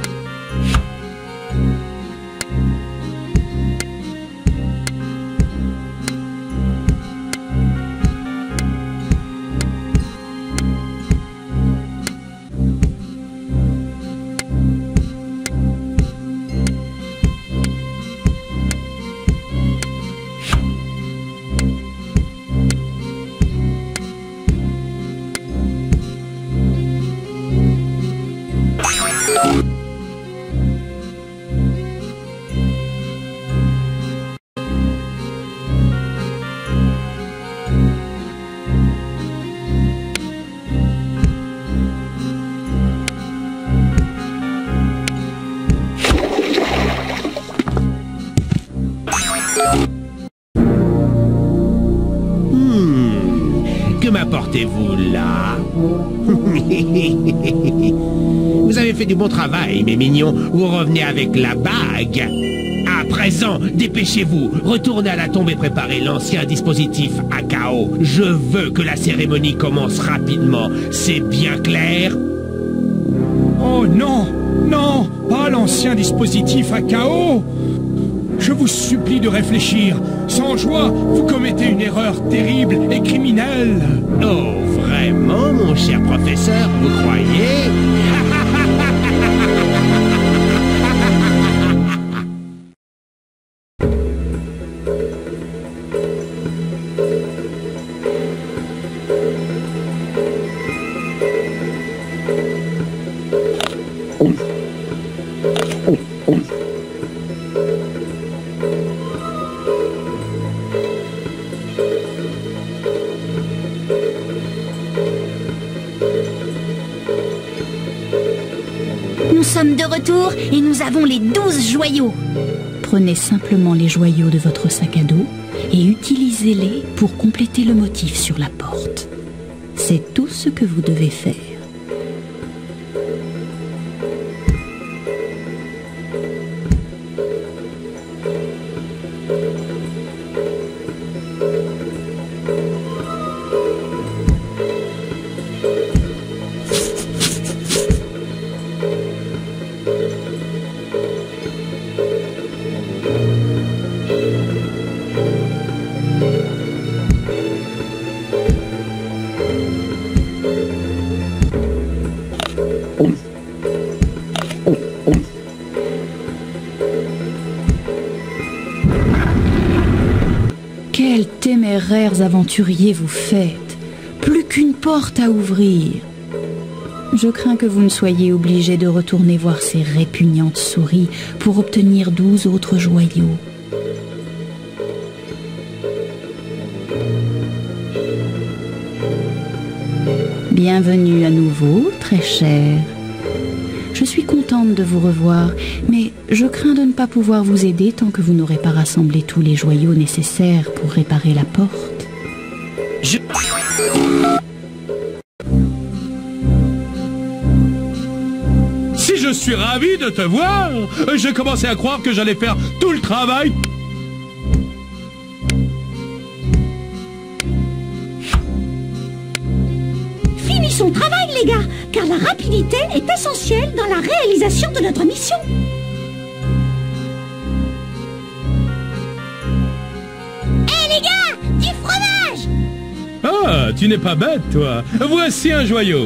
apportez-vous là. Vous avez fait du bon travail, mes mignons. Vous revenez avec la bague. À présent, dépêchez-vous. Retournez à la tombe et préparez l'ancien dispositif Akao. Je veux que la cérémonie commence rapidement. C'est bien clair? Oh non, non, pas l'ancien dispositif Akao. Je vous supplie de réfléchir. Sans joie, vous commettez une erreur terrible et criminelle. Oh, vraiment, mon cher professeur, vous croyez? Nous sommes de retour et nous avons les 12 joyaux. Prenez simplement les joyaux de votre sac à dos et utilisez-les pour compléter le motif sur la porte. C'est tout ce que vous devez faire. Quels téméraires aventuriers vous faites! Plus qu'une porte à ouvrir. Je crains que vous ne soyez obligés de retourner voir ces répugnantes souris pour obtenir 12 autres joyaux. Bienvenue à nouveau, très cher. Je suis contente de vous revoir, mais je crains de ne pas pouvoir vous aider tant que vous n'aurez pas rassemblé tous les joyaux nécessaires pour réparer la porte. Si je suis ravi de te voir, j'ai commencé à croire que j'allais faire tout le travail. Finissons le travail, les gars, car la rapidité est essentielle dans la réalisation de notre mission. Hé les gars, du fromage! Ah, tu n'es pas bête, toi. Voici un joyau.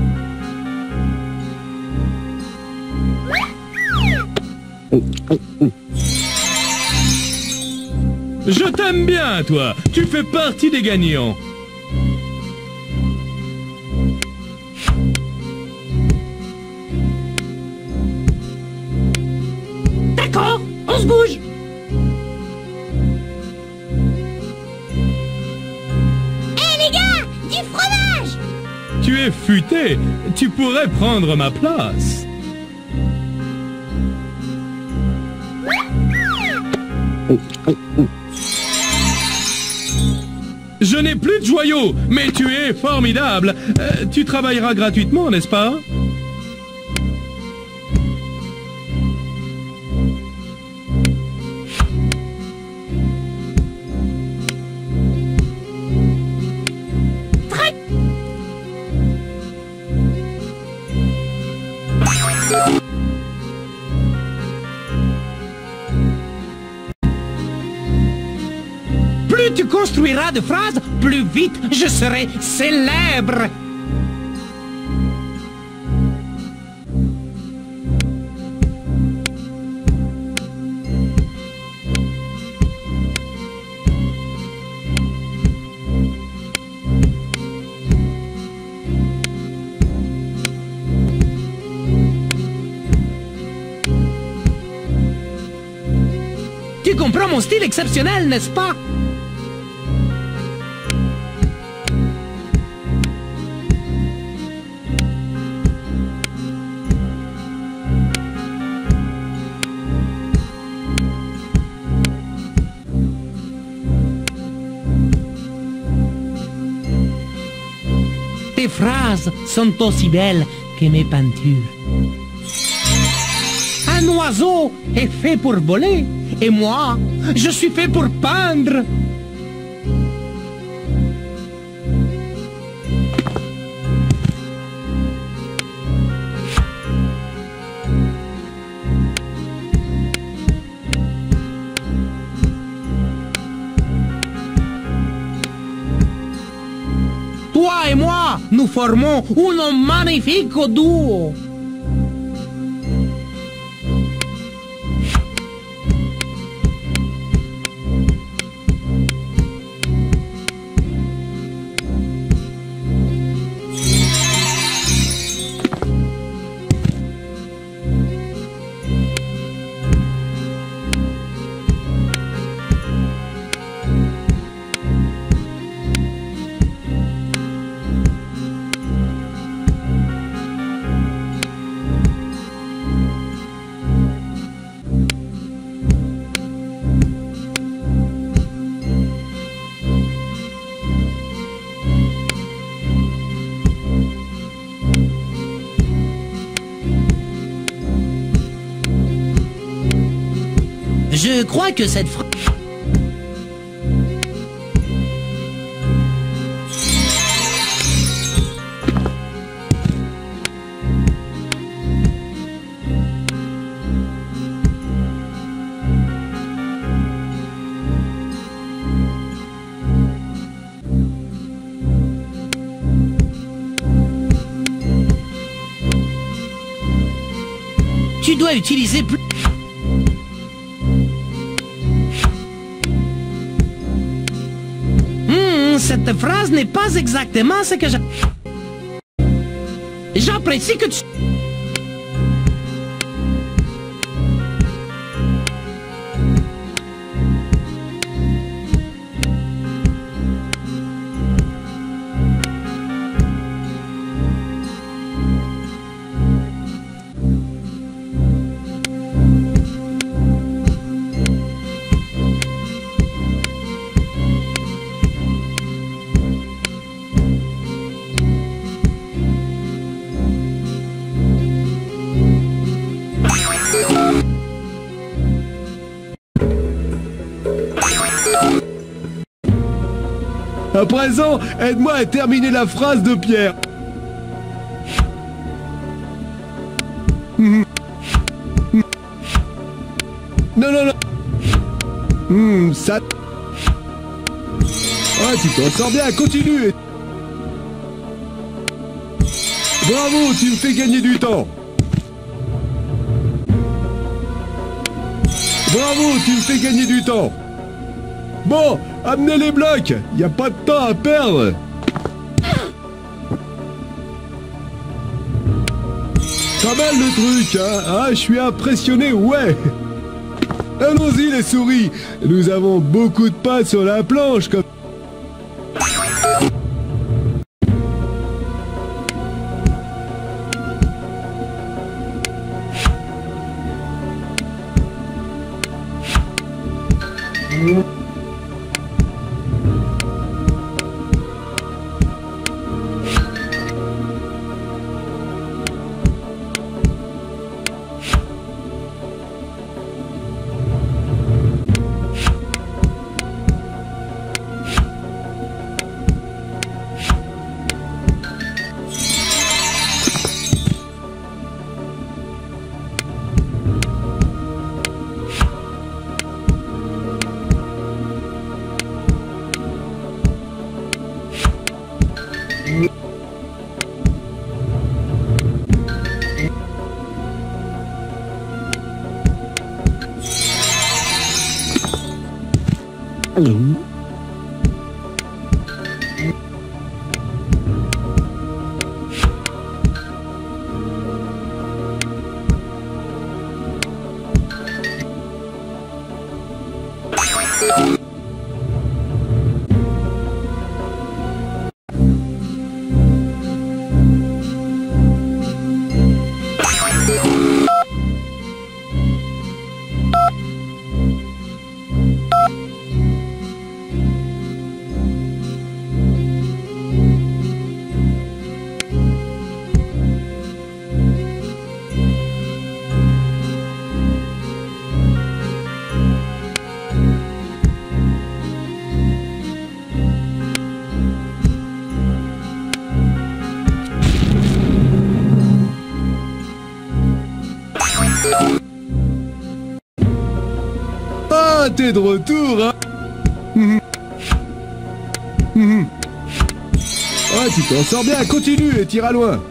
Je t'aime bien, toi. Tu fais partie des gagnants. D'accord, on se bouge. Hé les gars, du fromage! Tu es futé. Tu pourrais prendre ma place. Je n'ai plus de joyaux, mais tu es formidable. Tu travailleras gratuitement, n'est-ce pas? Plus tu construiras de phrases, plus vite je serai célèbre. Tu comprends mon style exceptionnel, n'est-ce pas? Tes phrases sont aussi belles que mes peintures. Un oiseau est fait pour voler, et moi, je suis fait pour peindre. Toi et moi, nous formons un magnifique duo. Je crois que cette phrase... Tu dois utiliser plus... Cette phrase n'est pas exactement ce que j'apprécie que tu... À présent, aide-moi à terminer la phrase de Pierre. Non, non, non. Ça... Ah, tu t'en sors bien, continue. Bravo, tu me fais gagner du temps. Bravo, tu me fais gagner du temps. Bon, amenez les blocs, y a pas de temps à perdre. Pas mal le truc, hein. Ah, je suis impressionné, ouais. Allons-y les souris, nous avons beaucoup de pain sur la planche comme... Ah, t'es de retour, hein? Ah, tu t'en sors bien, continue et tire à loin.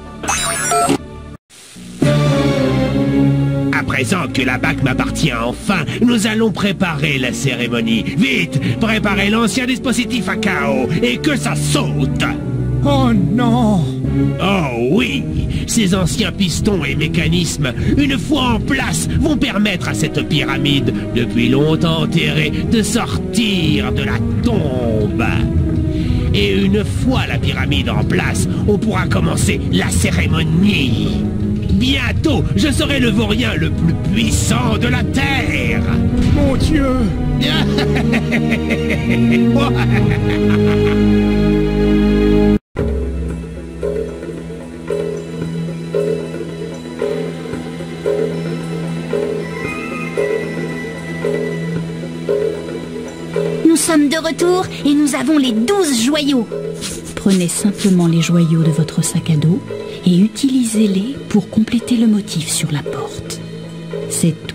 À présent que la bague m'appartient enfin, nous allons préparer la cérémonie. Vite, préparez l'ancien dispositif à chaos et que ça saute. Oh non! Oh oui, ces anciens pistons et mécanismes, une fois en place, vont permettre à cette pyramide, depuis longtemps enterrée, de sortir de la tombe. Et une fois la pyramide en place, on pourra commencer la cérémonie. Bientôt, je serai le vaurien le plus puissant de la Terre. Mon Dieu! Nous sommes de retour et nous avons les 12 joyaux. Prenez simplement les joyaux de votre sac à dos et utilisez-les pour compléter le motif sur la porte. C'est tout.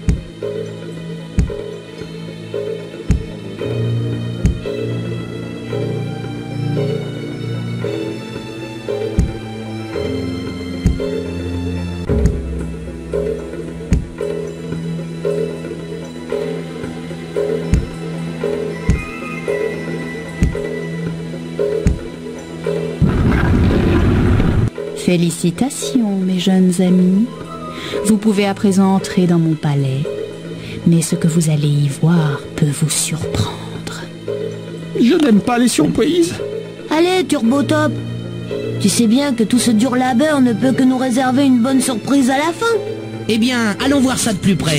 Félicitations, mes jeunes amis. Vous pouvez à présent entrer dans mon palais. Mais ce que vous allez y voir peut vous surprendre. Je n'aime pas les surprises. Allez, Turbotop. Tu sais bien que tout ce dur labeur ne peut que nous réserver une bonne surprise à la fin. Eh bien, allons voir ça de plus près.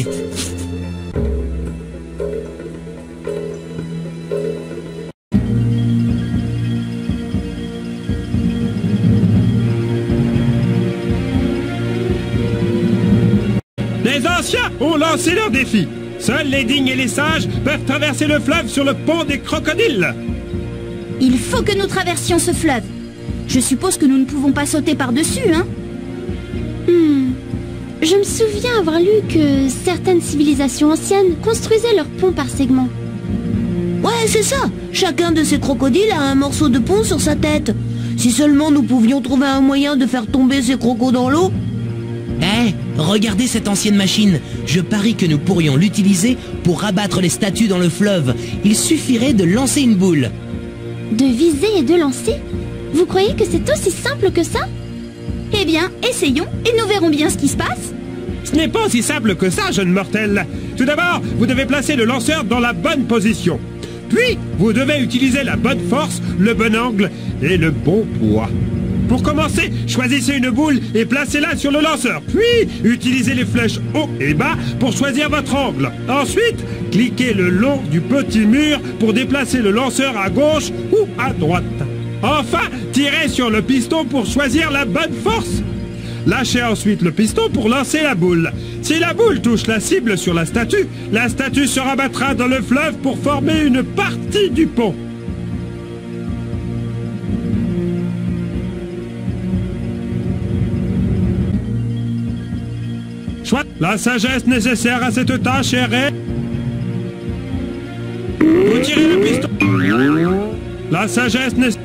Les anciens ont lancé leur défi. Seuls les dignes et les sages peuvent traverser le fleuve sur le pont des crocodiles. Il faut que nous traversions ce fleuve. Je suppose que nous ne pouvons pas sauter par-dessus, hein? Je me souviens avoir lu que certaines civilisations anciennes construisaient leurs ponts par segments. Ouais, c'est ça. Chacun de ces crocodiles a un morceau de pont sur sa tête. Si seulement nous pouvions trouver un moyen de faire tomber ces crocos dans l'eau. Regardez cette ancienne machine. Je parie que nous pourrions l'utiliser pour rabattre les statues dans le fleuve. Il suffirait de lancer une boule. De viser et de lancer? Vous croyez que c'est aussi simple que ça? Eh bien, essayons et nous verrons bien ce qui se passe. Ce n'est pas aussi simple que ça, jeune mortel. Tout d'abord, vous devez placer le lanceur dans la bonne position. Puis, vous devez utiliser la bonne force, le bon angle et le bon poids. Pour commencer, choisissez une boule et placez-la sur le lanceur. Puis, utilisez les flèches haut et bas pour choisir votre angle. Ensuite, cliquez le long du petit mur pour déplacer le lanceur à gauche ou à droite. Enfin, tirez sur le piston pour choisir la bonne force. Lâchez ensuite le piston pour lancer la boule. Si la boule touche la cible sur la statue se rabattra dans le fleuve pour former une partie du pont. La sagesse nécessaire à cette tâche est... Vous tirez le piston. La sagesse nécessaire...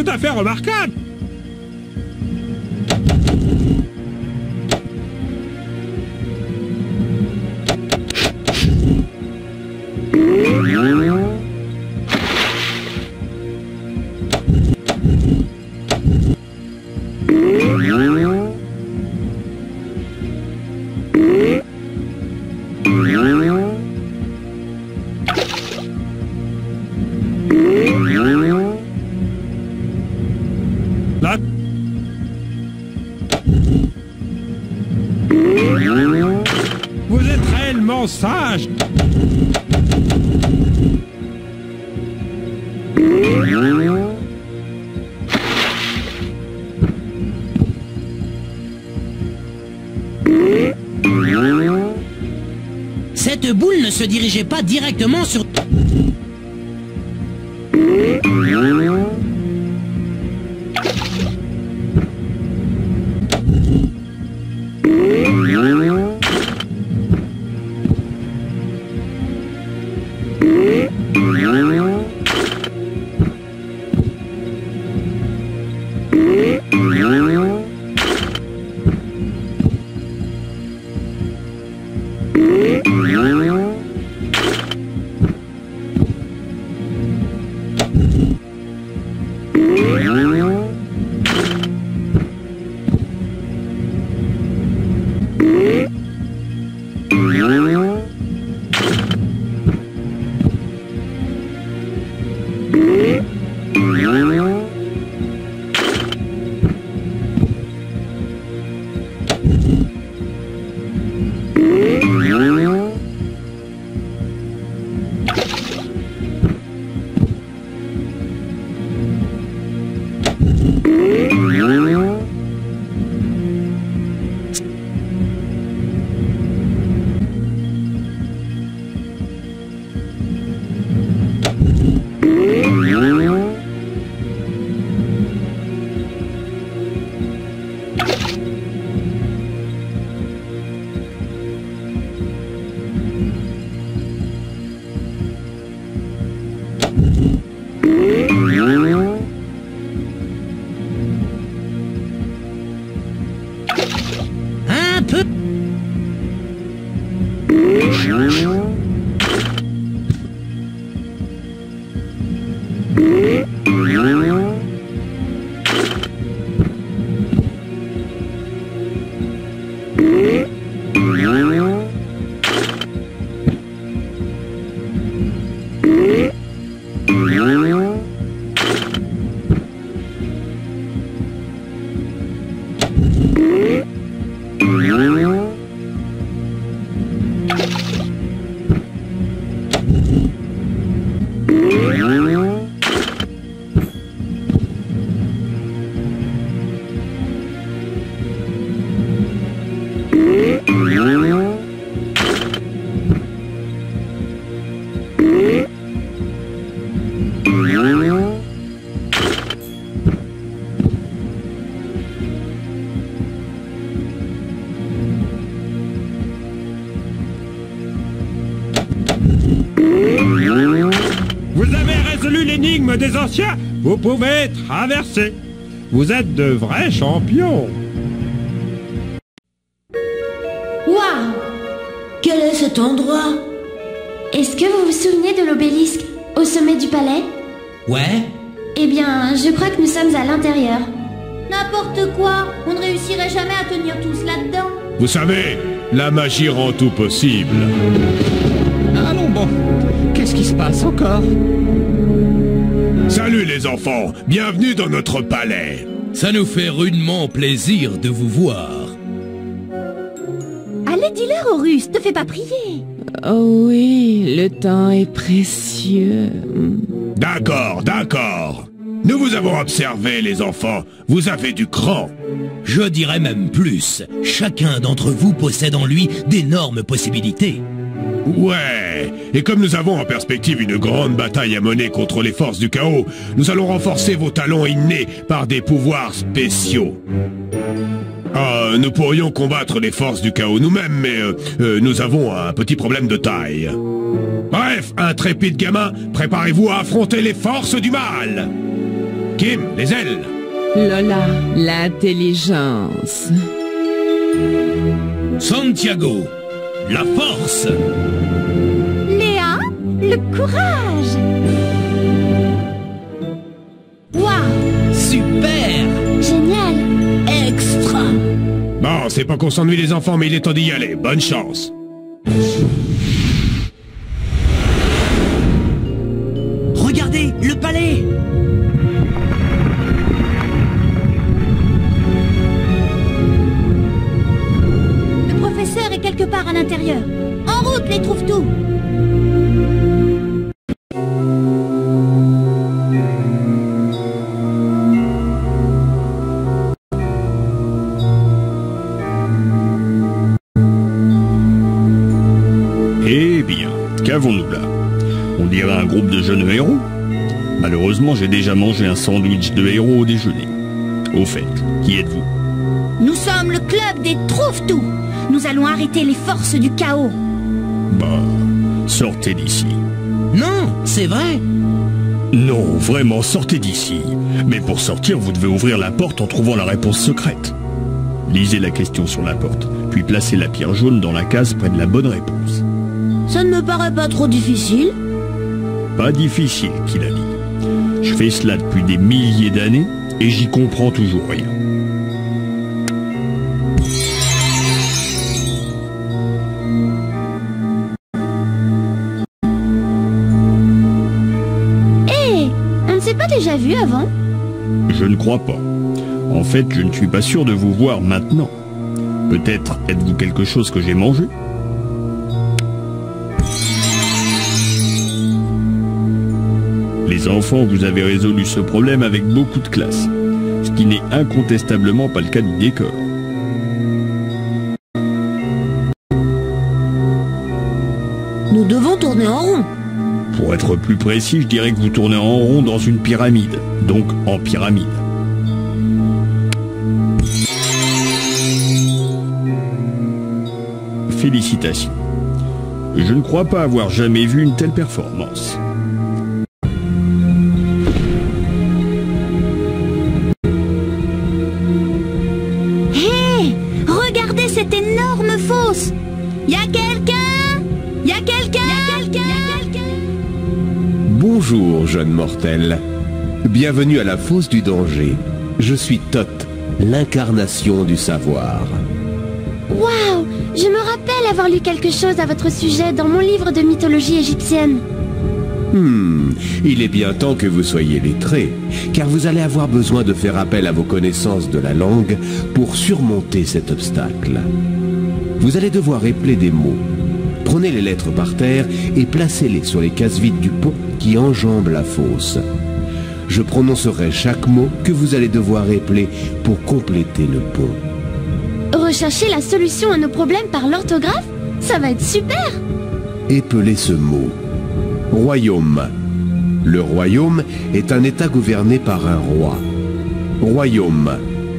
à fait remarquable. Là. Vous êtes réellement sage. Cette boule ne se dirigeait pas directement sur... Un peu... Vous avez résolu l'énigme des anciens. Vous pouvez traverser. Vous êtes de vrais champions. Waouh! Quel est cet endroit? Est-ce que vous vous souvenez de l'obélisque au sommet du palais? Ouais. Eh bien, je crois que nous sommes à l'intérieur. N'importe quoi. On ne réussirait jamais à tenir tous là-dedans. Vous savez, la magie rend tout possible. Allons bon. Qu'est-ce qui se passe encore? Salut les enfants, bienvenue dans notre palais. Ça nous fait rudement plaisir de vous voir. Allez, dis-leur, Horus, te fais pas prier. Oh oui, le temps est précieux. D'accord, d'accord. Nous vous avons observé les enfants, vous avez du cran. Je dirais même plus, chacun d'entre vous possède en lui d'énormes possibilités. Ouais, et comme nous avons en perspective une grande bataille à mener contre les forces du chaos, nous allons renforcer vos talents innés par des pouvoirs spéciaux. Nous pourrions combattre les forces du chaos nous-mêmes, mais nous avons un petit problème de taille. Bref, intrépides gamins, préparez-vous à affronter les forces du mal. Kim, les ailes. Lola, l'intelligence. Santiago, la force. Léa, le courage. Waouh! Super! Génial! Extra! Bon, c'est pas qu'on s'ennuie les enfants, mais il est temps d'y aller. Bonne chance. Regardez, le palais! Le professeur est quelque part à l'intérieur. En route, les trouve-tout. Eh bien, qu'avons-nous là? On dirait un groupe de jeunes héros. Malheureusement, j'ai déjà mangé un sandwich de héros au déjeuner. Au fait, qui êtes-vous? Nous sommes le club des Trouve-Tout. Nous allons arrêter les forces du chaos. Bah, sortez d'ici. Non, c'est vrai. Non, vraiment, sortez d'ici. Mais pour sortir, vous devez ouvrir la porte en trouvant la réponse secrète. Lisez la question sur la porte, puis placez la pierre jaune dans la case près de la bonne réponse. Ça ne me paraît pas trop difficile. Pas difficile, qu'il a dit. Je fais cela depuis des milliers d'années et j'y comprends toujours rien. Hé, on ne s'est pas déjà vu avant? Je ne crois pas. En fait, je ne suis pas sûr de vous voir maintenant. Peut-être êtes-vous quelque chose que j'ai mangé? Les enfants, vous avez résolu ce problème avec beaucoup de classe, ce qui n'est incontestablement pas le cas du décor. Nous devons tourner en rond. Pour être plus précis, je dirais que vous tournez en rond dans une pyramide, donc en pyramide. Félicitations. Je ne crois pas avoir jamais vu une telle performance. Hé, regardez cette énorme fosse. Y a quelqu'un? Y a quelqu'un? Bonjour, jeune mortel. Bienvenue à la fosse du danger. Je suis Thoth, l'incarnation du savoir. Waouh! Je me rappelle avoir lu quelque chose à votre sujet dans mon livre de mythologie égyptienne. Il est bien temps que vous soyez lettrés, car vous allez avoir besoin de faire appel à vos connaissances de la langue pour surmonter cet obstacle. Vous allez devoir épeler des mots. Prenez les lettres par terre et placez-les sur les cases vides du pont qui enjambe la fosse. Je prononcerai chaque mot que vous allez devoir épeler pour compléter le pont. Rechercher la solution à nos problèmes par l'orthographe? Ça va être super! Épelez ce mot. Royaume. Le royaume est un État gouverné par un roi. Royaume.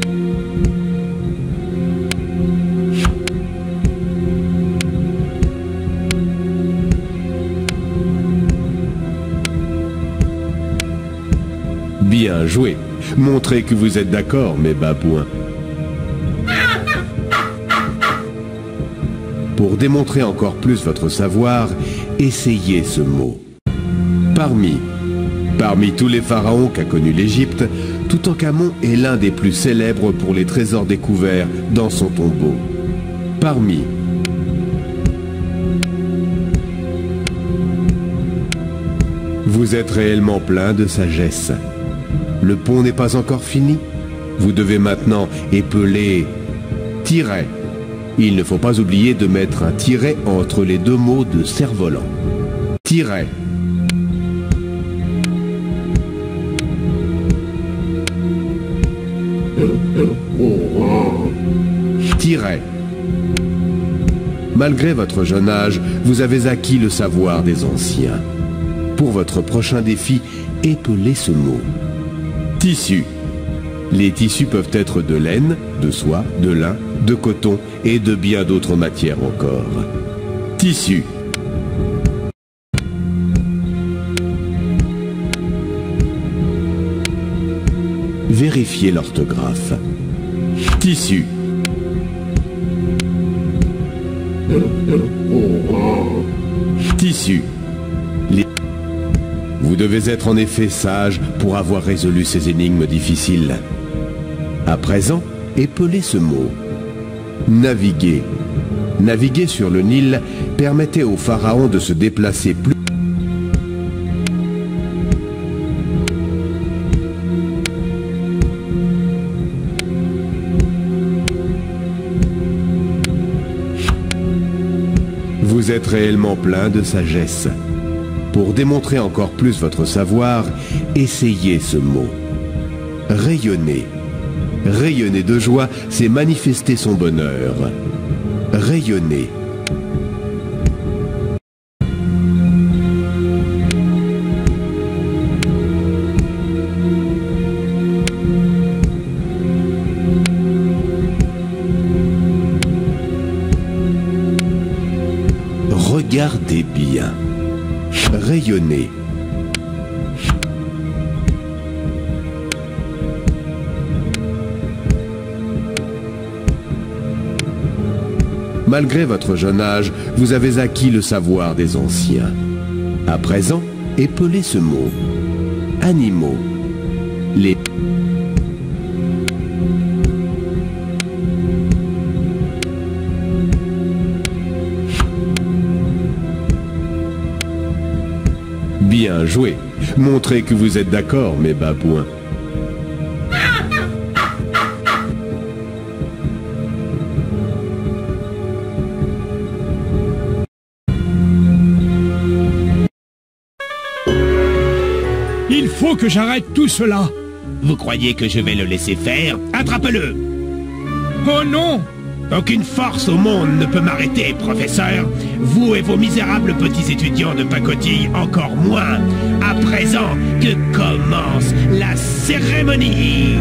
Bien joué. Montrez que vous êtes d'accord, mes babouins. Pour démontrer encore plus votre savoir, essayez ce mot. Parmi tous les pharaons qu'a connu l'Égypte, Toutankhamon est l'un des plus célèbres pour les trésors découverts dans son tombeau. Parmi. Vous êtes réellement plein de sagesse. Le pont n'est pas encore fini. Vous devez maintenant épeler tiret. Il ne faut pas oublier de mettre un tiret entre les deux mots de cerf-volant. Tiret. Tiret. Malgré votre jeune âge, vous avez acquis le savoir des anciens. Pour votre prochain défi, épelez ce mot. Tissu. Les tissus peuvent être de laine, de soie, de lin, de coton et de bien d'autres matières encore. Tissu. Vérifiez l'orthographe. Tissu. Tissu. Vous devez être en effet sage pour avoir résolu ces énigmes difficiles. À présent, épelez ce mot. Naviguer. Naviguer sur le Nil permettait au pharaon de se déplacer plus. Vous êtes réellement plein de sagesse. Pour démontrer encore plus votre savoir, essayez ce mot. Rayonner. Rayonner de joie, c'est manifester son bonheur. Rayonner. Regardez bien. Rayonner. Malgré votre jeune âge, vous avez acquis le savoir des anciens. À présent, épelez ce mot. Animaux. Les... Bien joué. Montrez que vous êtes d'accord, mes babouins. Il faut que j'arrête tout cela. Vous croyez que je vais le laisser faire? Attrape-le! Oh non! Aucune force au monde ne peut m'arrêter, professeur. Vous et vos misérables petits étudiants de pacotille, encore moins. À présent que commence la cérémonie.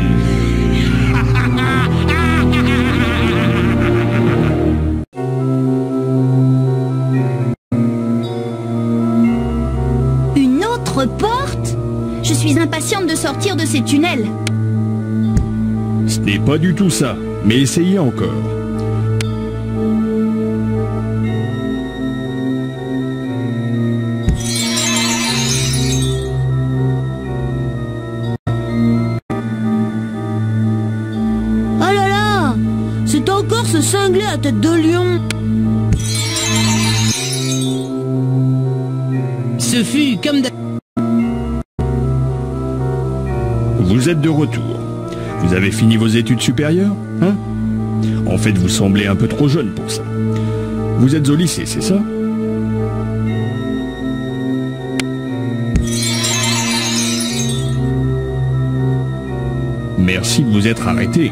Une autre porte? Je suis impatiente de sortir de ces tunnels. Ce n'est pas du tout ça, mais essayez encore. Ce cinglé à tête de lion. Ce fut comme... Vous êtes de retour. Vous avez fini vos études supérieures, hein? En fait, vous semblez un peu trop jeune pour ça. Vous êtes au lycée, c'est ça? Merci de vous être arrêté.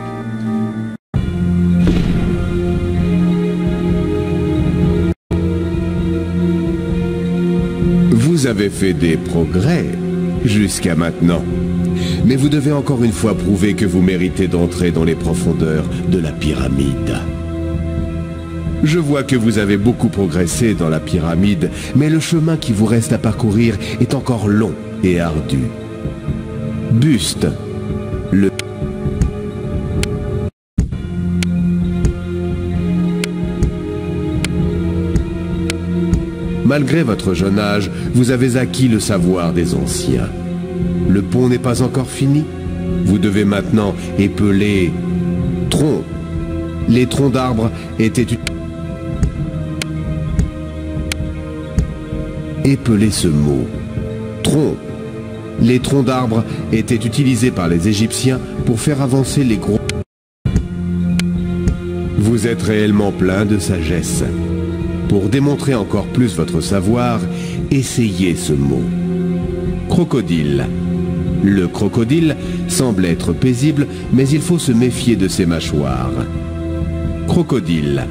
Vous avez fait des progrès jusqu'à maintenant. Mais vous devez encore une fois prouver que vous méritez d'entrer dans les profondeurs de la pyramide. Je vois que vous avez beaucoup progressé dans la pyramide, mais le chemin qui vous reste à parcourir est encore long et ardu. Buste. Le... Malgré votre jeune âge, vous avez acquis le savoir des anciens. Le pont n'est pas encore fini. Vous devez maintenant épeler tronc. Les troncs d'arbres étaient... Épeler ce mot. Tronc. Les troncs d'arbres étaient utilisés par les Égyptiens pour faire avancer les gros... Vous êtes réellement plein de sagesse. Pour démontrer encore plus votre savoir, essayez ce mot. Crocodile. Le crocodile semble être paisible, mais il faut se méfier de ses mâchoires. Crocodile.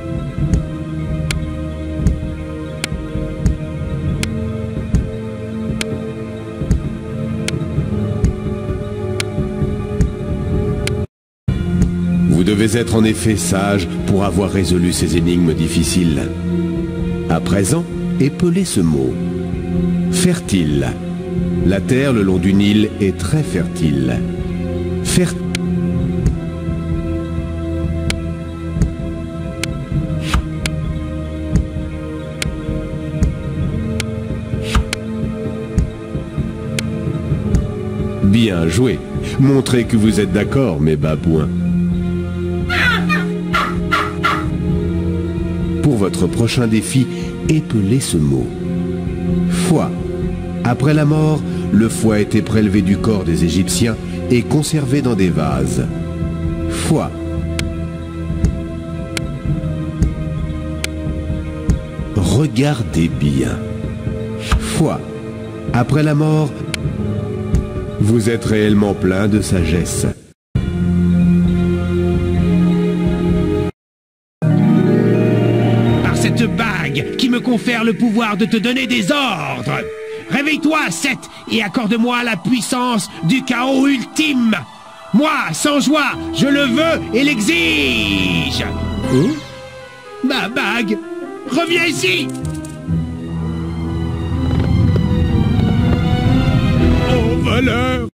Vous devez être en effet sage pour avoir résolu ces énigmes difficiles. À présent, épelez ce mot. Fertile. La terre le long du Nil est très fertile. Faire... Bien joué. Montrez que vous êtes d'accord, mes babouins. Pour votre prochain défi, épelez ce mot. Foie. Après la mort, le foie était prélevé du corps des Égyptiens et conservé dans des vases. Foie. Regardez bien. Foie. Après la mort, vous êtes réellement plein de sagesse. Par cette bague qui me confère le pouvoir de te donner des ordres. Réveille-toi, Seth, et accorde-moi la puissance du chaos ultime. Moi, sans joie, je le veux et l'exige. Ma bague, reviens ici. Oh, voleur.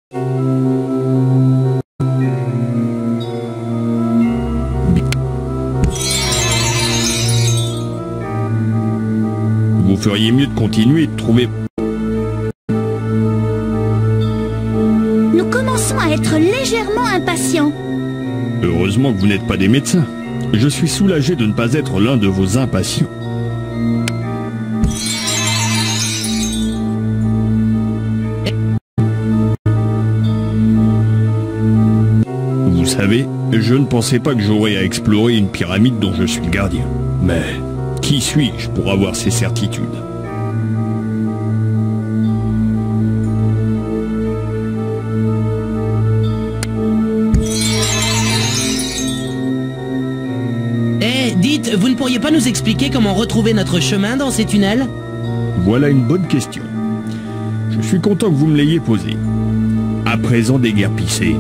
Vous feriez mieux de continuer et de trouver... Nous commençons à être légèrement impatients. Heureusement que vous n'êtes pas des médecins. Je suis soulagé de ne pas être l'un de vos impatients. Vous savez, je ne pensais pas que j'aurais à explorer une pyramide dont je suis le gardien. Mais qui suis-je pour avoir ces certitudes ? Dites, vous ne pourriez pas nous expliquer comment retrouver notre chemin dans ces tunnels? Voilà une bonne question. Je suis content que vous me l'ayez posée. À présent, déguerpissez.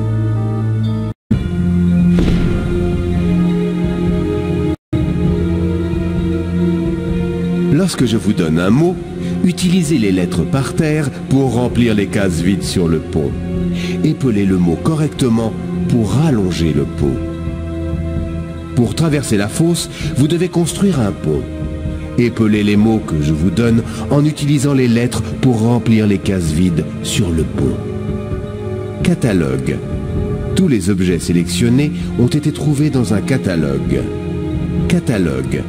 Lorsque je vous donne un mot, utilisez les lettres par terre pour remplir les cases vides sur le pont. Épelez le mot correctement pour rallonger le pont. Pour traverser la fosse, vous devez construire un pont. Épelez les mots que je vous donne en utilisant les lettres pour remplir les cases vides sur le pont. Catalogue. Tous les objets sélectionnés ont été trouvés dans un catalogue. Catalogue.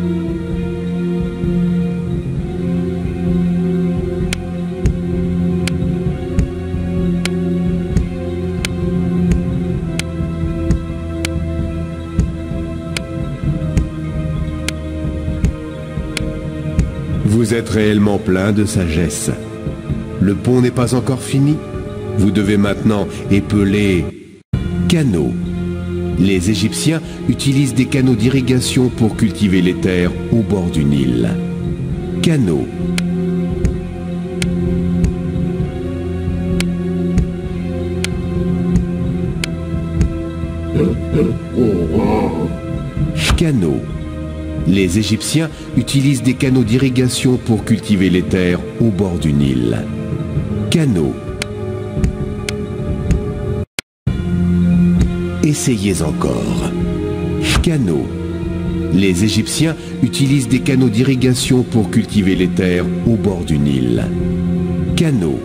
Vous êtes réellement plein de sagesse. Le pont n'est pas encore fini. Vous devez maintenant épeler canaux. Les Égyptiens utilisent des canaux d'irrigation pour cultiver les terres au bord du Nil. Canaux. Canaux. Les Égyptiens utilisent des canaux d'irrigation pour cultiver les terres au bord du Nil. Canaux. Essayez encore. Canaux. Les Égyptiens utilisent des canaux d'irrigation pour cultiver les terres au bord du Nil. Canaux.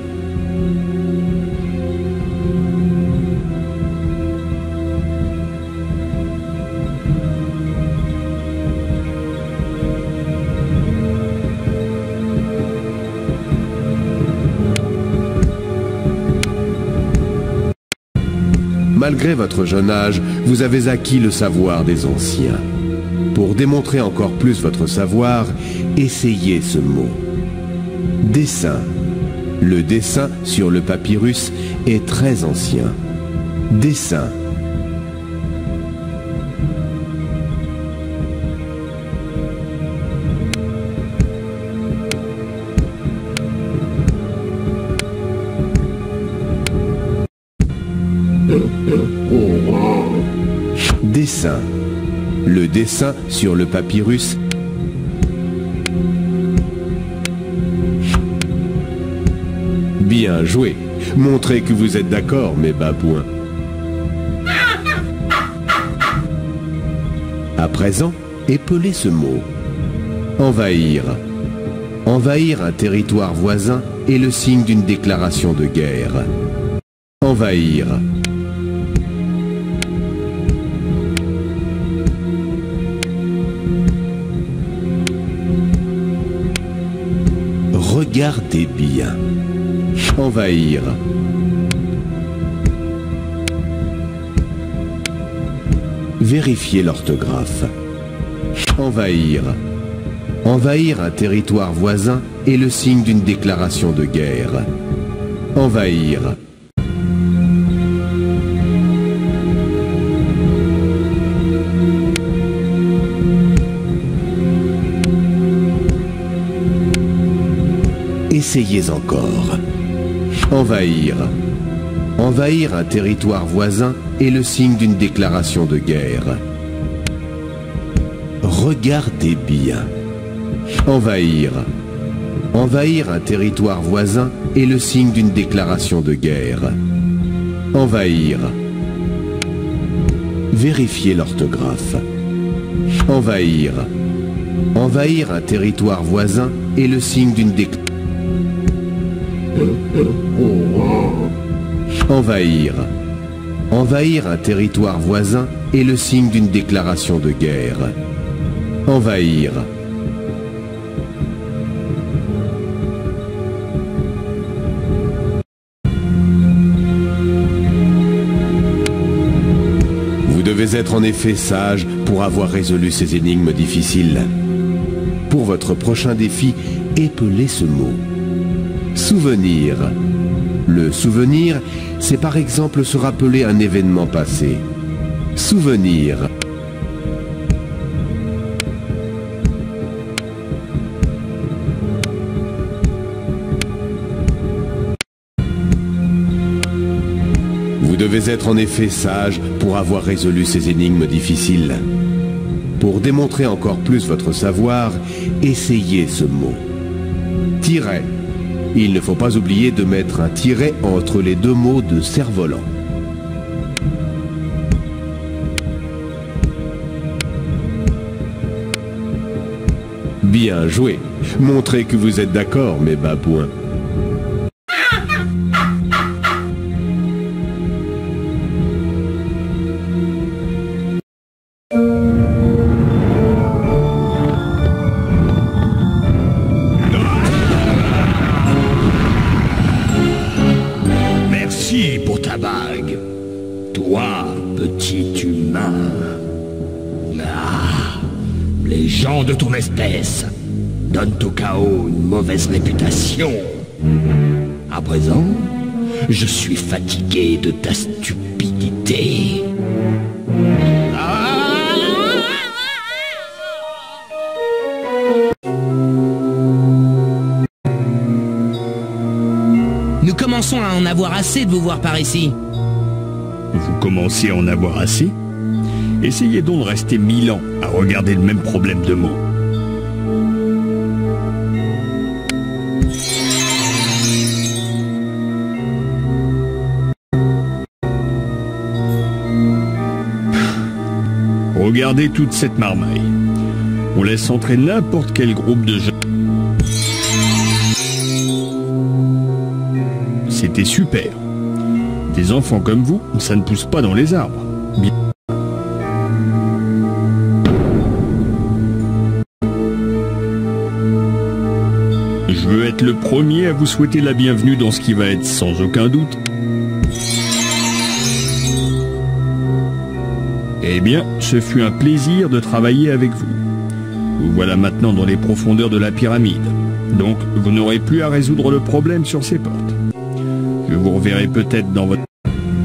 Malgré votre jeune âge, vous avez acquis le savoir des anciens. Pour démontrer encore plus votre savoir, essayez ce mot. Dessin. Le dessin sur le papyrus est très ancien. Dessin. Dessin. Le dessin sur le papyrus. Bien joué. Montrez que vous êtes d'accord, mes babouins. À présent, épelez ce mot. Envahir. Envahir un territoire voisin est le signe d'une déclaration de guerre. Envahir. Regardez bien. Envahir. Vérifiez l'orthographe. Envahir. Envahir un territoire voisin est le signe d'une déclaration de guerre. Envahir. Essayez encore. Envahir. Envahir un territoire voisin est le signe d'une déclaration de guerre. Regardez bien. Envahir. Envahir un territoire voisin est le signe d'une déclaration de guerre. Envahir. Vérifiez l'orthographe. Envahir. Envahir un territoire voisin est le signe d'une déclaration. Envahir. Envahir un territoire voisin est le signe d'une déclaration de guerre. Envahir. Vous devez être en effet sage pour avoir résolu ces énigmes difficiles. Pour votre prochain défi, épelez ce mot. Souvenir. Le souvenir, c'est par exemple se rappeler un événement passé. Souvenir. Vous devez être en effet sage pour avoir résolu ces énigmes difficiles. Pour démontrer encore plus votre savoir, essayez ce mot. Tiret. Il ne faut pas oublier de mettre un tiret entre les deux mots de cerf-volant. Bien joué. Montrez que vous êtes d'accord, mes babouins. De ton espèce donne au chaos une mauvaise réputation. À présent, je suis fatigué de ta stupidité. Nous commençons à en avoir assez de vous voir par ici. Vous commencez à en avoir assez ? Essayez donc de rester 1000 ans à regarder le même problème de mots. Regardez toute cette marmaille. On laisse entrer n'importe quel groupe de jeunes. C'était super. Des enfants comme vous, ça ne pousse pas dans les arbres. Bien. Je veux être le premier à vous souhaiter la bienvenue dans ce qui va être, sans aucun doute, eh bien, ce fut un plaisir de travailler avec vous. Vous voilà maintenant dans les profondeurs de la pyramide. Donc, vous n'aurez plus à résoudre le problème sur ces portes. Je vous reverrai peut-être dans votre...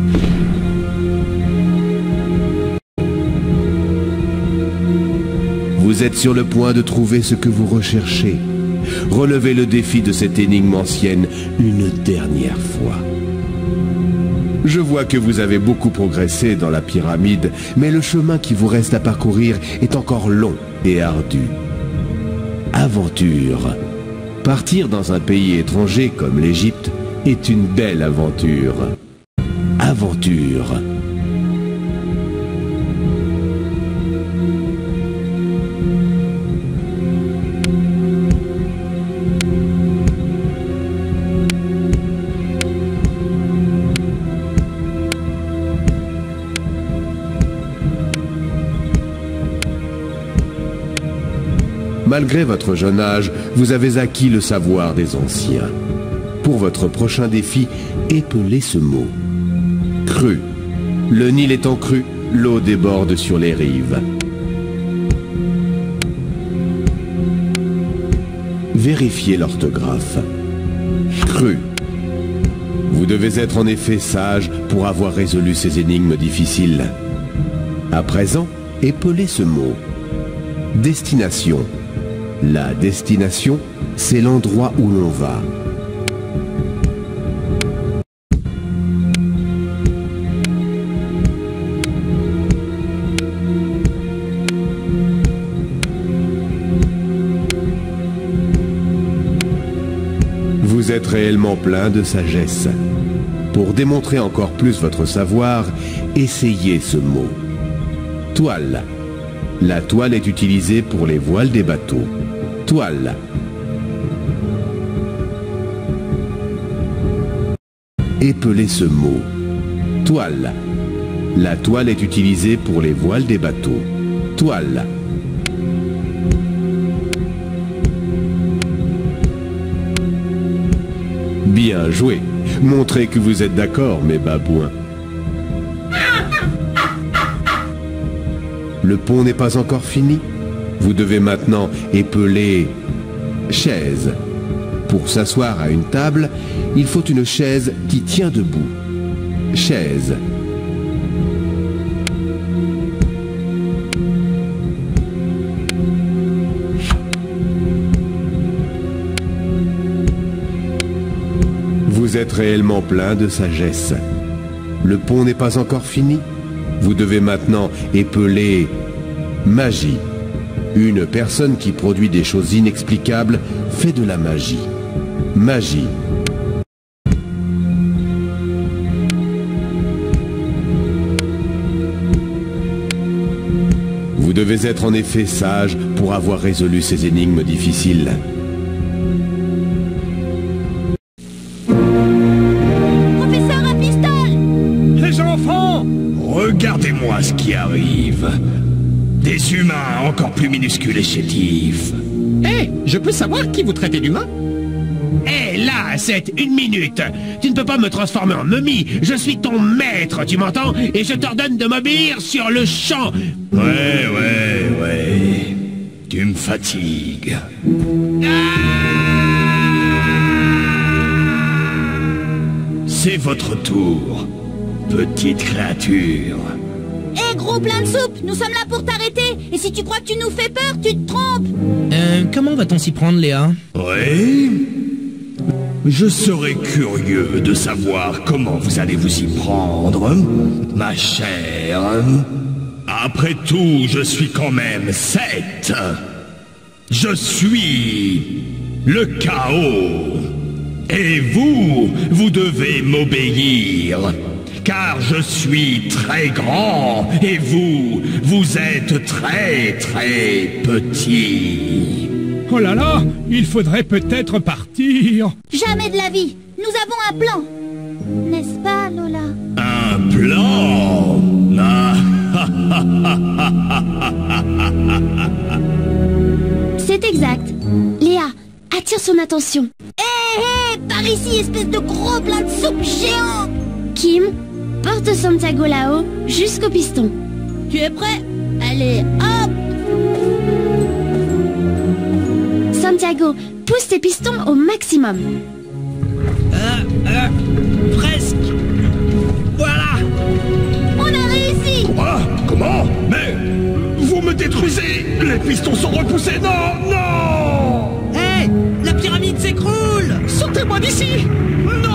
Vous êtes sur le point de trouver ce que vous recherchez. Relevez le défi de cette énigme ancienne une dernière fois. Je vois que vous avez beaucoup progressé dans la pyramide, mais le chemin qui vous reste à parcourir est encore long et ardu. Aventure. Partir dans un pays étranger comme l'Égypte est une belle aventure. Aventure. malgré votre jeune âge, vous avez acquis le savoir des anciens. Pour votre prochain défi, épelez ce mot. Crue. Le Nil étant cru, l'eau déborde sur les rives. Vérifiez l'orthographe. Crue. Vous devez être en effet sage pour avoir résolu ces énigmes difficiles. À présent, épelez ce mot. Destination. La destination, c'est l'endroit où l'on va. Vous êtes réellement plein de sagesse. Pour démontrer encore plus votre savoir, essayez ce mot. Toile. La toile est utilisée pour les voiles des bateaux. Toile. Épelez ce mot. Toile. La toile est utilisée pour les voiles des bateaux. Toile. Bien joué. Montrez que vous êtes d'accord, mes babouins. Le pont n'est pas encore fini. Vous devez maintenant épeler chaise. Pour s'asseoir à une table, il faut une chaise qui tient debout. Chaise. Vous êtes réellement plein de sagesse. Le pont n'est pas encore fini. Vous devez maintenant épeler magie. Une personne qui produit des choses inexplicables fait de la magie. Magie. Vous devez être en effet sage pour avoir résolu ces énigmes difficiles. Regardez-moi ce qui arrive. Des humains encore plus minuscules et chétifs. Hé, je peux savoir qui vous traitez d'humain? Hé, là, c'est une minute. Tu ne peux pas me transformer en momie. Je suis ton maître, tu m'entends? Et je t'ordonne de m'obéir sur le champ. Ouais. Tu me fatigues. C'est votre tour, petite créature. Hé, gros plein de soupe, nous sommes là pour t'arrêter. Et si tu crois que tu nous fais peur, tu te trompes. Comment va-t-on s'y prendre, Léa? Oui. Je serais curieux de savoir comment vous allez vous y prendre, ma chère. Après tout, je suis quand même Seth. Je suis le chaos. Et vous devez m'obéir. Car je suis très grand et vous êtes très petit. Oh là là, il faudrait peut-être partir. Jamais de la vie. Nous avons un plan. N'est-ce pas, Lola? Un plan? C'est exact. Léa, attire son attention. Hé, par ici, espèce de gros plein de soupe géant. Kim, porte Santiago là-haut jusqu'au piston. Tu es prêt? Allez, hop! Santiago, pousse tes pistons au maximum. Presque. Voilà. On a réussi. Quoi? Comment? Mais vous me détruisez. Les pistons sont repoussés. Non. Hé, la pyramide s'écroule. Sortez-moi d'ici. Non.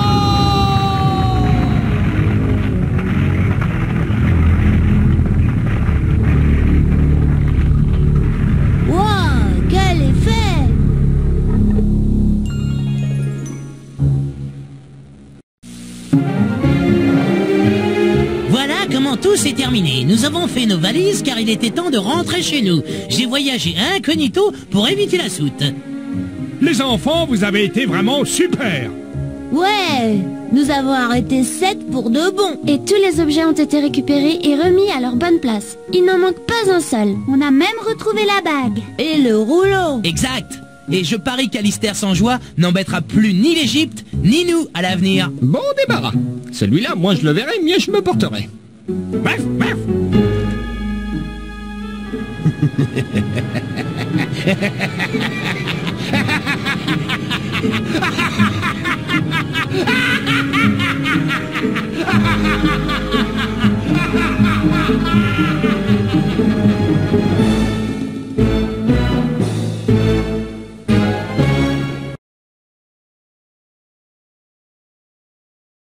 Tout s'est terminé. Nous avons fait nos valises car il était temps de rentrer chez nous. J'ai voyagé incognito pour éviter la soute. Les enfants, vous avez été vraiment super. Ouais, Nous avons arrêté 7 pour de bon. Et tous les objets ont été récupérés et remis à leur bonne place. Il n'en manque pas un seul. On a même retrouvé la bague. Et le rouleau. Exact. Et je parie qu'Alistair sans joie n'embêtera plus ni l'Égypte, ni nous à l'avenir. Bon débarras. Celui-là, moi je le verrai, mieux je me porterai. Bref, bref.